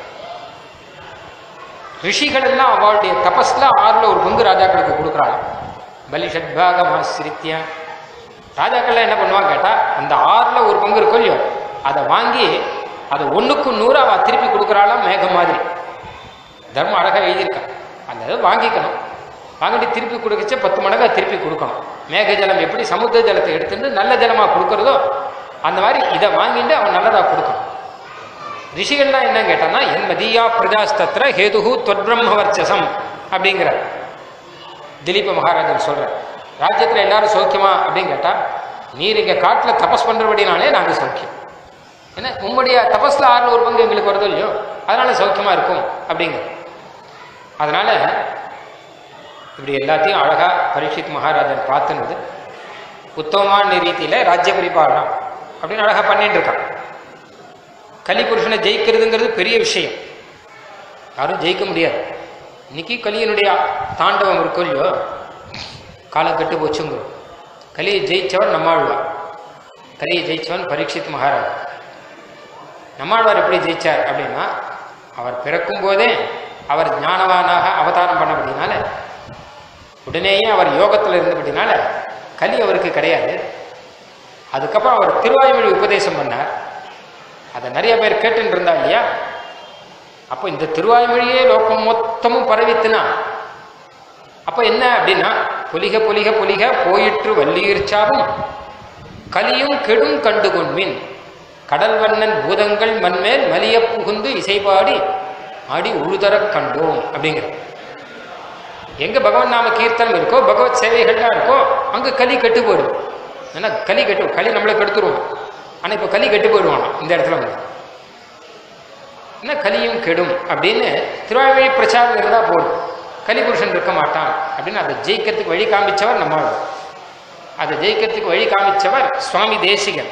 ரிஷிகள் எல்லாம் அவளுடைய தபஸ்ல ஆறுல ஒரு பங்கு ராஜாக்களுக்கு கொடுக்குறாங்க. பலிஷட்பாகமாசிரித்திய ராஜாக்கள்லாம் என்ன பண்ணுவாங்க கேட்டால் அந்த ஆறுல ஒரு பங்கு இருக்கும் இல்லையோ அதை வாங்கி அதை ஒன்றுக்கு நூறு அவள் திருப்பி கொடுக்குறாளாம். மேகம் மாதிரி தர்மம் அழகாக எழுதியிருக்கா. அந்த இதை வாங்கிக்கணும், வாங்கிட்டு திருப்பி கொடுக்கச்ச பத்து மடங்காக திருப்பி கொடுக்கணும். மேக ஜலம் எப்படி சமுத்திர ஜலத்தை எடுத்துட்டு நல்ல ஜலமாக கொடுக்குறதோ அந்த மாதிரி இதை வாங்கிட்டு அவன் நல்லதாக கொடுக்கணும். ரிஷிகள்லாம் என்ன கேட்டான்னா என் மதியா பிரஜாஸ்தத்திர ஹேதுகு தொற்பிரம்மவர்ச்சசம் அப்படிங்கிற திலீப மகாராஜன் சொல்ற. ராஜ்யத்தில் எல்லாரும் சௌக்கியமா அப்படின்னு கேட்டால் நீர் இங்கே காட்டில் தபஸ் பண்ணுறபடினாலே நாங்கள் சௌக்கியம். ஏன்னா உங்களுடைய தபஸ்ல ஆறுல ஒரு பங்கு எங்களுக்கு வருதோ இல்லையோ அதனால சௌக்கியமா இருக்கும் அப்படிங்கிற. அதனால இப்படி எல்லாத்தையும் அழகா பரீட்சித் மகாராஜன் பார்த்துனது உத்தமமான ரீதியில ராஜ்ய பரிபாலனம் அப்படின்னு அழகா பண்ணிட்டு இருக்கான். கலிபுருஷனை ஜெயிக்கிறதுங்கிறது பெரிய விஷயம், யாரும் ஜெயிக்க முடியாது. இன்னைக்கு கலியனுடைய தாண்டவம் இருக்கும் இல்லையோ, காலம் கெட்டு போச்சுங்கிறோம். கலியை ஜெயிச்சவன் நம்மாழ்வா. கலியை ஜெயிச்சவன் பரீட்சித் மகாராஜ். நம்மாழ்வார் எப்படி ஜெயிச்சார் அப்படின்னா, அவர் பிறக்கும் போதே அவர் ஞானவானாக அவதாரம் பண்ணபடினால, உடனேயே அவர் யோகத்தில் இருந்தபடினால கலி அவருக்கு கிடையாது. அதுக்கப்புறம் அவர் திருவாய்மொழி உபதேசம் பண்ணார். அதை நிறைய பேர் கேட்டுன்னு இருந்தா இல்லையா? அப்போ இந்த திருவாய்மொழியே லோகம் மொத்தமும் பரவித்துனா அப்போ என்ன அப்படின்னா, பொலிக பொலிக பொலிக போயிற்று வள்ளியிற்சாவும் கலியும் கெடும் கண்டு கொன்மின் கடல் வண்ணன் பூதங்கள் மண்மேல் மலிய புகுந்து இசைபாடி ஆடி உழுதர கண்டோம் அப்படிங்கிற. எங்க பகவான் நாம கீர்த்தனம் இருக்கோ, பகவத் சேவைகள்லாம் இருக்கோ, அங்க கலி கெட்டு போயிடும். ஏன்னா கலி கெட்டு களி நம்மளை கெடுத்துருவோம். ஆனா இப்ப கலி கெட்டு போயிடுவானா இந்த இடத்துல வந்து என்ன கலியும் கெடும் அப்படின்னு திருவாய்மொழி பிரச்சாரம் இருந்தா போடும். கலிபுருஷன் இருக்க மாட்டான் அப்படின்னு அதை ஜெயிக்கிறதுக்கு வழி காமிச்சவர் நம்மாழ்வார். அதை ஜெயிக்கிறதுக்கு வழி காமிச்சவர் சுவாமி தேசிகன்.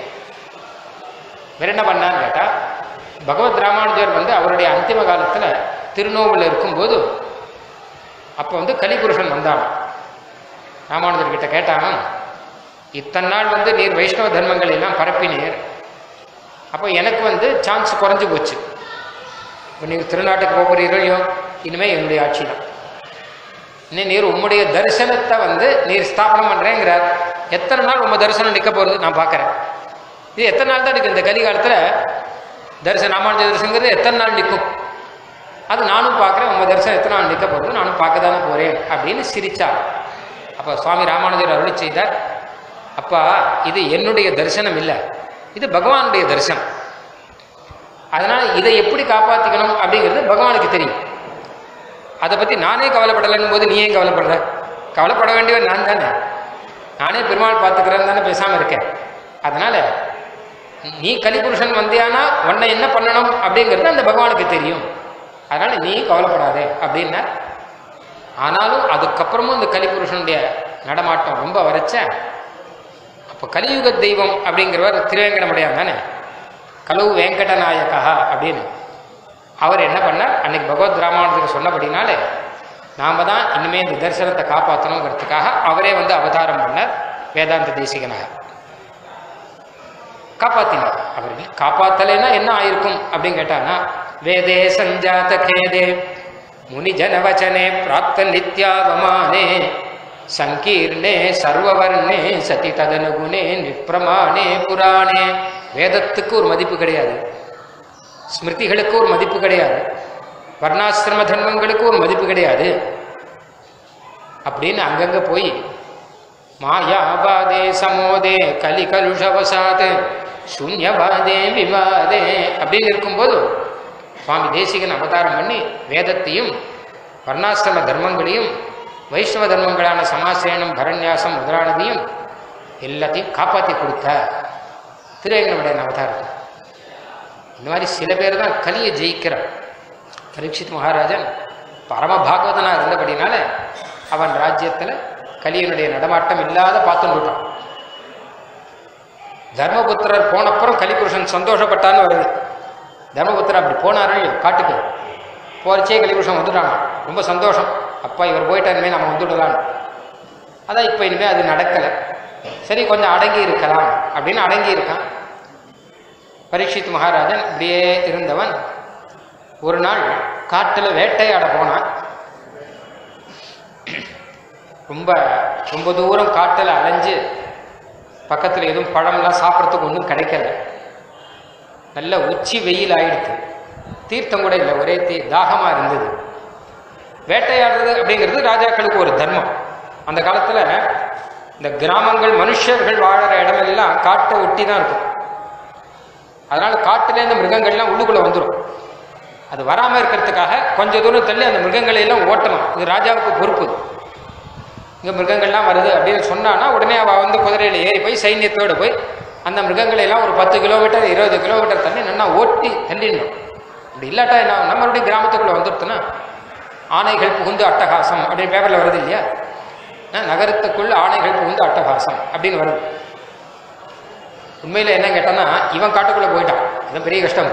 வேற என்ன பண்ணான்னு கேட்டா, பகவத் ராமானுஜர் வந்து அவருடைய அந்திம காலத்துல திருநோவில் இருக்கும்போது அப்போ வந்து கலிபுருஷன் வந்தான். ராமானுஜர் கிட்ட கேட்டான், இத்தனை நாள் வந்து நீர் வைஷ்ணவ தர்மங்கள் எல்லாம் பரப்பினீர், அப்போ எனக்கு வந்து சான்ஸ் குறைஞ்சு போச்சு. இப்போ நீர் திருநாட்டுக்கு போகிறீர்களோ, இனிமேல் என்னுடைய ஆட்சி தான். இன்னும் நீர் உம்முடைய தரிசனத்தை வந்து நீர் ஸ்தாபனம் பண்ணுறேங்கிறார். எத்தனை நாள் உங்கள் தரிசனம் நிற்க போகிறது நான் பார்க்குறேன். இது எத்தனை நாள் தான் இருக்குது இந்த கலிகாலத்தில் தரிசனம், ராமானுஜ தரிசனங்கிறது எத்தனை நாள் நிற்கும்? அது நானும் பார்க்குறேன். உங்கள் தரிசனம் எத்தனை நாள் நிற்க போகிறது, நானும் பார்க்க தானே போகிறேன் அப்படின்னு சிரித்தார். அப்போ சுவாமி ராமானுஜர் அருளி செய்தார், அப்பா இது என்னுடைய தரிசனம் இல்லை, இது பகவானுடைய தரிசனம். அதனால் இதை எப்படி காப்பாற்றிக்கணும் அப்படிங்கிறது பகவானுக்கு தெரியும். அதை பற்றி நானே கவலைப்படலைன்னு போது நீ ஏன் கவலைப்படுற? கவலைப்பட வேண்டியவன் நான் தானே. நானே பெருமாள் பார்த்துக்கிறேன்னு தானே பேசாமல் இருக்கேன். அதனால் நீ கலிபுருஷன் வந்தியானா உன்னை என்ன பண்ணணும் அப்படிங்கிறது அந்த பகவானுக்கு தெரியும். அதனால் நீ கவலைப்படாதே அப்படின்னா. ஆனாலும் அதுக்கப்புறமும் இந்த கலிபுருஷனுடைய நடமாட்டம் ரொம்ப வரைச்ச. அப்போ கலியுக தெய்வம் அப்படிங்கிறவர் திருவேங்கடமுடையான் தானே, கலவு வெங்கடநாயகா அப்படின்னு. அவர் என்ன பண்ணார், அன்னைக்கு பகவத் ராமானுஜர் சொன்னபடினாலே நாம தான் இனிமே இந்த தரிசனத்தை காப்பாற்றணுங்கிறதுக்காக அவரே வந்து அவதாரம் பண்ணார். வேதாந்த தேசிகனாக காப்பாத்தினார். அவர்கள் காப்பாத்தலைன்னா என்ன ஆயிருக்கும் அப்படின்னு கேட்டானா, வேதே சஞ்சாத கேதே முனிஜனவச்சனே பிராப்த நித்யாவமானே சங்கீர்ணே சர்வவர்ணே சதி ததனுகுணே நிப்பிரமாணே புராணே. வேதத்துக்கு ஒரு மதிப்பு கிடையாது, ஸ்மிருதிகளுக்கு ஒரு மதிப்பு கிடையாது, வர்ணாசிரம தர்மங்களுக்கு ஒரு மதிப்பு கிடையாது அப்படின்னு அங்கங்க போய் மாயாபாதே சமோதே கலி கலுஷவசாத் சூன்யபாதே விவாதே அப்படின்னு இருக்கும்போது சுவாமி தேசிகன் அவதாரம் பண்ணி வேதத்தையும் வர்ணாசிரம தர்மங்களையும் வைஷ்ணவ தர்மங்களான சமாசேனம் பரண்யாசம் முதலானதையும் எல்லாத்தையும் காப்பாற்றி கொடுத்த திருவேங்கடமுடையான் அவதாரத்தை. இந்த மாதிரி சில பேர் தான் கலியை ஜெயிக்கிறார். பரீட்சித் மகாராஜன் பரம பாகவதனாக இருந்தபடினால அவன் ராஜ்யத்தில் கலியனுடைய நடமாட்டம் இல்லாத பார்த்துன்னு விட்டான். தர்மபுத்திரர் போனப்புறம் கலிபுருஷன் சந்தோஷப்பட்டான்னு வருது. தர்மபுத்திரர் அப்படி போனாரு காட்டுக்கு போச்சே, கலிபுருஷன் வந்துட்டான். ரொம்ப சந்தோஷம், அப்பா இவர் போயிட்டாருமே நம்ம வந்துடலான்னு. அதான் இப்போ இனிமேல் அது நடக்கலை. சரி கொஞ்சம் அடங்கி இருக்கலாம் அப்படின்னு அடங்கி இருக்கான். பரீட்சித் மகாராஜன் இப்படியே இருந்தவன் ஒரு நாள் காட்டில் வேட்டையாட போனான். ரொம்ப ரொம்ப தூரம் காட்டில் அலைஞ்சு பக்கத்தில் எதுவும் பழம்லாம் சாப்பிட்றதுக்கு ஒன்றும் கிடைக்கல. நல்ல உச்சி வெயில் ஆயிடுச்சு. தீர்த்தம் கூட இல்லை, ஒரே தீ தாகமாக இருந்தது. வேட்டையாடுறது அப்படிங்கிறது ராஜாக்களுக்கு ஒரு தர்மம். அந்த காலத்தில் இந்த கிராமங்கள் மனுஷர்கள் வாழற இடமெல்லாம் காட்டை ஒட்டி தான் இருக்கும். அதனால காட்டிலேருந்து மிருகங்கள்லாம் உள்ளுக்குள்ளே வந்துடும். அது வராமல் இருக்கிறதுக்காக கொஞ்சம் தூரம் தள்ளி அந்த மிருகங்களை எல்லாம் ஓட்டணும். இது ராஜாவுக்கு பொறுப்பு. இங்கே மிருகங்கள்லாம் வருது அப்படின்னு சொன்னான்னா உடனே அவள் வந்து குதிரையில் ஏறி போய் சைன்யத்தோடு போய் அந்த மிருகங்களை எல்லாம் ஒரு பத்து கிலோமீட்டர் இருபது கிலோமீட்டர் தள்ளி நல்லா ஓட்டி தள்ளிடணும். அப்படி இல்லாட்டா என்ன, நம்மளுடைய கிராமத்துக்குள்ளே வந்துடுத்துன்னா ஆணைகள் புகுந்து அட்டகாசம் அப்படின்னு பேப்பரில் வருது இல்லையா, நகரத்துக்குள் ஆணைகள் புகுந்து அட்டகாசம் அப்படின்னு வருது. உண்மையில் என்ன கேட்டான்னா இவன் காட்டுக்குள்ளே போயிட்டான், அது பெரிய கஷ்டம்.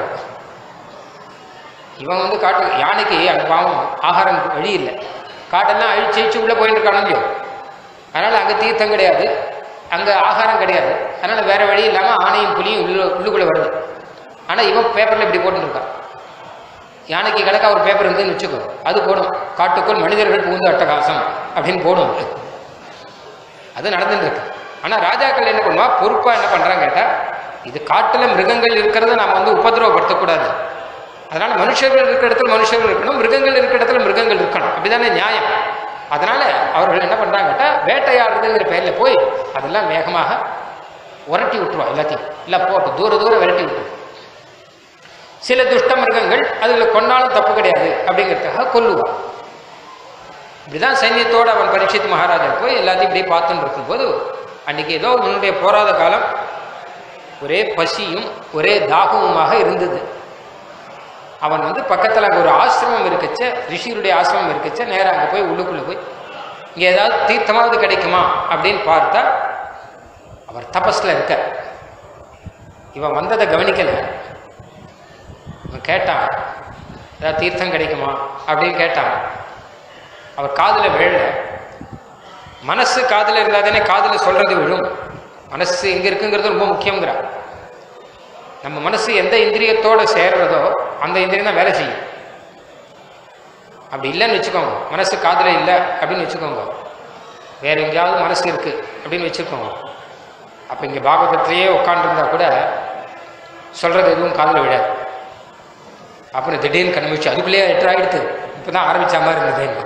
இவன் வந்து காட்டு யானைக்கு அந்த பாவம் ஆகாரம் வழி இல்லை, காட்டெல்லாம் அழிச்சு அழிச்சு உள்ளே போயிட்டு இருக்கானோ இல்லையோ. அதனால் அங்கே தீர்த்தம் கிடையாது, அங்கே ஆகாரம் கிடையாது. அதனால் வேற வழி இல்லாமல் ஆணையும் புலியும் உள்ள உள்ளுக்குள்ளே வருது. ஆனால் இவன் பேப்பரில் இப்படி போட்டுருக்கான். யானைக்கு கிடக்க ஒரு பேப்பர் இருந்துன்னு வச்சுக்கோ, அது போடும், காட்டுக்குள் மனிதர்கள் புகுந்து அட்டகாசம் அப்படின்னு போடும். அது நடந்துட்டு இருக்கு. ஆனால் ராஜாக்கள் என்ன பண்ணுவா, பொறுப்பாக என்ன பண்ணுறாங்க கேட்டால், இது காட்டில் மிருகங்கள் இருக்கிறத நாம் வந்து உபதிரவப்படுத்தக்கூடாது. அதனால் மனுஷர்கள் இருக்கிற இடத்துல மனுஷர்கள் இருக்கணும், மிருகங்கள் இருக்கிற இடத்துல மிருகங்கள் இருக்கணும். அப்படிதானே நியாயம். அதனால அவர்கள் என்ன பண்ணுறாங்க கேட்டால், வேட்டையாடுறதுங்கிற பேரில் போய் அதெல்லாம் வேகமாக உரட்டி விட்டுருவா. எல்லாத்தையும் இல்லை போட்டு தூர தூரம் விரட்டி விட்டுருவோம். சில துஷ்ட மிருகங்கள் அதில் கொன்னாலும் தப்பு கிடையாது அப்படிங்கிறதுக்காக கொல்லுவான். இப்படிதான் சைன்யத்தோடு அவன் பரீட்சித் மகாராஜா போய் எல்லாத்தையும் இப்படியே பார்த்துன்னு இருக்கும்போது, அன்றைக்கி ஏதோ முன்னுடைய போராத காலம், ஒரே பசியும் ஒரே தாகமுமாக இருந்தது. அவன் வந்து பக்கத்தில் அங்கே ஒரு ஆசிரமம் இருக்குச்ச, ரிஷியுடைய ஆசிரமம் இருக்குச்ச, நேராக அங்கே போய் உள்ளுக்குள்ளே போய் இங்கே ஏதாவது தீர்த்தமாவது கிடைக்குமா அப்படின்னு பார்த்தா அவர் தபஸில் இருக்க. இவன் வந்ததை கவனிக்கலை. இவன் கேட்டான், ஏதாவது தீர்த்தம் கிடைக்குமா அப்படின்னு கேட்டான். அவர் காதில் விழல. மனசு காதில் இருந்தால் தானே காதில் சொல்கிறது விழும். மனசு எங்கே இருக்குங்கிறது ரொம்ப முக்கியங்கிறார். நம்ம மனசு எந்த இந்திரியத்தோடு சேர்றதோ அந்த இந்திரியம் தான் வேலை செய்யும். அப்படி இல்லைன்னு வச்சுக்கோங்க, மனசு காதில் இல்லை அப்படின்னு வச்சுக்கோங்க, வேற எங்கேயாவது மனசு இருக்குது அப்படின்னு வச்சுக்கோங்க. அப்போ இங்கே பாகவதத்திலேயே உட்காந்துருந்தா கூட சொல்கிறது எதுவும் காதில் விழாது. அப்புறம் திடீர்னு கண்மிச்சு அதுக்குள்ளேயே எட்டாயிடுத்து, இப்போ தான் ஆரம்பித்த மாதிரி இருந்தது.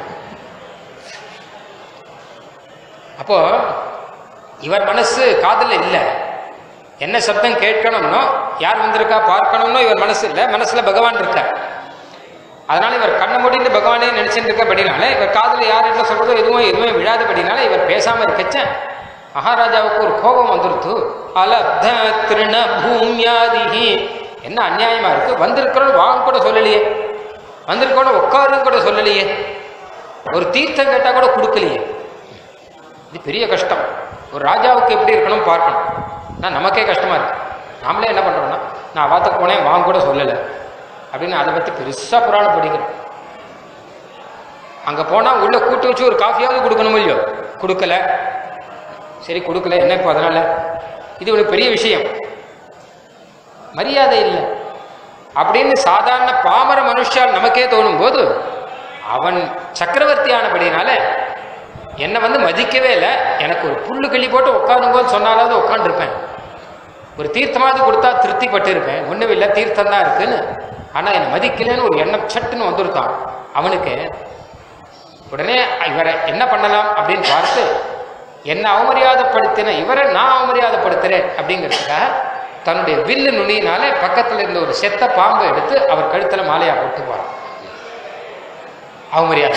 அப்போ இவர் மனசு காதில் இல்லை. என்ன சப்தம் கேட்கணும்னோ, யார் வந்திருக்கா பார்க்கணும்னோ இவர் மனசு இல்லை, மனசுல பகவான் இருக்கார். அதனால இவர் கண்ணை மூடிட்டு பகவானே நினைச்சுட்டு இருக்கபடினால, இவர் காதில் யார் என்ன சொல்றதோ எதுவும் எதுவுமே விழாதபடினால இவர் பேசாம இருக்கச்ச மகாராஜாவுக்கு ஒரு கோபம் வந்துருத்து. அலப்த திருண பூமியாதிகி, என்ன அநியாயமா இருக்கு, வந்திருக்கிறோம் வாங்க கூட சொல்லலையே, வந்திருக்கோம் உட்காருன்னு கூட சொல்லலையே, ஒரு தீர்த்தம் கேட்டா கூட கொடுக்கலையே. இது பெரிய கஷ்டம். ஒரு ராஜாவுக்கு எப்படி இருக்கணும் பார்க்கணும். நான் நமக்கே கஷ்டமா இருக்கு. நாமளே என்ன பண்றோம்னா, நான் வாத்துக்கு போனேன் வாங்க கூட சொல்லலை அப்படின்னு அதை பற்றி பெருசா புராணம் படிக்கிறோம். அங்கே போனால் உள்ள கூட்டு வச்சு ஒரு காஃபியாவது கொடுக்கணும் இல்லையோ, கொடுக்கல. சரி கொடுக்கல, என்ன இப்போ அதனால, இது ஒரு பெரிய விஷயம், மரியாதை இல்லை அப்படின்னு சாதாரண பாமர மனுஷால் நமக்கே தோணும் போது, அவன் சக்கரவர்த்தி ஆனபடினால என்னை வந்து மதிக்கவே இல்லை. எனக்கு ஒரு புல்லு கிள்ளி போட்டு உட்காந்துங்கன்னு சொன்னாலாவது உட்காந்துருப்பேன், ஒரு தீர்த்தமாவது கொடுத்தா திருப்தி பட்டு இருப்பேன். ஒன்றும் இல்லை, தீர்த்தம் தான் இருக்குன்னு. ஆனால் என்னை மதிக்கலன்னு ஒரு எண்ணம் சட்டுன்னு வந்துருத்தான் அவனுக்கு. உடனே இவரை என்ன பண்ணலாம் அப்படின்னு பார்த்து, என்னை அவமரியாதைப்படுத்தின இவரை நான் அவமரியாதைப்படுத்துறேன் அப்படிங்கிறதுக்காக தன்னுடைய வில்லு நுனியினால பக்கத்தில் இருந்த ஒரு செத்த பாம்பை எடுத்து அவர் கழுத்தில் மாலையா போட்டுப்பார். அவமரியாதை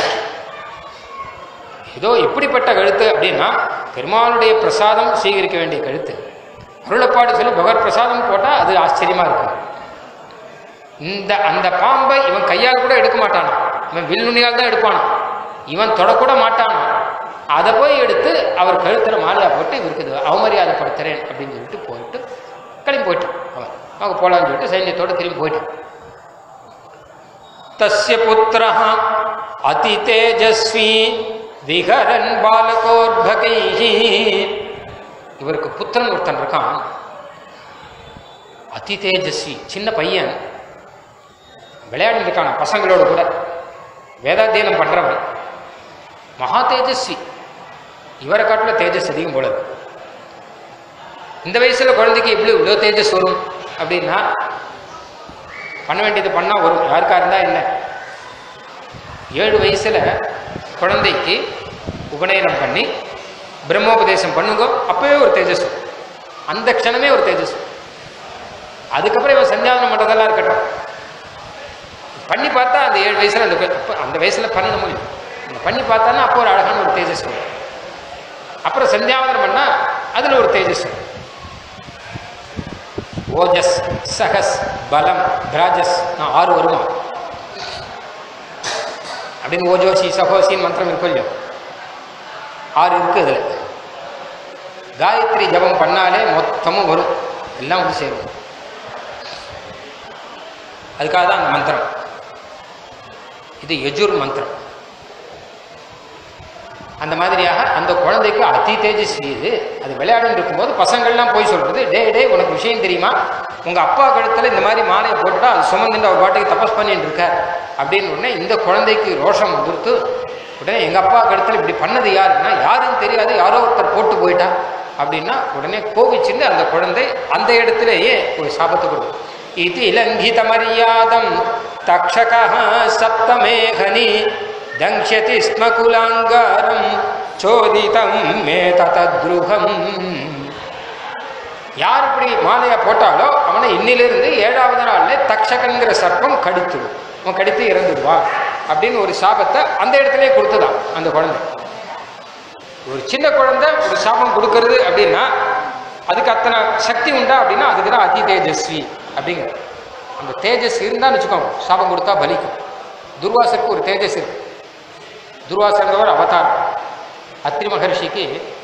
ஏதோ எப்படிப்பட்ட கழுத்து அப்படின்னா, பெருமாளுடைய பிரசாதம் சீகரிக்க வேண்டிய கழுத்து. அருளப்பாடு சொல்லி பகவத் பிரசாதம் போட்டால் அது ஆச்சரியமா இருக்கும். இந்த அந்த பாம்பை இவன் கையால் கூட எடுக்க மாட்டானா, இவன் வில்லுணியால் தான் எடுப்பானா, இவன் தொடக்கூட மாட்டானா. அதை போய் எடுத்து அவர் கழுத்தில் மாலையா போட்டு இவருக்கு இது அவமரியாதைப்படுத்துறேன் அப்படின்னு சொல்லிட்டு போயிட்டு கிளம்பி போயிட்டான். அவன் அவங்க போலான்னு சொல்லிட்டு சைன்யத்தோடு திரும்பி போயிட்டான். தஸ்ய புத்திரஹ அதி தேஜஸ்வி விகரன் பாலகோர்பகைஹி, இவருக்கு புத்திரன் ஒருத்தன் இருக்கான், அதி தேஜஸ்வி, சின்ன பையன், விளையாடி இருக்கான பசங்களோடு கூட, வேதாத்தியனம் பண்றவன், மகா தேஜஸ்வி, இவரை காட்டுல தேஜஸ் அதிகம் போல. இந்த வயசுல குழந்தைக்கு எப்படி இவ்வளோ தேஜஸ் வரும் அப்படின்னா, பண்ண வேண்டியது பண்ணா வரும். யாருக்கா இருந்தா என்ன, ஏழு வயசுல குழந்தைக்கு உபநயனம் பண்ணி பிரம்மோபதேசம் பண்ணுங்க, அப்பவே ஒரு தேஜஸ், அந்த க்ஷணமே ஒரு தேஜஸ். அதுக்கப்புறம் இவன் சந்தியாவனம் பண்றதெல்லாம் இருக்கட்டும், பண்ணி பார்த்தா அந்த ஏழு வயசுல அந்த அந்த வயசுல பண்ண முடியும். பண்ணி பார்த்தானா அப்போ ஒரு அழகான ஒரு தேஜஸ் வரும். அப்புறம் சந்தியாவனம் பண்ணா அதுல ஒரு தேஜஸ், ஓஜஸ் சகஸ் பலம் திராஜஸ் ஆறு வருமா அப்படின்னு ஓஜோசி சகோசின்னு மந்திரம் இருக்கும் இல்லையோ, ஆறு இருக்கு. அதுல காயத்ரி ஜபம் பண்ணாலே மொத்தமும் வரும், எல்லாம் வந்து சேரும். அதுக்காக தான் அந்த மந்திரம். இது யஜுர் மந்திரம். அந்த மாதிரியாக அந்த குழந்தைக்கு அதி தேஜஸ்வி இது. அது விளையாடுன்னு இருக்கும்போது பசங்கள்லாம் போய் சொல்றது, டே டே உனக்கு விஷயம் தெரியுமா, உங்க அப்பா கழுத்துல இந்த மாதிரி மாலையை போட்டுட்டா அது சுமந்துட்டு அவர் பாட்டுக்கு தபஸ் பண்ணிட்டு இருக்கார் அப்படின்னு உடனே இந்த குழந்தைக்கு ரோஷம் வந்துருத்து. உடனே எங்க அப்பா கழுத்துல இப்படி பண்ணது யாருன்னா யாருன்னு தெரியாது, யாரோ ஒருத்தர் போட்டு போயிட்டா அப்படின்னா உடனே கோபிச்சுட்டு அந்த குழந்தை அந்த இடத்துலயே ஒரு சாபத்தை கொடுக்கும். இது இலங்கித மரியாதம் தக்ஷகா சப்தமேகனி தங்ஷதி ஸ்ம குலாங்காரம் சோதிதம் மே தத்ருகம். யார் இப்படி மாலையா போட்டாலோ அவனை இன்னிலிருந்து ஏழாவது நாள்ல தக்ஷகன்கிற சர்ப்பம் கடித்துடும், அவன் கடித்து இறந்துடுவான் அப்படின்னு ஒரு சாபத்தை அந்த இடத்துலயே கொடுத்துதான் அந்த குழந்தை. ஒரு சின்ன குழந்தை ஒரு சாபம் கொடுக்கறது அப்படின்னா அதுக்கு அத்தனை சக்தி உண்டா அப்படின்னா அதுக்கு தான் அதி தேஜஸ்வி அப்படிங்கிற அந்த தேஜஸ் இருந்தான்னு வச்சுக்கோங்க, சாபம் கொடுத்தா பலிக்கும். துர்வாசருக்கு ஒரு தேஜஸ் இருக்கு. துர்வாசங்கிறவர் அவதாரம். அத்ரி மகர்ஷிக்கு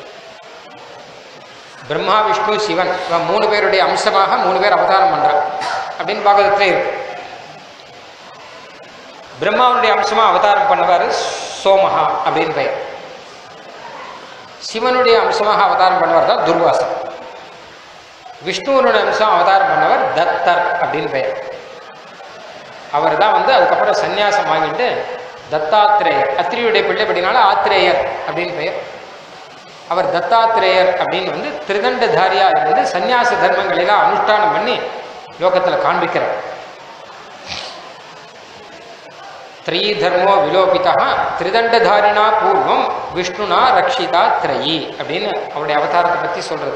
பிரம்மா விஷ்ணு சிவன் மூணு பேருடைய அம்சமாக மூணு பேர் அவதாரம் பண்றார் அப்படின்னு பாகவதத்திலே இருக்கு. பிரம்மாவுடைய அம்சமா அவதாரம் பண்ணவர் சோமஹா அப்படின்னு பெயர். சிவனுடைய அம்சமாக அவதாரம் பண்ணவர் தான் துர்வாசர். விஷ்ணுவனுடைய அம்சம் அவதாரம் பண்ணவர் தத்தர் அப்படின்னு பெயர். அவர் தான் வந்து அதுக்கப்புறம் சன்னியாசம் வாங்கிட்டு தத்தாத்திரேயர், அத்திரியுடைய பிள்ளை அப்படின்னால ஆத்திரேயர் அப்படின்னு பெயர். அவர் தத்தாத்திரேயர் அப்படின்னு வந்து திருதண்டதாரியா இருந்து சன்னியாச தர்மங்களெல்லாம் அனுஷ்டானம் பண்ணி லோகத்தில் காண்பிக்கிறார். த்ரயீ தர்மோ விலோபிதா திரிதண்டதாரிணா பூர்வம் விஷ்ணுனா ரக்ஷிதா த்ரயி அப்படின்னு அவருடைய அவதாரத்தை பற்றி சொல்றது.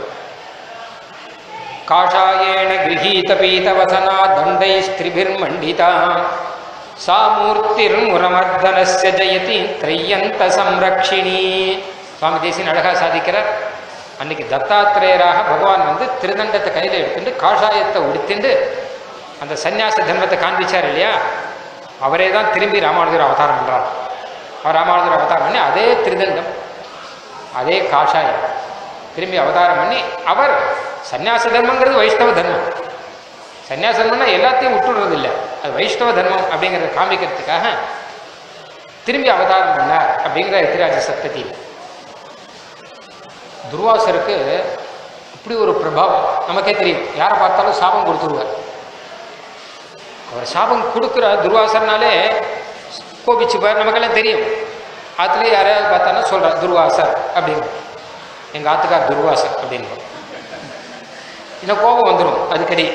காஷாயேண கிரஹீத பீதவசனா தண்டை ஸ்திரிபிர் மண்டிதா சாமூர்த்திர் முரமர்தனஸ்ய ஜயதி த்ரையந்த சம்ரக்ஷிணி. சுவாமி தேசியன் அழகா சாதிக்கிறார். அன்னைக்கு தத்தாத்திரேயராக பகவான் வந்து திருதண்டத்தை கையில் எடுத்துட்டு காஷாயத்தை உடுத்திண்டு அந்த சன்னியாச தர்மத்தை காண்பிச்சார் இல்லையா, அவரே தான் திரும்பி ராமானுஜர் அவதாரம் பண்றார். அவர் ராமானுஜர் அவதாரம் பண்ணி அதே திருதண்டம் அதே காஷாயம் திரும்பி அவதாரம் பண்ணி அவர் சன்னியாச தர்மங்கிறது வைஷ்ணவ தர்மம். சன்னியாச தர்மம்னா எல்லாத்தையும் விட்டுடுறது இல்லை, அது வைஷ்ணவ தர்மம் அப்படிங்கிறத காமிக்கிறதுக்காக திரும்பி அவதாரம் பண்ணார் அப்படிங்கிற எத்திராஜ சப்ததியில். துர்வாசருக்கு இப்படி ஒரு பிரபாவம் நமக்கே தெரியும். யாரை பார்த்தாலும் சாபம் கொடுத்துருவார். அவர் சாபம் கொடுக்குற துர்வாசர்னாலே கோபிச்சுப்பார், நமக்கெல்லாம் தெரியும். ஆற்றுலேயே யாரையாவது பார்த்தானா சொல்கிறார் துர்வாசர் அப்படின்னு, எங்கள் ஆத்துக்கார் துர்வாசர் அப்படின்னு. இன்னும் கோபம் வந்துடும் அதுக்கடி.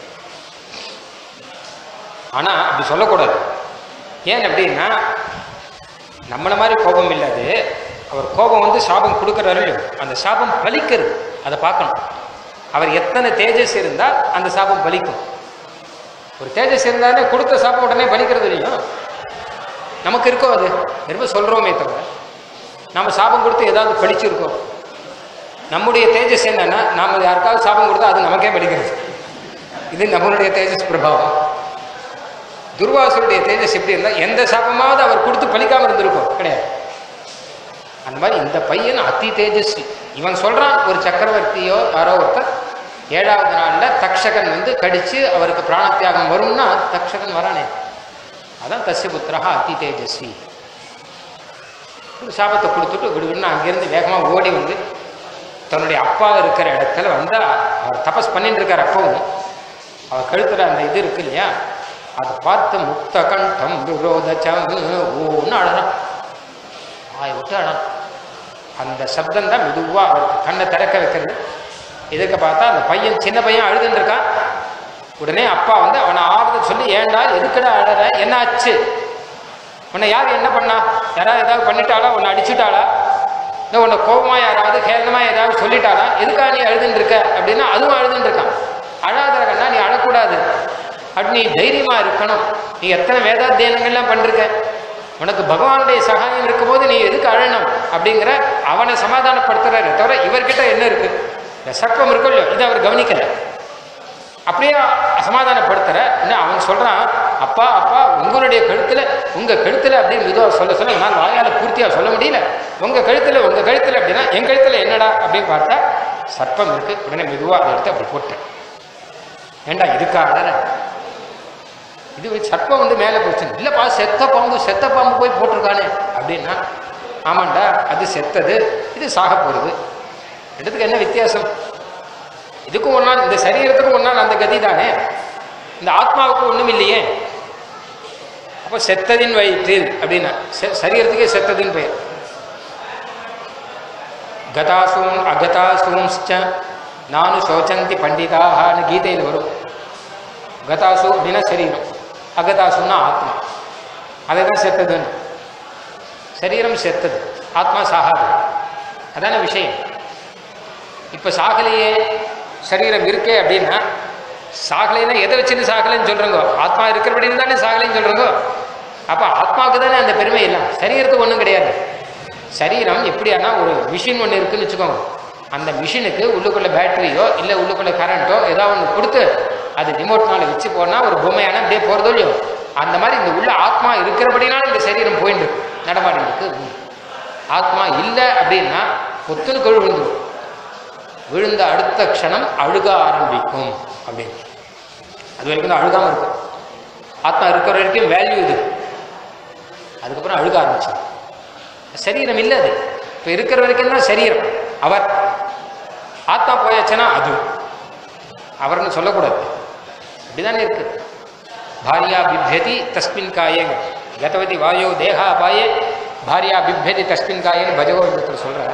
ஆனால் அப்படி சொல்லக்கூடாது. ஏன் அப்படின்னா நம்மளை மாதிரி கோபம் இல்லாது, அவர் கோபம் வந்து சாபம் கொடுக்குறாரு, அந்த சாபம் பலிக்கிறது, அதை பார்க்கணும். அவர் எத்தனை தேஜஸ் இருந்தால் அந்த சாபம் பலிக்கும். ஒரு தேஜஸ் இருந்தாலே கொடுத்த சாப்பம் உடனே பலிக்கிறது இல்லையும். நமக்கு இருக்கோ அது ரொம்ப சொல்கிறோமே தவிர நம்ம சாபம் கொடுத்து ஏதாவது படிச்சிருக்கோம். நம்முடைய தேஜஸ் என்னன்னா நாம் யாருக்காவது சாபம் கொடுத்தா அது நமக்கே பலிக்கிறது. இது நம்மளுடைய தேஜஸ் பிரபாவம். துர்வாசருடைய தேஜஸ் எப்படி இருந்தால் எந்த சாபமாவது அவர் கொடுத்து பலிக்காமல் இருந்திருக்கோம் கிடையாது. அந்த மாதிரி இந்த பையன் அதி தேஜஸ்வி. இவன் சொல்கிறான் ஒரு சக்கரவர்த்தியோ யாரோ ஒருத்தர் ஏழாவது நாளில் தக்ஷகன் வந்து கடித்து அவருக்கு பிராணத்தியாகம் வரும்னா தக்ஷகன் வரானே, அதான் தஸ்ய புத்திரஹா அதி தேஜஸ்வி. சாபத்தை கொடுத்துட்டு விடுவின்னு அங்கேருந்து வேகமாக ஓடி வந்து தன்னுடைய அப்பா இருக்கிற இடத்துல வந்தால் அவர் தபஸ் பண்ணிட்டு இருக்கார். அப்பவும் அவர் கழுத்துல அந்த இது இருக்கு இல்லையா, அதை பார்த்து முக்த கண்டம் விரோதச்சம் ஓன்னு அழறான், ஆய் விட்டு அழறான். அந்த சப்தம் தான் மெதுவாக அவருக்கு கண்ணை திறக்க வைக்கிறது. இதுக்கு பார்த்தா அந்த பையன் சின்ன பையன் அழுதுன்னு இருக்கான். உடனே அப்பா வந்து அவனை ஆறுதல் சொல்லி, ஏண்டா எதுக்கடா அழற, என்ன ஆச்சு, உன்னை யார் என்ன பண்ணா, யாராவது ஏதாவது பண்ணிட்டாளா, உன்னை அடிச்சுட்டாளா, இல்லை உன்னை கோபமாக யாராவது கேவலமாக ஏதாவது சொல்லிட்டாளா, எதுக்காக நீ அழுதுன்னு இருக்க அப்படின்னா அதுவும் அழுதுன்னு இருக்கான். அழாதரகன்னா நீ அழக்கூடாது, அப்படி நீ தைரியமாக இருக்கணும், நீ எத்தனை வேதாத்தியனங்கள்லாம் பண்ணிருக்க, உனக்கு பகவானுடைய சகாயம் இருக்கும்போது நீ எதுக்கு அழணும் அப்படிங்கிற அவனை சமாதானப்படுத்துறாரு. தவிர இவர்கிட்ட என்ன இருக்கு, இந்த சர்ப்பம் இருக்கோ இல்லையோ இதை அவர் கவனிக்கலை. அப்படியே சமாதானப்படுத்துற அவன் சொல்றான், அப்பா அப்பா உங்களுடைய கழுத்துல உங்க கழுத்துல அப்படின்னு மெதுவாக சொல்ல சொல்ல நான் வாயால பூர்த்தியா சொல்ல முடியல, உங்க கழுத்துல உங்க கழுத்துல அப்படின்னா என் கழுத்துல என்னடா அப்படின்னு பார்த்தா சர்ப்பம் இருக்கு. உடனே மெதுவாக அதை எடுத்து அப்படி போட்டேன். ஏண்டா இதுக்கா அழற, இது சர்ப்பம் வந்து மேலே போச்சு, இல்லைப்பா செத்த பாம்பு செத்த பாம்பு போய் போட்டிருக்கானே அப்படின்னா ஆமாண்டா அது செத்தது, இது சாக போகிறது. ரெண்டுத்துக்கு என்ன வித்தியாசம்? இதுக்கும் ஒன்னா, இந்த சரீரத்துக்கும் ஒன்னா அந்த கதி தானே, இந்த ஆத்மாவுக்கு ஒன்றும் இல்லையே. அப்போ செத்ததின் வயிற்றில் அப்படின்னா சரீரத்துக்கே செத்ததின் பெயர். கதாசூம் அகதாசூம்ச்ச நானு சோச்சந்தி பண்டிதான்னு கீதையில் வரும். கதாசு அப்படின்னா சரீரம், அகதாசுன்னா ஆத்மா. அதை தான் செத்ததுன்னு. சரீரம் செத்தது, ஆத்மா சாகாது. அதான விஷயம். இப்போ சாகலையே, சரீரம் இருக்கே அப்படின்னா சாகலைன்னா எதை வச்சுன்னு சாகலைன்னு சொல்கிறோங்க? ஆத்மா இருக்கிறபடின்னு தானே சாகலைன்னு சொல்கிறோங்க. அப்போ ஆத்மாவுக்கு தானே அந்த பெருமை இல்லை, சரீரத்துக்கு ஒன்றும் கிடையாது. சரீரம் எப்படியானா ஒரு மிஷின் ஒன்று இருக்குன்னு வச்சுக்கோங்க. அந்த மிஷினுக்கு உள்ளுக்குள்ள பேட்டரியோ இல்லை உள்ளுக்குள்ள கரண்ட்டோ ஏதோ ஒன்று கொடுத்து அது ரிமோட்னால வச்சு போனால் ஒரு பொம்மையான அப்படியே போகிறதோ இல்லையோ, அந்த மாதிரி இந்த உள்ள ஆத்மா இருக்கிறபடினாலும் இந்த சரீரம் போயிட்டு நடமாடி இருக்கு. ஆத்மா இல்லை அப்படின்னா பொத்துன்னு கழு விழுந்துடும். விழுந்த அடுத்த க்ஷணம் அழுக ஆரம்பிக்கும் அப்படின்னு. அது வரைக்கும் தான் அழுகாமல் இருக்கும். ஆத்மா இருக்கிற வரைக்கும் வேல்யூ இது, அதுக்கப்புறம் அழுக ஆரம்பிச்சு. சரீரம் இல்லை, அது இப்போ இருக்கிற வரைக்கும் தான் சரீரம். அவர் ஆத்மா போயாச்சுன்னா அது அவர்னு சொல்லக்கூடாது. அப்படிதானே இருக்கு. பாரியா பிப்யதி தஸ்மின் காயங்க கதவதி வாயோ தேகா பாயே பாரியா பிப்யதி தஸ்மின் காயன்னு பஜகோவிந்தத்தில் சொல்ற.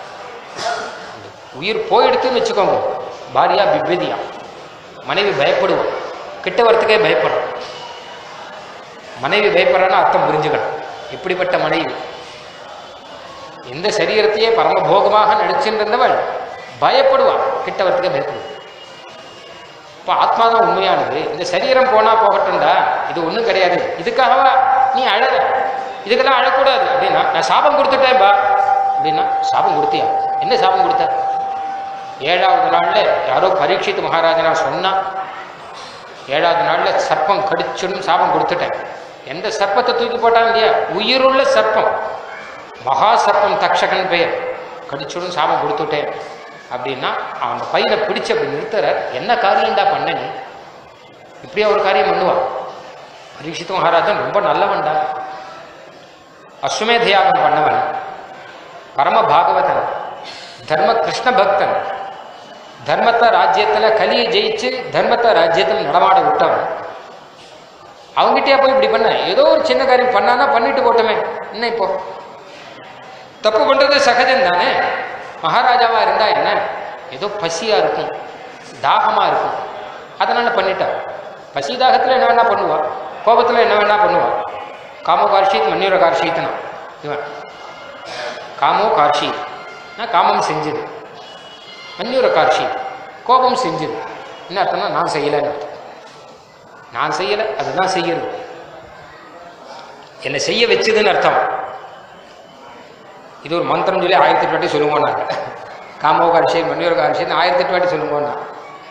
உயிர் போயிடுத்துன்னு வச்சுக்கோங்க, பாரியா பிப்யதியா, மனைவி பயப்படுவோம், கிட்ட வரத்துக்கே பயப்படுறோம். மனைவி பயப்படுறான்னு அர்த்தம் புரிஞ்சுக்கணும். இப்படிப்பட்ட மனைவி எந்த சரீரத்தையே பரமபோகமாக நடிச்சுருந்தவள் பயப்படுவாள், கிட்ட வரத்துக்கே பயப்படுவாள். இப்போ ஆத்மா தான் உண்மையானது. இந்த சரீரம் போனா போகட்டும்டா, இது ஒன்றும் கிடையாது, இதுக்காகவா நீ அழற, இதுக்கெல்லாம் அழக்கூடாது அப்படின்னா நான் சாபம் கொடுத்துட்டேன் பா அப்படின்னா. சாபம் கொடுத்தியா? என்ன சாபம் கொடுத்த? ஏழாவது நாள்ல யாரோ பரீட்சித் மகாராஜனா சொன்னா, ஏழாவது நாள்ல சர்ப்பம் கடிச்சுன்னு சாபம் கொடுத்துட்டேன். எந்த சர்ப்பத்தை தூக்கி போட்டாங்க இல்லையா, உயிருள்ள சர்ப்பம், மகா சர்ப்பம் தக்ஷகன் பெயர், கடிச்சுன்னு சாபம் கொடுத்துட்டேன் அப்படின்னா அந்த பையனை பிடிச்சு அப்படி நிறுத்துற. என்ன காரியம்டா பண்ண நீ? இப்படியா ஒரு காரியம் பண்ணுவான்? பரீட்சித் மகாராஜன் ரொம்ப நல்லவன்டா, அஸ்வமேத யாகம் பண்ணவன், பரம பாகவதன், தர்ம கிருஷ்ண பக்தன், தர்மத்தை ராஜ்யத்தில் கலியை ஜெயிச்சு தர்மத்தை ராஜ்யத்தில் நடமாட விட்டவன். அவங்ககிட்டயா போய் இப்படி பண்ண? ஏதோ ஒரு சின்ன காரியம் பண்ணானா பண்ணிட்டு போட்டோமே, என்ன இப்போ தப்பு பண்றது சகஜம் தானே. மகாராஜாவா இருந்தா என்ன, ஏதோ பசியா இருக்கும், தாகமா இருக்கும், அதனால பண்ணிட்டா. பசி தாகத்துல என்ன வேணா பண்ணுவா, கோபத்துல என்ன வேணா பண்ணுவா. காமோ கார்ஷீத் மன்யூர கார்ஷீத்னா இவன் காமோ கார்ஷீத் காமம் செஞ்சது, மன்யூர கார்ஷீத் கோபம் செஞ்சது. என்ன அர்த்தம்னா நான் செய்யலைன்னு அர்த்தம். நான் செய்யலை, அதுதான் செய்யறது, என்னை செய்ய வச்சதுன்னு அர்த்தம். இது ஒரு மந்திரம் சொல்லி ஆயிரத்தி எட்டு வாட்டி சொல்லுவோம் நாங்கள். காமோக அரிசியன் மன்னியோக அரிசியன் ஆயிரத்தி எட்டு வாட்டி சொல்லுவோம். நான்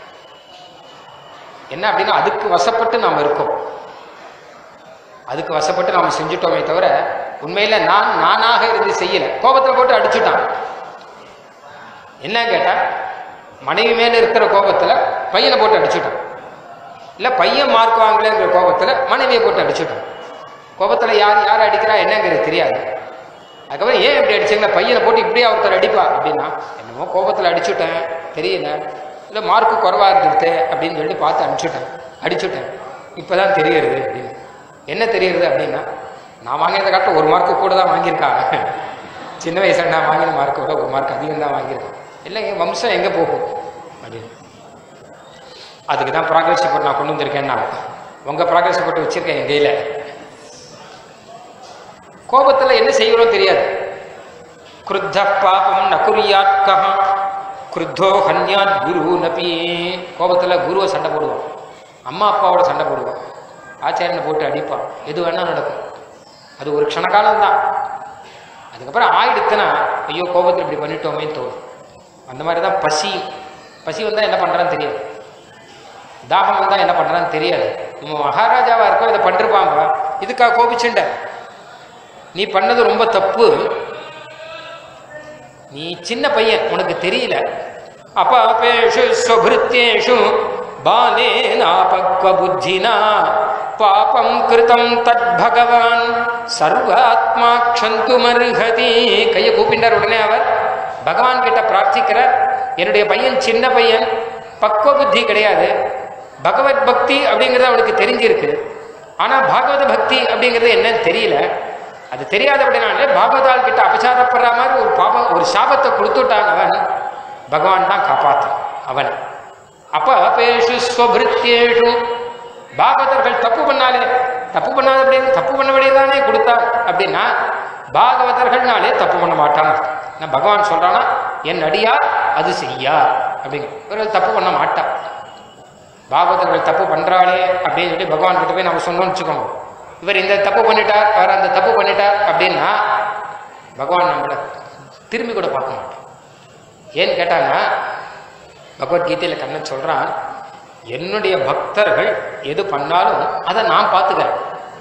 என்ன அப்படின்னா அதுக்கு வசப்பட்டு நாம் இருக்கோம், அதுக்கு வசப்பட்டு நாம் செஞ்சுட்டோமே தவிர உண்மையில நான் நானாக இருந்து செய்யலை. கோபத்தில் போட்டு அடிச்சுட்டான். என்ன கேட்டா மனைவி மேல இருக்கிற கோபத்தில் பையனை போட்டு அடிச்சுட்டான், இல்லை பையன் மார்க் வாங்கலைங்கிற கோபத்தில் மனைவியை போட்டு அடிச்சுட்டான். கோபத்தில் யார் யார் அடிக்கிறா என்னங்கிறது தெரியாது. அதுக்கப்புறம் ஏன் இப்படி அடிச்சிங்களா, பையனை போட்டு இப்படியே ஒருத்தர் அடிப்பா அப்படின்னா, என்னமோ கோபத்தில் அடிச்சுட்டேன் தெரியல, இல்லை மார்க்கு குறைவாக இருந்துருது அப்படின்னு சொல்லிட்டு பார்த்து அனுப்பிச்சுட்டேன், அடிச்சுட்டேன், இப்போ தான் தெரியுறது அப்படின்னு. என்ன தெரியுறது அப்படின்னா, நான் வாங்கினதை காட்ட ஒரு மார்க்கு கூட தான் வாங்கியிருக்காங்க, சின்ன வயசில் நான் வாங்கின மார்க்கை விட ஒரு மார்க் அதிகம் தான் வாங்கியிருக்கேன். இல்லை என் வம்சம் எங்கே போகும் அப்படின்னு. அதுக்கு தான் ப்ராக்ரஸ் ரிப்போர்ட் நான் கொண்டு வந்திருக்கேன்னா, உங்கள் ப்ராக்ரஸ் ரிப்போர்ட் வச்சுருக்கேன் என் கையில். கோபத்தில் என்ன செய்கிறோம் தெரியாது. கிருத்த பாபம் நகுரியாத் கஹ கிருத்தோ ஹன்யாத் குரு நபி. கோபத்தில் குருவை சண்டை போடுவான், அம்மா அப்பாவோட சண்டை போடுவான், ஆச்சாரியனை போட்டு அடிப்பான், எது வேணால் நடக்கும். அது ஒரு க்ஷணகாலம் தான். அதுக்கப்புறம் ஆயிடுத்துனா ஐயோ கோபத்தில் இப்படி பண்ணிட்டோமேன்னு தோணும். அந்த மாதிரி தான் பசி. பசி வந்தால் என்ன பண்ணுறான்னு தெரியாது, தாகம் வந்தால் என்ன பண்ணுறான்னு தெரியாது. மகாராஜாவாக இருக்கோ இதை பண்ணிருப்பாங்க, இதுக்காக கோபிச்சுண்ட நீ பண்ணது ரொம்ப தப்பு, நீ சின்ன பையன் உனக்கு தெரியல. அபாபேஷு ஸ்வபிருத்யேஷு பாலேனா பக்வ புத்தினா பாபம் கிருதம் தத் பகவான் சர்வாத்மா க்ஷந்துமர்ஹதி. கையை கூப்பிட்டார். உடனே அவர் பகவான் கிட்ட பிரார்த்திக்கிறார். என்னுடைய பையன் சின்ன பையன், பக்குவ புத்தி கிடையாது. பகவத் பக்தி அப்படிங்கிறது அவனுக்கு தெரிஞ்சிருக்கு. ஆனால் பாகவத பக்தி அப்படிங்கிறது என்னன்னு தெரியல. அது தெரியாத அப்படின்னாலே பாகவதால் கிட்ட அபச்சாரப்படுற மாதிரி ஒரு பாபம், ஒரு சாபத்தை கொடுத்துட்டான். அவன் பகவான் தான் காப்பாற்றான் அவன். அப்ப பேஷு ஸ்வபிருத்தியேஷு, பாகவதர்கள் தப்பு பண்ணாலே, தப்பு பண்ணாத அப்படின்னு தப்பு பண்ணபடியதானே கொடுத்தார் அப்படின்னா பாகவதர்கள்னாலே தப்பு பண்ண மாட்டான். நான் பகவான் சொல்றானா என் அடியார் அது செய்யார் அப்படிங்க. இவர்கள் தப்பு பண்ண மாட்டான். பாகவதர்கள் தப்பு பண்றாளே அப்படின்னு சொல்லி பகவான் கிட்ட போய் நம்ம சொன்னோம்னு வச்சுக்கோங்க, இவர் இந்த தப்பு பண்ணிட்டார், அவர் அந்த தப்பு பண்ணிட்டார் அப்படின்னா பகவான் நம்மளை திரும்பி கூட பார்க்க மாட்டோம். ஏன்னு கேட்டாங்கன்னா பகவத்கீதையில கண்ணன் சொல்றான், என்னுடைய பக்தர்கள் எது பண்ணாலும் அதை நான் பார்த்துக்கிறேன்.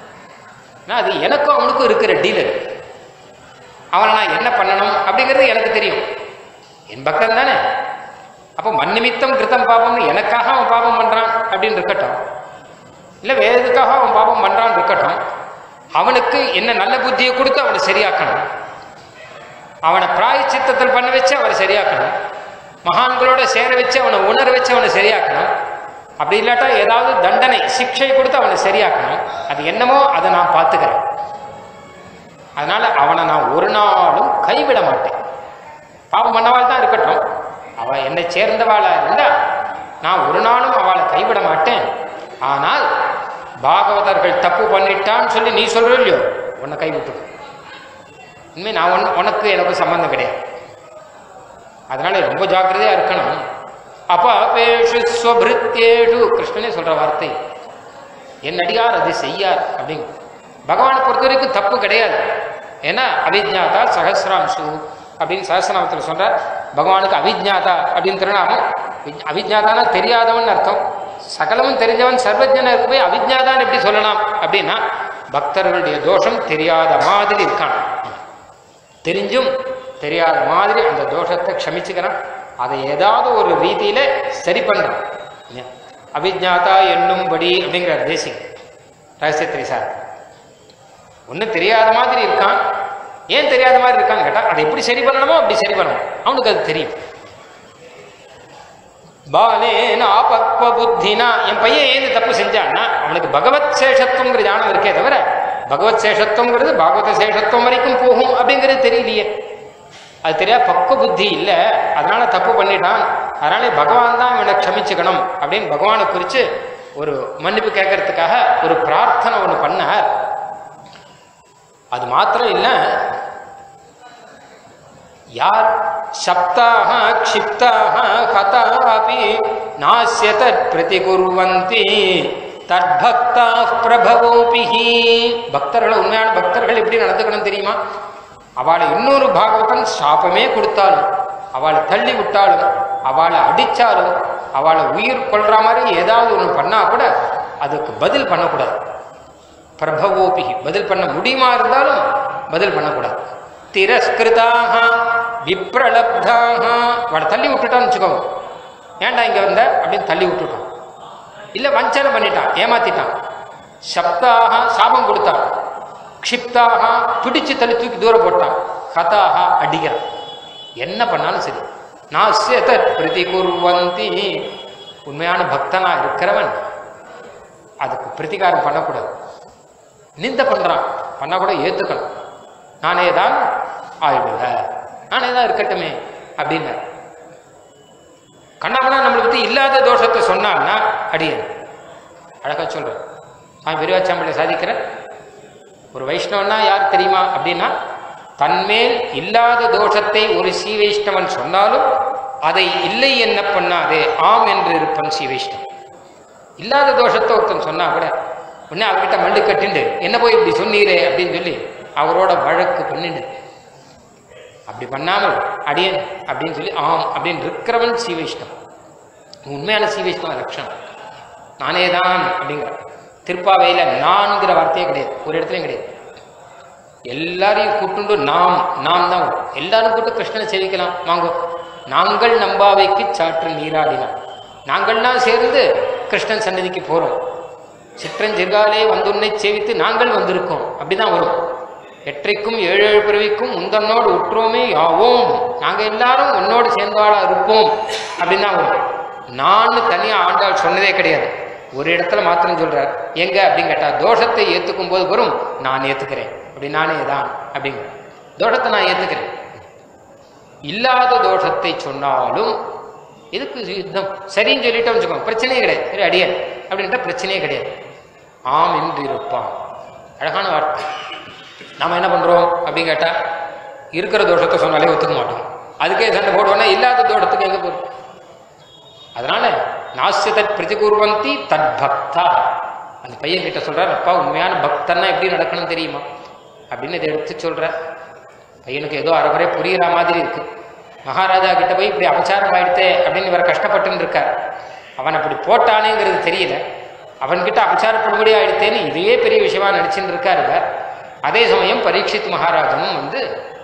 அது எனக்கும் அவனுக்கும் இருக்கிற டீலர். அவனை நான் என்ன பண்ணணும் அப்படிங்கிறது எனக்கு தெரியும். என் பக்தன் தானே. அப்போ மண்ணிமித்தம் கிருத்தம் பாபம்னு எனக்காக அவன் பாபம் பண்றான் அப்படின்னு இருக்கட்டும், இல்லை வேற எதுக்காக அவன் பாபம் பண்றான்னு இருக்கட்டும், அவனுக்கு என்ன நல்ல புத்தியை கொடுத்து அவனை சரியாக்கணும். அவனை பிராயச்சித்தத்தில் பண்ண வச்சு அவனை சரியாக்கணும். மகான்களோட சேர வச்சு அவனை உணர வச்சு அவனை சரியாக்கணும். அப்படி இல்லாட்டா ஏதாவது தண்டனை சிக்ஷை கொடுத்து அவனை சரியாக்கணும். அது என்னமோ அதை நான் பார்த்துக்கிறேன். அதனால அவனை நான் ஒரு நாளும் கைவிட மாட்டேன். பாபம் பண்ணவாள் தான் இருக்கட்டும், அவள் என்னை சேர்ந்தவாளா இருந்தா நான் ஒரு நாளும் அவளை கைவிட மாட்டேன். ஆனால் பாகவதர்கள் தப்பு பண்ணிட்டான்னு சொல்லி நீ சொல்ற இல்லையோ, உன்னை கைவிட்டு இனிமே நான் ஒன் உனக்கு எனக்கு சம்பந்தம் கிடையாது. அதனால ரொம்ப ஜாக்கிரதையா இருக்கணும். அபாபேஷு ஸ்வபிருத்தியேஷு, கிருஷ்ணனே சொல்ற வார்த்தை, என் அடியார் அது செய்யார் அப்படிங்க. பகவானை பொறுத்த வரைக்கும் தப்பு கிடையாது. ஏன்னா அவிஜ்ஞாதா சஹசிராம்சு அப்படின்னு சஹசிரநாமத்தில் சொல்றார். பகவானுக்கு அவிஜ்ஞாதா அப்படின்னு திருநாமம். அவிஜ்ஞாதானா தெரியாதவன் அர்த்தம். சகலமும் தெரிஞ்சவன் சர்வஜன இருக்கு போய் அவிஜ்ஞாதான் எப்படி சொல்லலாம் அப்படின்னா பக்தர்களுடைய தோஷம் தெரியாத மாதிரி இருக்கான். தெரிஞ்சும் தெரியாத மாதிரி அந்த தோஷத்தை க்ஷமிச்சுக்கிறான். அதை ஏதாவது ஒரு ரீதியில சரி பண்றான். அவிஜ்ஞாதா என்னும்படி அப்படிங்கிற தேசிக ரகசியத்திரி சார் ஒன்றும் தெரியாத மாதிரி இருக்கான். ஏன் தெரியாத மாதிரி இருக்கான்னு கேட்டா அதை எப்படி சரி பண்ணணுமோ அப்படி சரி பண்ணணும். அவனுக்கு அது தெரியும். பாலேன ஆபக்வ புத்தினா, என் பையன் ஏன் தப்பு செஞ்சான்னா அவனுக்கு பகவத் சேஷத்துவங்கிற ஞானம் இருக்கே தவிர பகவத் சேஷத்துவங்கிறது பாகவத சேஷத்துவம் வரைக்கும் போகும் அப்படிங்கிறது தெரியலையே. அது தெரியாது, பக்குவ புத்தி இல்லை. அதனால தப்பு பண்ணிட்டான். அதனால பகவான் தான் இவனை க்ஷமிச்சுக்கணும் அப்படின்னு பகவானை குறித்து ஒரு மன்னிப்பு கேட்கறதுக்காக ஒரு பிரார்த்தனை ஒன்று பண்ணார். அது மாத்திரம் இல்லை, யார் சப்தாக க்ஷிப்தாக ஹதாபி நாஸ்ய தத் பிரதிகுர்வந்தி தத்பக்தா பிரபவோபிஹி. பக்தர்களை, உண்மையான பக்தர்கள் எப்படி நடந்துக்கணும் தெரியுமா? அவளை இன்னொரு பாகவதன் சாபமே கொடுத்தாலும், அவளை தள்ளி விட்டாலும், அவளை அடித்தாலும், அவளை உயிர் கொள்ற மாதிரி ஏதாவது ஒன்று பண்ணா கூட அதுக்கு பதில் பண்ணக்கூடாது. பிரபவோபிஹி, பதில் பண்ண முடியுமா இருந்தாலும் பதில் பண்ணக்கூடாது. திரஸ்கிருதாக விப்ரலப்தாக, அவளை தள்ளி விட்டுட்டான்னு வச்சுக்கோங்க. ஏன்டா இங்கே வந்த அப்படின்னு தள்ளி விட்டுட்டான். இல்லை வஞ்சனை பண்ணிட்டான், ஏமாத்திட்டான். சப்தாக சாபம் கொடுத்தான். க்ஷிப்தாக பிடிச்சு தள்ளி தூக்கி தூரம் போட்டான். கதாக அடிக்கிறான். என்ன பண்ணாலும் சரி, நாஸ்யத பிரதிகுர்வந்தி, உண்மையான பக்தனா இருக்கிறவன் அதுக்கு பிரதிகாரம் பண்ணக்கூடாது. நிந்த பண்றான் பண்ணா கூட ஏத்துக்கணும். நானே தான் ஆயிடுக, நானே தான் இருக்கட்டுமே அப்படின்னு கண்ணாமனா நம்மளை பற்றி இல்லாத தோஷத்தை சொன்னான்னா அடியன் அழகா சொல்றேன். நான் விரிவாச்சாம்பிள்ளை சாதிக்கிற ஒரு வைஷ்ணவனா யார் தெரியுமா அப்படின்னா, தன்மேல் இல்லாத தோஷத்தை ஒரு ஸ்ரீ வைஷ்ணவன் சொன்னாலும் அதை இல்லை என்ன பண்ணாதே ஆம் என்று இருப்பன் ஸ்ரீ வைஷ்ணவன். இல்லாத தோஷத்தை ஒருத்தன் சொன்னா கூட உடனே அவர்கிட்ட மண்டு கட்டிண்டு என்ன போய் இப்படி சொன்னீரே அப்படின்னு சொல்லி அவரோட வழக்கு பண்ணிண்டு, அப்படி பண்ணாமல் அடியன் அப்படின்னு சொல்லி ஆம் அப்படின்னு இருக்கிறவன் ஸ்ரீ வைஷ்ணவன். உண்மையான ஸ்ரீ வைஷ்ணவ லட்சணம் நானே தான் அப்படிங்கிற. திருப்பாவையில நான்கிற வார்த்தையே கிடையாது, ஒரு இடத்துலையும் கிடையாது. எல்லாரையும் கூட்டுண்டு நாம் நாம் தான் எல்லாரும் கூட்டு கிருஷ்ணனை சேவிக்கலாம் வாங்கோ. நாங்கள் நம்பாவைக்கு சாற்று நீராடினான். நாங்கள்லாம் சேர்ந்து கிருஷ்ணன் சன்னதிக்கு போறோம். சிற்றஞ்சிற்காலே வந்துன்னை சேவித்து நாங்கள் வந்திருக்கோம் அப்படிதான் வரும். எற்றைக்கும் ஏழு ஏழு பிறவிக்கும் உந்தன்னோடு உற்றோமே யாவோம், நாங்கள் எல்லாரும் உன்னோடு சேர்ந்தாளா இருப்போம் அப்படின்னு தான் வரும். நான் தனியாக ஆண்டாள் சொன்னதே கிடையாது. ஒரு இடத்துல மாத்திரம் சொல்றார். எங்க அப்படின்னு கேட்டா தோஷத்தை ஏற்றுக்கும் போது வரும் நான் ஏற்றுக்கிறேன் அப்படி நானே தான் அப்படிங்கிற தோஷத்தை நான் ஏற்றுக்கிறேன். இல்லாத தோஷத்தை சொன்னாலும் எதுக்கு யுத்தம் சரின்னு சொல்லிட்டு வச்சுக்கோங்க, பிரச்சனையே கிடையாது. சரி அடியன் அப்படின்ட்டா பிரச்சனையே கிடையாது. ஆம் என்று இருப்பான், அழகான வார்த்தை. நாம் என்ன பண்ணுறோம் அப்படின்னு கேட்டால் இருக்கிற தோஷத்தை சொன்னாலே ஒத்துக்க மாட்டோம். அதுக்கே சண்டை போடுவோன்னா இல்லாத தோஷத்துக்கு எங்கே போகிறோம்? அதனால நாஸ்ய தத் பிரதிகூர்வந்தி தத் பக்தா. அந்த பையன் கிட்ட சொல்கிறார், அப்பா உண்மையான பக்தன்னா எப்படி நடக்கணும் தெரியுமா அப்படின்னு இதை எடுத்து சொல்கிறார். பையனுக்கு ஏதோ அரைக்குறை புரிகிற மாதிரி இருக்கு. மகாராஜா கிட்ட போய் இப்படி அபச்சாரம் ஆயிடுத்தே அப்படின்னு இவர் கஷ்டப்பட்டுன்னு இருக்கார். அவன் அப்படி போட்டானேங்கிறது தெரியல. அவன்கிட்ட அபச்சாரப்படும்படி ஆயிடுத்தேன்னு இதுவே பெரிய விஷயமா நினச்சின்னு இருக்காரு. அதே சமயம் பரீட்சித் மகாராஜனும் வந்து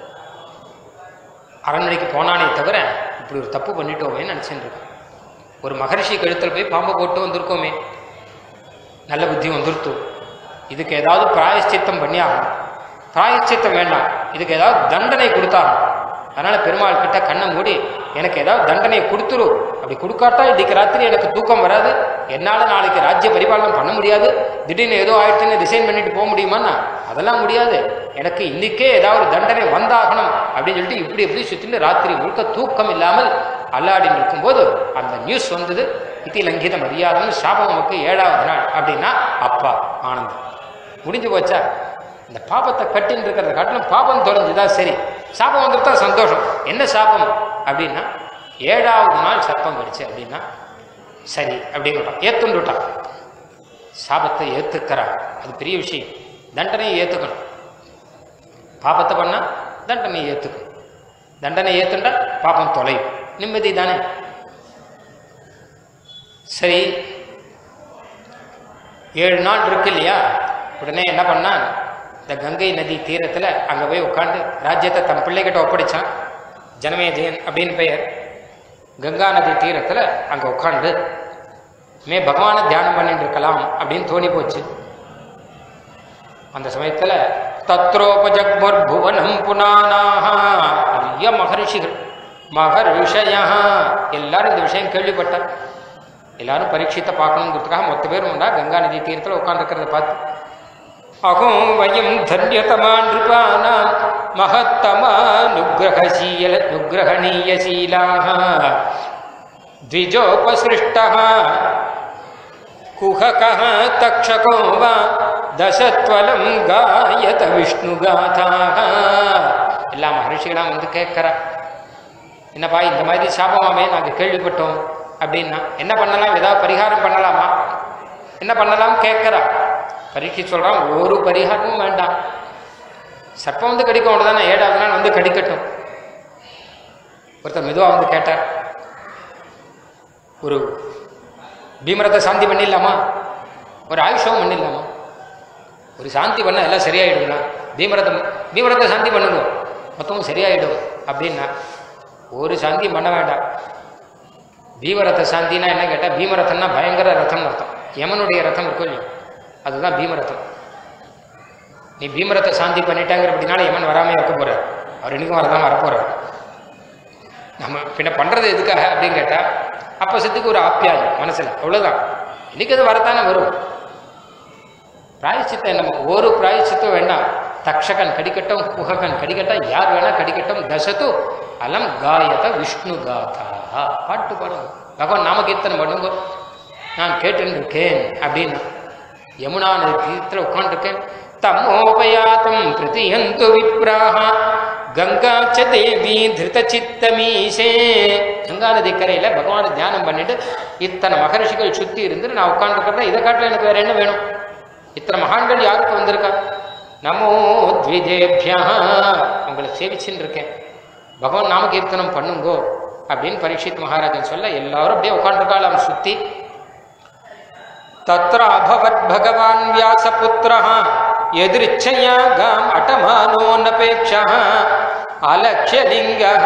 அரண்மனைக்கு போனானே தவிர இப்படி ஒரு தப்பு பண்ணிட்டோமேன்னு நினச்சிட்டு இருக்கான். ஒரு மகர்ஷி கழுத்தில் போய் பாம்பு போட்டு வந்திருக்கோமே, நல்ல புத்தி வந்துருத்து, இதுக்கு ஏதாவது பிராயஷ்சித்தம் பண்ணி ஆகணும். பிராயஷ்சித்தம் வேண்டாம், இதுக்கு ஏதாவது தண்டனை கொடுத்தாகணும். அதனால் பெருமாள் கிட்ட கண்ணை மூடி எனக்கு ஏதாவது தண்டனையை கொடுத்துரு, அப்படி கொடுக்காட்டா இன்றைக்கு ராத்திரி எனக்கு தூக்கம் வராது, என்னால் நாளைக்கு ராஜ்ய பரிபாலனம் பண்ண முடியாது, திடீர்னு ஏதோ ஆயிடுச்சுன்னு ரிசைன் பண்ணிட்டு போக முடியுமாண்ணா? அதெல்லாம் முடியாது, எனக்கு இன்றைக்கே ஏதாவது ஒரு தண்டனை வந்தாகணும் அப்படின்னு சொல்லிட்டு இப்படி இப்படி சுற்றிட்டு ராத்திரி முழுக்க தூக்கம் இல்லாமல் அல்லாடின்னு இருக்கும்போது அந்த நியூஸ் வந்தது. இத்தி லங்கித மரியாதைன்னு சாபம் நமக்கு ஏழாவது நாள் அப்படின்னா அப்பா ஆனந்தம் முடிஞ்சு போச்சா? இந்த பாபத்தை கட்டின்னு இருக்கிறத காட்டிலும் பாபம் தொலைஞ்சுதான் சரி, சாபம் வந்துட்டு தான் சந்தோஷம். என்ன சாபம் அப்படின்னா ஏழாவது நாள் சர்ப்பம் கடிச்சு அப்படின்னா சரி அப்படின்னுட்டான், ஏத்துண்டுட்டான். சாபத்தை ஏத்துக்கிறான், அது பெரிய விஷயம். தண்டனையை ஏத்துக்கணும். பாபத்தை பண்ணா தண்டனையை ஏத்துக்கணும். தண்டனை ஏத்துண்டா பாபம் தொலையும், நிம்மதி தானே. சரி, ஏழு நாள் இருக்கு இல்லையா? உடனே என்ன பண்ணான், இந்த கங்கை நதி தீரத்தில் அங்கே போய் உட்காந்து ராஜ்யத்தை தன் பிள்ளைகிட்ட ஒப்படைச்சான். ஜனமேஜயன் அப்படின்னு பெயர். கங்கா நதி தீரத்தில் அங்கே உட்காந்து மே பகவானை தியானம் பண்ணிட்டு இருக்கலாம் அப்படின்னு தோணி போச்சு. அந்த சமயத்தில் தத்ரோபஜக்முர் புவனம் புனானாக நிறைய மகர்ஷிகள் மகர்ஷயா எல்லாரும் இந்த விஷயம் கேள்விப்பட்டார். எல்லாரும் பரீட்சித்தை பார்க்கணுங்கிறதுக்காக மொத்த பேரும் உண்டா கங்கா நதி தீரத்தில் உட்காந்துருக்கிறத பார்த்து அகம் வயம் தன்யதமான் நிருபானாம் மகத்தமா நுக்ரஹசீல நுக்ரஹணீயசீலாஹ த்விஜோபஸ்ருஷ்டஹ குஹகஹ தக்ஷகோ வா தசத்வலம் காயத விஷ்ணுகாதாஹ. எல்லா மகர்ஷிகளாம் வந்து கேட்கறா, என்னப்பா இந்த மாதிரி சாபமாமே நாங்கள் கேள்விப்பட்டோம் அப்படின்னா என்ன பண்ணலாம், ஏதாவது பரிகாரம் பண்ணலாமா, என்ன பண்ணலாம் கேட்கறா. பரீட்சை சொல்கிறான், ஒரு பரிகாரமும் வேண்டாம், சர்ப்பம் வந்து கடிக்கும் அவ்வளோதானே, ஏழாவது நாள் வந்து கடிக்கட்டும். ஒருத்தர் மெதுவாக வந்து கேட்டார், ஒரு பீமரத்தை சாந்தி பண்ணிடலாமா, ஒரு ஆயுஷம் பண்ணிடலாமா, ஒரு சாந்தி பண்ணால் எல்லாம் சரியாயிடுங்களா, பீமரத்தை பீமரத்தை சாந்தி பண்ணுங்க மொத்தமும் சரியாயிடும் அப்படின்னா ஒரு சாந்தியும் பண்ண வேண்டாம். பீமரத்த சாந்தினா என்ன கேட்டால், பீமரத்தம்னா பயங்கர ரத்தம்னு அர்த்தம். யமனுடைய ரத்தம் இருக்கும் இல்லையா, அதுதான் பீமரத்தம். நீ பீமரத்தை சாந்தி பண்ணிட்டாங்கிற அப்படின்னால யமன் வராமல் இருக்க போகிறார், அவர் இன்னைக்கும் வரதான் வரப்போகிறார். நம்ம பின்ன பண்ணுறது எதுக்காக அப்படின்னு கேட்டால், அப்போ சித்துக்கு ஒரு ஆப்பியாயம் மனசில், அவ்வளோதான். இன்னைக்கு அது வரத்தானே வரும். பிராயச்சித்தம் நம்ம ஒரு பிராயச்சித்தம் வேண்டாம். தக்ஷகன் கடிக்கட்டும், குஹகன் கடிக்கட்டும், யார் வேணா கடிக்கட்டும், தசத்து அலம் காயத விஷ்ணு காதா. பாட்டு பாடுங்க, பகவான் நாம கீர்த்தனை பண்ணுங்க, நான் கேட்டுன்னு இருக்கேன் அப்படின்னு. யமுனா நதி தீரத்தில் உட்காந்துருக்கேன். தமோபயாத்தம் பிரதியந்து விப்ராஹ கங்காச்ச தேவி திருத சித்தமீசே. கங்கா நதி கரையில் பகவானை தியானம் பண்ணிட்டு இத்தனை மகர்ஷிகள் சுற்றி இருந்து நான் உட்காந்துருக்கிறதா, இதை காட்டில் எனக்கு வேற என்ன வேணும்? இத்தனை மகான்கள் யாருக்கு வந்திருக்கா? நமோ த்விஜேபியா, உங்களை சேவிச்சுன்னு இருக்கேன், பகவான் நாம கீர்த்தனம் பண்ணுங்கோ அப்படின்னு பரீட்சித் மகாராஜன் சொல்ல எல்லாரும் அப்படியே உட்காந்துருக்காள் அவன் சுத்தி. தத்ர அபவத் பகவான் வியாசபுத்திரஹ எதிர்ச்சயா காம் அட்டமானோன்னபேக்ஷா அலக்ஷலிங்கஹ.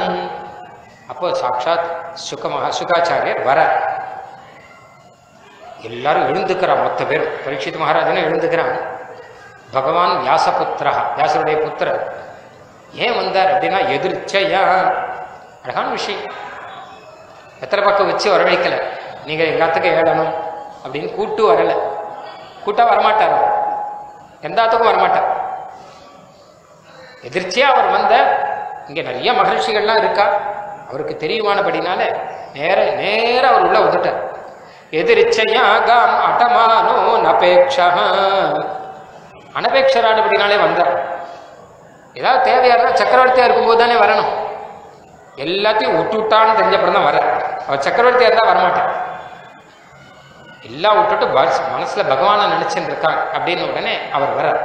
அப்போ சாட்சாத் சுக மகா சுகாச்சாரியர் வர எல்லாரும் எழுந்துக்கிறான், மொத்த பேரும். பரீட்சித் மகாராஜனும் எழுந்துக்கிறான். பகவான் வியாசபுத்திரா, வியாசருடைய புத்திரர். ஏன் வந்தார் அப்படின்னா எதிர்ச்சையா. அழகான விஷயம். எத்தனை பக்கம் வச்சு வரவழைக்கல, நீங்க எல்லாத்துக்கும் ஏழணும் அப்படின்னு கூட்டு வரல. கூட்டா வரமாட்டார், எல்லாத்துக்கும் வரமாட்டார். எதிர்ச்சியா அவர் வந்த. இங்க நிறைய மகர்ஷிகள்லாம் இருக்கா, அவருக்கு தெரியுமானபடினால நேர நேர அவர் உள்ள வந்துட்டார். எதிர்ச்சையா காம் அட்டமானோ நபேக்ஷா, அனபேட்சரானபடினாலே வந்தார். ஏதாவது தேவையா இருந்தால் சக்கரவர்த்தியா இருக்கும்போது தானே வரணும். எல்லாத்தையும் விட்டுட்டான்னு தெரிஞ்சப்பறம் தான் வர. அவர் சக்கரவர்த்தியா இருந்தால் வரமாட்டார். எல்லாம் விட்டுட்டு மனசுல பகவானை நினைச்சுட்டு இருக்காங்க அப்படின்னு உடனே அவர் வர்றார்.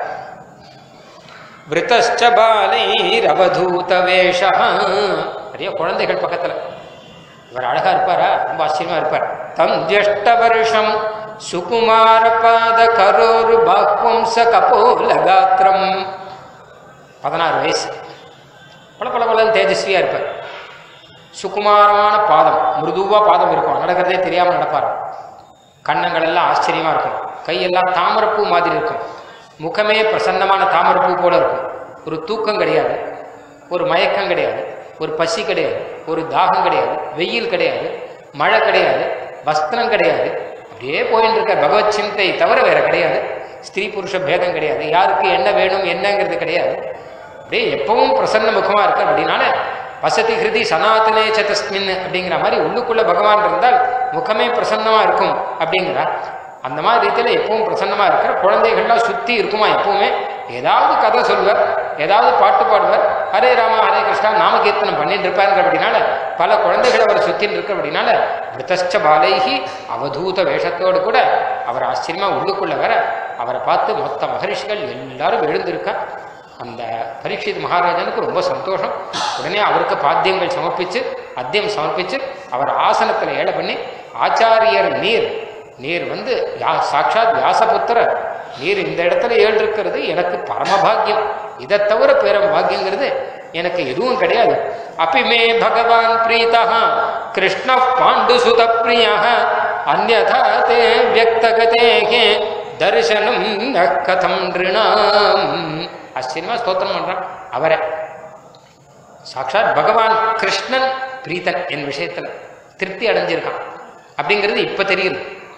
விருத்தஸ்ச பாலைர் அவதூத வேஷா, நிறைய குழந்தைகள் பக்கத்துல. இவர் அழகா இருப்பாரா, ரொம்ப ஆச்சரியமா இருப்பார். தம் ஜெஷ்ட வருஷம் சுகுமார பாத கரோரு பாக்வம்ச கபோல காத்திரம், பதினாறு வயசு, பல பல பலன்னு தேஜஸ்வியா இருப்பார். சுகுமாரமான பாதம், மிருதுவா பாதம் இருக்கும், நடக்கிறதே தெரியாம நடப்பார். கண்ணங்கள் எல்லாம் ஆச்சரியமா இருக்கும், கையெல்லாம் தாமரப்பூ மாதிரி இருக்கும், முகமே பிரசன்னமான தாமரப்பூ போல இருக்கும். ஒரு தூக்கம் கிடையாது, ஒரு மயக்கம் கிடையாது, ஒரு பசி கிடையாது, ஒரு தாகம் கிடையாது, வெயில் கிடையாது, மழை கிடையாது, வஸ்திரம் கிடையாது. அப்படியே போயின்னு இருக்க. பகவத் சிந்தை தவிர வேற கிடையாது. ஸ்திரீ புருஷ பேதம் கிடையாது, யாருக்கு என்ன வேணும் என்னங்கிறது கிடையாது. அப்படியே எப்பவும் பிரசன்ன முகமா இருக்க. அப்படின்னால வசதி ஹிருதி சனாதனே சதஸ்மின் அப்படிங்கிற மாதிரி உள்ளுக்குள்ள பகவான் இருந்தால் முகமே பிரசன்னமா இருக்கும் அப்படிங்கிறார். அந்த மாதிரி ரீதியில எப்பவும் பிரசன்னமா இருக்கிற குழந்தைகள்லாம் சுத்தி இருக்குமா. எப்பவுமே ஏதாவது கதை சொல்வர், ஏதாவது பாட்டு பாடுவர், ஹரே ராமா ஹரே கிருஷ்ணா நாம கீர்த்தனம் பண்ணிட்டு இருப்பாருங்கிற அப்படின்னால பல குழந்தைகள் அவர் சுத்தின்னு இருக்க. அப்படின்னால விருத்தஸ்ச பாலைஹி அவதூத வேஷத்தோடு கூட அவர் ஆச்சரியமா உள்ளுக்குள்ள வர அவரை பார்த்து மொத்த மகரிஷிகள் எல்லாரும் எழுந்திருக்கா. அந்த பரீட்சித் மகாராஜனுக்கு ரொம்ப சந்தோஷம். உடனே அவருக்கு பாத்தியங்கள் சமர்ப்பிச்சு அத்தியம் சமர்ப்பிச்சு அவர் ஆசனத்தில் ஏழை பண்ணி, ஆச்சாரியர் நீர் நீர் வந்து சாட்சாத் வியாசபுத்திர நீர் இந்த இடத்துல ஏழு இருக்கிறது எனக்கு பரமபாகியம். இதை தவிர பேரம் பாக்கியங்கிறது எனக்கு எதுவும் கிடையாது. அபிமே பகவான் பிரீதா கிருஷ்ண பாண்டு சுத பிரியா அந்யதா தே வியக்தகதே தரிசனம் ந கதம் நிருணாம். ஆச்சரியமா ஸ்தோத்திரம் பண்றான் அவரை. சாட்சாத் பகவான் கிருஷ்ணன் பிரீதன் என் விஷயத்துல திருப்தி அடைஞ்சிருக்கான் அப்படிங்கிறது இப்ப தெரியுது.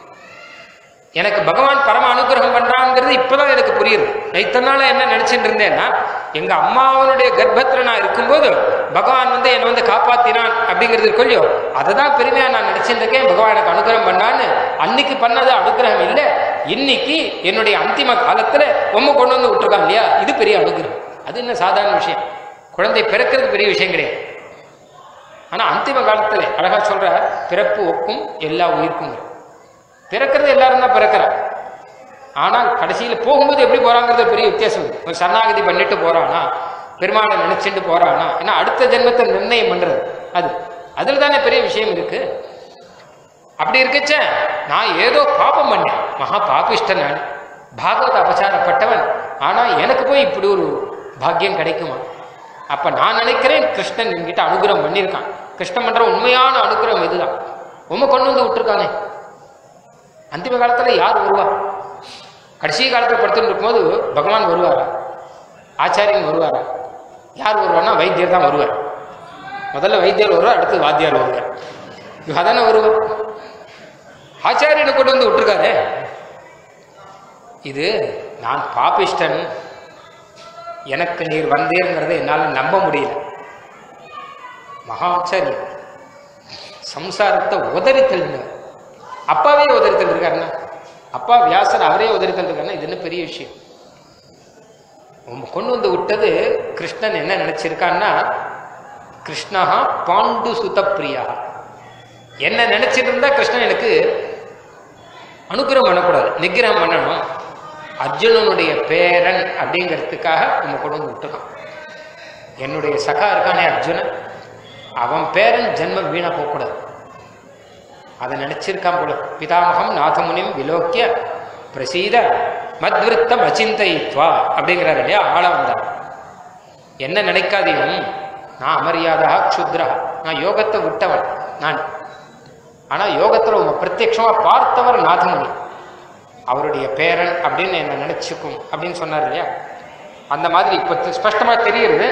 எனக்கு பகவான் பரம அனுகிரகம் பண்றாங்கிறது இப்பதான் எனக்கு புரியுது. இத்தனை நாள என்ன நினைச்சிட்டு இருந்தேன்னா, எங்க அம்மாவனுடைய கர்ப்பத்துல நான் இருக்கும்போது பகவான் வந்து என்னை வந்து காப்பாத்தினான் அப்படிங்கிறது இருக்கோ, அதை தான் பெருமையா நான் நினைச்சிட்டு இருக்கேன். பகவான் எனக்கு அனுகிரகம் பண்ணான்னு. அன்னைக்கு பண்ணது அனுகிரகம் இல்லை, இன்னைக்கு என்னுடைய அந்திம காலத்துல உம்ம கொண்டு வந்து விட்டுருக்கான் இல்லையா, இது பெரிய அனுகிரகம். அது என்ன சாதாரண விஷயம், குழந்தை பிறக்கிறது பெரிய விஷயம் கிடையாது. ஆனா அந்திம காலத்துல அழகா சொல்ற, பிறப்பு ஒக்கும் எல்லா உயிர்க்கும். பிறக்கிறது எல்லாரும் தான் பிறக்கிறான், ஆனால் கடைசியில் போகும்போது எப்படி போறாங்கிறது பெரிய வித்தியாசம். ஒரு சரணாகதி பண்ணிட்டு போறானா, பெருமாளை நினைச்சுட்டு போறானா, ஏன்னா அடுத்த ஜென்மத்தை நிர்ணயம் பண்றது அது அதுல தானே பெரிய விஷயம் இருக்கு. அப்படி இருக்கச்ச நான் ஏதோ பாபம் பண்ணேன், மகா பாபிஷ்டன், நான் பாகவத அபச்சாரப்பட்டவன், ஆனா எனக்கு போய் இப்படி ஒரு பாக்கியம் கிடைக்குமா? அப்ப நான் நினைக்கிறேன் கிருஷ்ணன் என்கிட்ட அனுகிரகம் பண்ணியிருக்கான். கிருஷ்ணன் பண்ற உண்மையான அனுகிரகம் இதுதான். உண்மை கொண்டு வந்து விட்டுருக்கானே. அந்திம காலத்துல யார் வருவா? கடைசி காலத்தில் படுத்துட்டு இருக்கும்போது பகவான் வருவாரா, ஆச்சாரியன் வருவாரா? யார் வருவார்னா வைத்தியர் தான் வருவார். முதல்ல வைத்தியர் வருவார், அடுத்து வாத்தியார் வருவார். அதானே வருவார். ஆச்சாரியனை கொண்டு வந்து விட்டுருக்காரு. இது நான் பாபிஷ்டன், எனக்கு நீர் வந்தேங்கிறத என்னால் நம்ப முடியல. மகா ஆச்சாரியன் சம்சாரத்தை உதறி தள்ளினார். அப்பாவே உதறி தள்ளிருக்காருன்னா, அப்பா வியாசர் அவரே உதறி தள்ளிருக்காருன்னா இது என்ன பெரிய விஷயம். கொண்டு வந்து விட்டது கிருஷ்ணன் என்ன நினைச்சிருக்கான்னா, கிருஷ்ணஹா பாண்டு சுத பிரியா, என்ன நினைச்சிட்டு இருந்தா கிருஷ்ணன் எனக்கு அனுகிரகம் பண்ணக்கூடாது, நிகிரகம் பண்ணணும், அர்ஜுனனுடைய பேரன் அப்படிங்கிறதுக்காக நம்ம கொண்டு வந்து விட்டுருக்கான். என்னுடைய சகா இருக்கானே அர்ஜுனன், அவன் பேரன் ஜென்மம் வீணா போகக்கூடாது, அதை நினைச்சிருக்கான் போல. பிதாமகம் நாதமுனிம் விலோக்கிய பிரசீத மத்விருத்தம் அச்சிந்தைத்வா அப்படிங்கிறார் இல்லையா, ஆள வந்தார். என்ன நினைக்காதீங்க, நான் அமரியாதா க்ஷுத்ரா, நான் யோகத்தை விட்டவன், நான் ஆனா யோகத்துல உங்க பிரத்யட்சமா பார்த்தவர் நாதமுனி, அவருடைய பேரன் அப்படின்னு என்ன நினைச்சுக்கும் அப்படின்னு சொன்னார் இல்லையா. அந்த மாதிரி இப்ப ஸ்பஷ்டமா தெரியுது.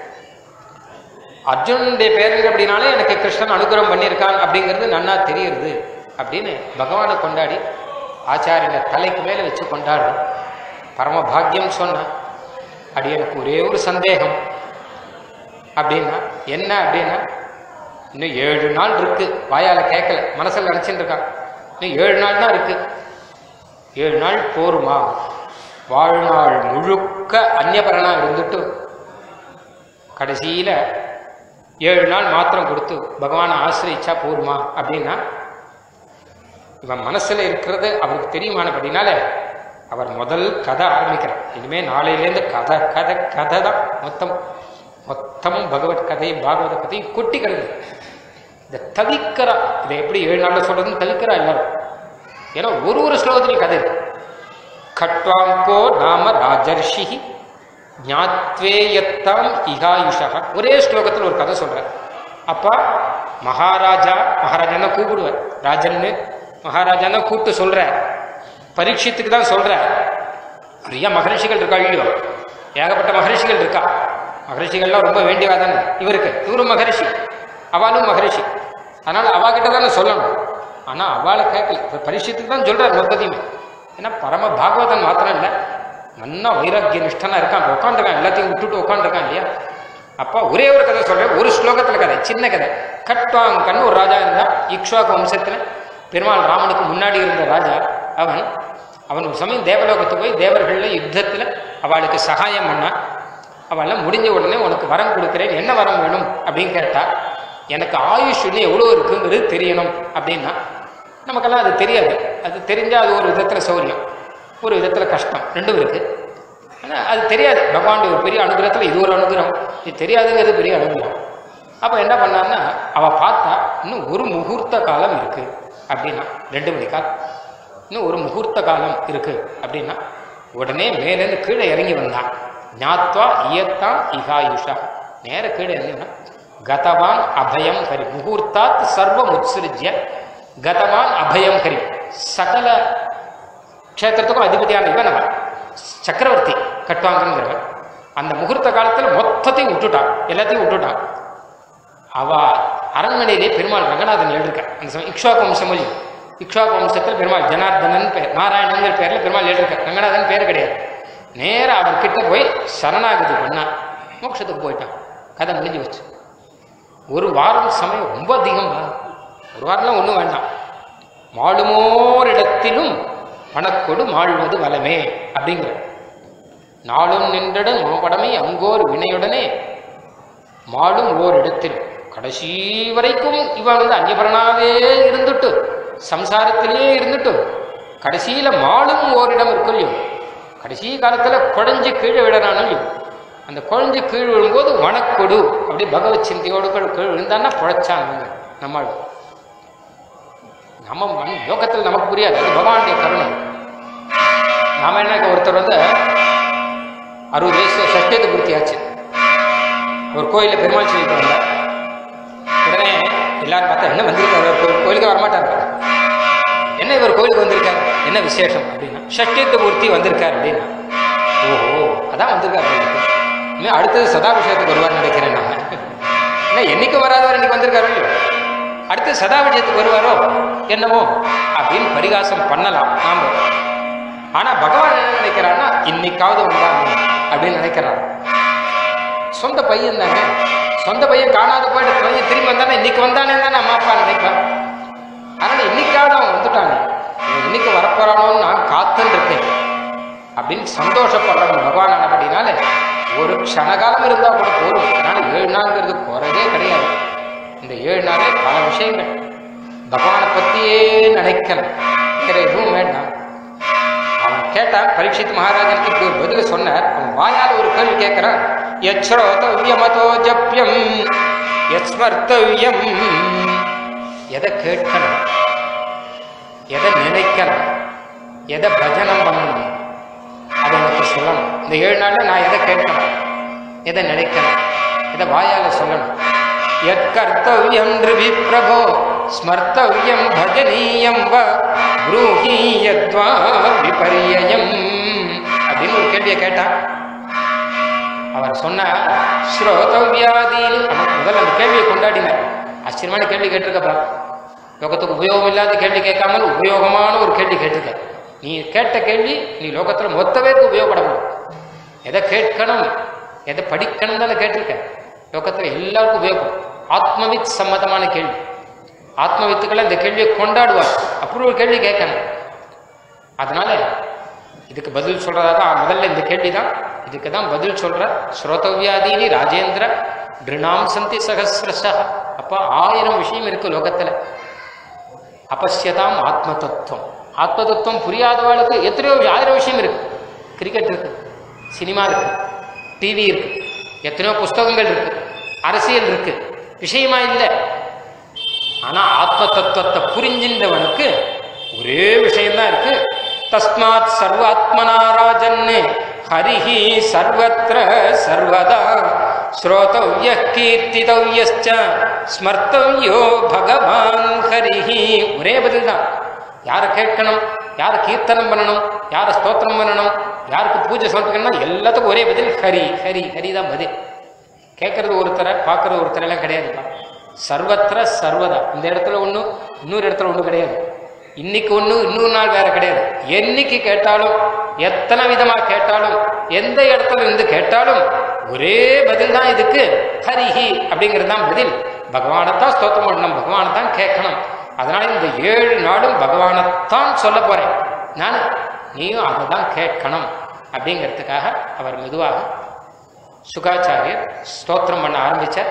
அர்ஜுனுடைய பேரன் அப்படின்னாலே எனக்கு கிருஷ்ணன் அனுகிரகம் பண்ணியிருக்கான் அப்படிங்கிறது நன்னா தெரியுது அப்படின்னு பகவானை கொண்டாடி ஆச்சாரியனை தலைக்கு மேல வச்சு கொண்டாடுறோம். பரம பாக்கியம் சொன்ன அடி எனக்கு ஒரே ஒரு சந்தேகம் அப்படின்னா என்ன அப்படின்னா, இன்னும் ஏழு நாள் இருக்கு. வாயால கேட்கல, மனசில் நினைச்சுட்டு இருக்கான். இன்னும் ஏழு நாள் தான் இருக்கு. ஏழு நாள் போருமா? வாழ்நாள் முழுக்க அந்நியபரனா இருந்துட்டு கடைசியில ஏழு நாள் மாத்திரம் கொடுத்து பகவானை ஆசிரியிச்சா போருமா அப்படின்னா, இவன் மனசுல இருக்கிறது அவருக்கு தெரியுமானபடினால அவர் முதல் கதை ஆரம்பிக்கிறார். இனிமே நாளையிலேருந்து கதை கதை கதை தான் மொத்தம் மொத்தமும் பகவத் கதையும் பாகவத கதையும் கொட்டி கிடக்கு. இதை தவிக்கிறா. இதை எப்படி ஏழு நாளில் சொல்றதுன்னு தவிக்கிறா எல்லாரும். ஏன்னா ஒரு ஒரு ஸ்லோகத்திலையும் கதை இருக்கு. கட்வாங்கோ நாம ராஜர்ஷி ஞாத்வேயத்தாம் இகாயுஷா. ஒரே ஸ்லோகத்தில் ஒரு கதை சொல்றார். அப்பா மகாராஜா, மகாராஜான்னா கூப்பிடுவார், ராஜன்னு மகாராஜான்னா கூப்பிட்டு சொல்ற. பரீட்சித்துக்கு தான் சொல்ற. நிறைய மகரிஷிகள் இருக்கா இல்லையோ, ஏகப்பட்ட மகரிஷிகள் இருக்கா. மகரிஷிகள்லாம் ரொம்ப வேண்டியவா தானே இவருக்கு. இவரும் மகரிஷி, அவளும் மகரிஷி. அதனால அவாகிட்ட தானே சொல்லணும். ஆனா அவளை கேட்கல. பரீட்சித்துக்கு தான் சொல்றார் மொத்தத்தையுமே. ஏன்னா பரம பாகவதன் மாத்திரம் இல்லை, நல்லா வைராக்கிய நிஷ்டனா இருக்கான். உட்காந்துருக்கான், எல்லாத்தையும் விட்டுட்டு உட்காந்துருக்கான் இல்லையா. அப்பா ஒரே ஒரு கதை சொல்றேன், ஒரு ஸ்லோகத்துல கதை, சின்ன கதை. கட்வாங்கன்னு ஒரு ராஜா இருந்தா, இக்ஷ்வாக்கு வம்சத்துல பெருமாள் ராமனுக்கு முன்னாடி இருந்த ராஜா. அவன் அவன் ஒரு சமயம் தேவலோகத்துக்கு போய் தேவர்கள்ல யுத்தத்துல அவளுக்கு சகாயம் பண்ணா. அவெல்லாம் முடிஞ்ச உடனே உனக்கு வரம் கொடுக்குறேன், என்ன வரம் வேணும் அப்படின்னு கேட்டா, எனக்கு ஆயுஷ் இன்னும் எவ்வளோ இருக்குங்கிறது தெரியணும் அப்படின்னா. நமக்கெல்லாம் அது தெரியாது. அது தெரிஞ்சால் அது ஒரு விதத்தில் சௌரியம், ஒரு விதத்தில் கஷ்டம், ரெண்டும் இருக்கு. ஆனால் அது தெரியாது. பகவானுடைய ஒரு பெரிய அனுகிரகத்தில் இது ஒரு அனுகிரகம், இது தெரியாதுங்கிறது பெரிய அனுகிரகம். அப்போ என்ன பண்ணான்னா, அவள் பார்த்தா இன்னும் ஒரு முகூர்த்த காலம் இருக்கு அப்படின்னா, ரெண்டு மணி காலம் இன்னும் ஒரு முகூர்த்த காலம் இருக்கு அப்படின்னா, உடனே மேலேருந்து கீழே இறங்கி வந்தான். ஞாத்வா இயத்தான் இகாயுஷா. நேர கீழே இறங்கினா, கதவான் அபயம் ஹரி முகூர்த்தாத் சர்வம் உத்சிருஜ்ய கதவான் அபயம் ஹரி. சகல க்ஷேத்திரத்துக்கும் அதிபதியான இவன் அவன் சக்கரவர்த்தி கட்வாங்கங்கிறவன். அந்த முகூர்த்த காலத்தில் மொத்தத்தையும் விட்டுட்டான், எல்லாத்தையும் விட்டுட்டான். அவ அரண்மனையிலே பெருமாள் ரங்கநாதன் எழுதிருக்க. அந்த சமயம் இக்ஷ்வாக்கு வம்சம் மொழி. இக்ஷ்வாக்கு வம்சத்தில் பெருமாள் ஜனார்தனன் பேர், நாராயணங்கிற பேர்ல பெருமாள் எழுதிருக்க. ரங்கநாதன் பேர் கிடையாது. நேராக அவர்கிட்ட போய் சரணாகதி பண்ணா, மோட்சத்துக்கு போயிட்டான். கதை முடிஞ்சு வச்சு. ஒரு வாரம் சமயம் ரொம்ப அதிகம். ஒரு வாரம்லாம் ஒன்றும் வேண்டாம். மாளுமோர் இடத்திலும் பணக்கொடு மாழ்வது வளமே அப்படிங்கிற. நாளும் நின்றட மாபடமை அங்கோர் வினையுடனே மாளும் ஓர் இடத்தில். கடைசி வரைக்கும் இவன் வந்து அந்நியபரனாவே இருந்துட்டு, சம்சாரத்திலேயே இருந்துட்டு, கடைசியில மாளும் ஓரிடம் இருக்குல்லையும், கடைசி காலத்துல குழஞ்சு கீழே விடறானோ, அந்த குழஞ்சு கீழ் விழும்போது வனக்கொடு அப்படி பகவத் சிந்தையோடு கீழ் விழுந்தான்னா புழைச்சாங்க. நம்ம நம்ம மண் யோகத்தில் நமக்கு புரியாது, அது பகவானுடைய கருணை. நாம என்ன, ஒருத்தர் வந்து அறுபது வயசு சஷ்டியத்தை பூர்த்தி ஆச்சு. ஒரு கோயிலில் பெருமாள் சொல்லிட்டு வந்தார். உடனே எல்லாரும் பார்த்தா என்ன வந்திருக்காரு, ஒரு கோயில் கோயிலுக்கு வரமாட்டார். என்ன இவர் கோயிலுக்கு வந்திருக்காரு, என்ன விசேஷம் அப்படின்னா, சஷ்டியத்தை பூர்த்தி வந்திருக்காரு அப்படின்னா. ஓஹோ அதான் வந்திருக்காரு. இன்னும் அடுத்தது சதாபிஷேகத்துக்கு வருவார்னு நினைக்கிறேன். நான் என்ன என்னைக்கு வராதவர் இன்னைக்கு வந்திருக்காரு இல்லையோ, அடுத்து சதாபிஷேகத்துக்கு வருவாரோ என்னவோ அப்படின்னு பரிகாசம் பண்ணலாம் நாம. ஆனா பகவான் என்ன நினைக்கிறான்னா, இன்னைக்காவது வந்தாங்க அப்படின்னு நினைக்கிறார். சொந்த பையன் தானே, சொந்த பையன் காணாத போயிட்டு பையன் திரும்பி வந்தானே, இன்னைக்கு வந்தானே தானே அம்மா அப்பா நினைப்பான். அதனால இன்னைக்காவது அவன் வந்துட்டானே, இன்னைக்கு வரப்போறானோன்னு நான் காத்துன்னு இருக்கேன் அப்படின்னு சந்தோஷப்படுறவன் பகவான். அப்படின்னால ஒரு க்ஷணகாலம் இருந்தா கூட போதும். அதனால ஏழு நாள்ங்கிறது குறைவே கிடையாது. இந்த ஏழு நாளே பல விஷயங்கள் பகவானை பத்தியே நினைக்கணும், வேற எதுவும் வேண்டாம். அவன் கேட்டான், பரீட்சித் மகாராஜனுக்கு இப்படி ஒரு பதில சொன்னார். அவன் வாயால் ஒரு கேள்வி கேட்கிறான். யச்ரோதவ்யமதோ ஜப்யம் யஸ்மர்த்தவ்யம். எதை கேட்கணும், எதை நினைக்கணும், எதை பஜனம் பண்ணணும், அதை எனக்கு சொல்லணும். இந்த ஏழு நாள்ல நான் எதை கேட்கணும், எதை நினைக்கணும், எதை வாயால சொல்லணும். எத் கர்த்தவ்யம் ரிவி பிரபோ ஸ்மர்த்தவ்யம் பஜனீயம் வ ப்ரூஹி யத்வா விபர்யயம் அப்படின்னு ஒரு கேள்வியை கேட்டான். அவர் சொன்ன ஸ்ரோதவ்யாதீன் முதல்ல அந்த கேள்வியை கொண்டாடினார். ஆச்சரியமான கேள்வி கேட்டிருக்கப்பா. லோகத்துக்கு உபயோகம் இல்லாத கேள்வி கேட்காமல் உபயோகமான ஒரு கேள்வி கேட்டிருக்க. நீ கேட்ட கேள்வி நீ லோகத்தில் மொத்த பேருக்கு உபயோகப்படணும். எதை கேட்கணும் எதை படிக்கணும் தானே கேட்டிருக்க. லோகத்தில் எல்லாருக்கும் உபயோகம். ஆத்மவித் சம்மதமான கேள்வி. ஆத்மவித்துக்களை இந்த கேள்வியை கொண்டாடுவார். அப்படி ஒரு கேள்வி கேட்கணும். அதனால இதுக்கு பதில் சொல்றதா தான் முதல்ல இந்த கேள்வி தான். இதுக்கு தான் பதில் சொல்ற ஸ்ரோதவ்யாதீனி ராஜேந்திர திருணாம் சந்தி சகசிரஷா. அப்போ ஆயிரம் விஷயம் இருக்கு லோகத்துல. அபஸ்யதாம் ஆத்ம தத்துவம். ஆத்ம தத்துவம் புரியாதவளுக்கு எத்தனையோ ஆயிரம் விஷயம் இருக்கு. கிரிக்கெட் இருக்கு, சினிமா இருக்கு, டிவி இருக்கு, எத்தனையோ புஸ்தகங்கள் இருக்கு, அரசியல் இருக்கு, விஷயமா இல்லை. ஆனா ஆத்ம தத்துவத்தை புரிஞ்சின்றவனுக்கு ஒரே விஷயம்தான் இருக்கு. தஸ்மாத் சர்வாத்மனா ராஜன்னு ஹரிஹி சர்வத்ர சர்வதா ஸ்ரோதவ்ய கீர்த்திதவ்யஸ்ச ஸ்மர்த்தவ்யோ பகவான் ஹரிஹி. ஒரே பதில் தான். யாரை கேட்கணும், யாரை கீர்த்தனம் பண்ணணும், யாரை ஸ்தோத்திரம் பண்ணணும், யாருக்கு பூஜை சமர்ப்பிக்கணும்னா எல்லாத்துக்கும் ஒரே பதில் ஹரி ஹரி ஹரி தான் பதில். கேட்கறது ஒருத்தரை பார்க்கறது ஒருத்தர் எல்லாம் கிடையாதுப்பா. சர்வத்திர சர்வதா. இந்த இடத்துல ஒன்று இன்னொரு இடத்துல ஒன்று கிடையாது. இன்னைக்கு ஒன்று இன்னொரு நாள் வேற கிடையாது. என்னைக்கு கேட்டாலும் எத்தனை விதமா கேட்டாலும் எந்த இடத்துல இருந்து கேட்டாலும் ஒரே பதில் தான் இதுக்கு. ஹரிஹி அப்படிங்கிறது தான் பதில். பகவானைத்தான் ஸ்தோத்திரம் பண்ணணும், பகவானை தான் கேட்கணும். அதனால இந்த ஏழு நாளும் பகவானைத்தான் சொல்ல போறேன் நான், நீயும் அதை தான் கேட்கணும் அப்படிங்கிறதுக்காக அவர் மெதுவாக சுகாச்சாரியர் ஸ்தோத்திரம் பண்ண ஆரம்பிச்சார்.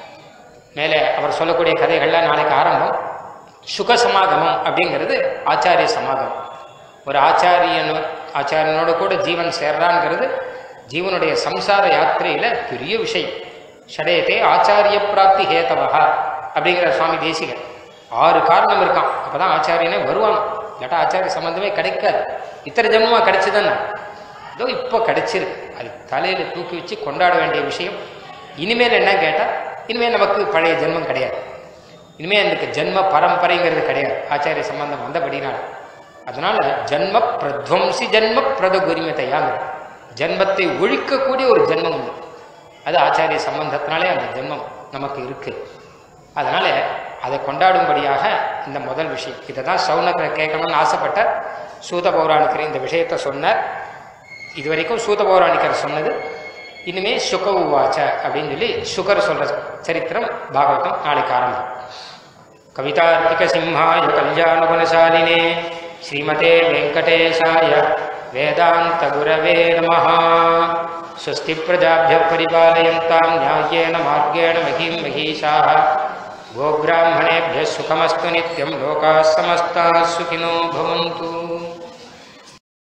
மேலே அவர் சொல்லக்கூடிய கதைகள்லாம் நாளைக்கு ஆரம்பம். சுக சமாகமம் அப்படிங்கிறது ஆச்சாரிய சமாகமம். ஒரு ஆச்சாரியன் ஆச்சாரியனோட கூட ஜீவன் சேர்றான்ங்கிறது ஜீவனுடைய சம்சார யாத்திரையில பெரிய விஷயம். ஷடேதே ஆச்சாரிய பிராப்தி ஹேதவா அப்படிங்கிற சுவாமி தேசிகன். ஆறு காரணம் இருக்கான், அப்பதான் ஆச்சாரியனே வருவான். இல்லாட்டா ஆச்சாரிய சம்பந்தமே கிடைக்காது. இத்தனை ஜென்மமா கிடைச்சதுன்னு இதோ இப்போ கிடைச்சிருக்கு. அது தலையில தூக்கி வச்சு கொண்டாட வேண்டிய விஷயம். இனிமேல் என்ன கேட்டால் இனிமேல் நமக்கு பழைய ஜென்மம் கிடையாது. இனிமேல் எனக்கு ஜென்ம பரம்பரைங்கிறது கிடையாது ஆச்சாரிய சம்பந்தம் வந்தபடினால. அதனால ஜென்ம பிரத்வம்சி ஜென்ம பிரத குரிமத்தையாங்க ஜென்மத்தை ஒழிக்கக்கூடிய ஒரு ஜென்மம் உண்டு. அது ஆச்சாரிய சம்பந்தத்தினாலே அந்த ஜென்மம் நமக்கு இருக்கு. அதனால அதை கொண்டாடும்படியாக இந்த முதல் விஷயம். இதை தான் சௌனகர் கேட்கணும்னு ஆசைப்பட்ட சூத பௌராணிக்கர் இந்த விஷயத்தை சொன்னார். இதுவரைக்கும் சூத பௌராணிக்கர் சொன்னது. இனிமே சுக உவாச்ச அப்படின்னு சொல்லி சுகர் சொல்ற சரித்திரம் பாகவதம் நாளைக்கு ஆரம்பம். கவிதார்த்திக சிம்ஹாய கல்யாண குணசாலினே ஸ்ரீமதே வெங்கடேஷாய வேதாந்த குரவே நமஹ. ஸ்வஸ்தி பிரஜாப்ய பரிபாலயந்தாம் ஞாயேன மார்கேண மஹீம் மஹீஷாः. கோப்ராஹ்மணேभ्यः சுகமஸ்து நித்யம். லோகாः समस्ताः सुखिनो भवन्तु.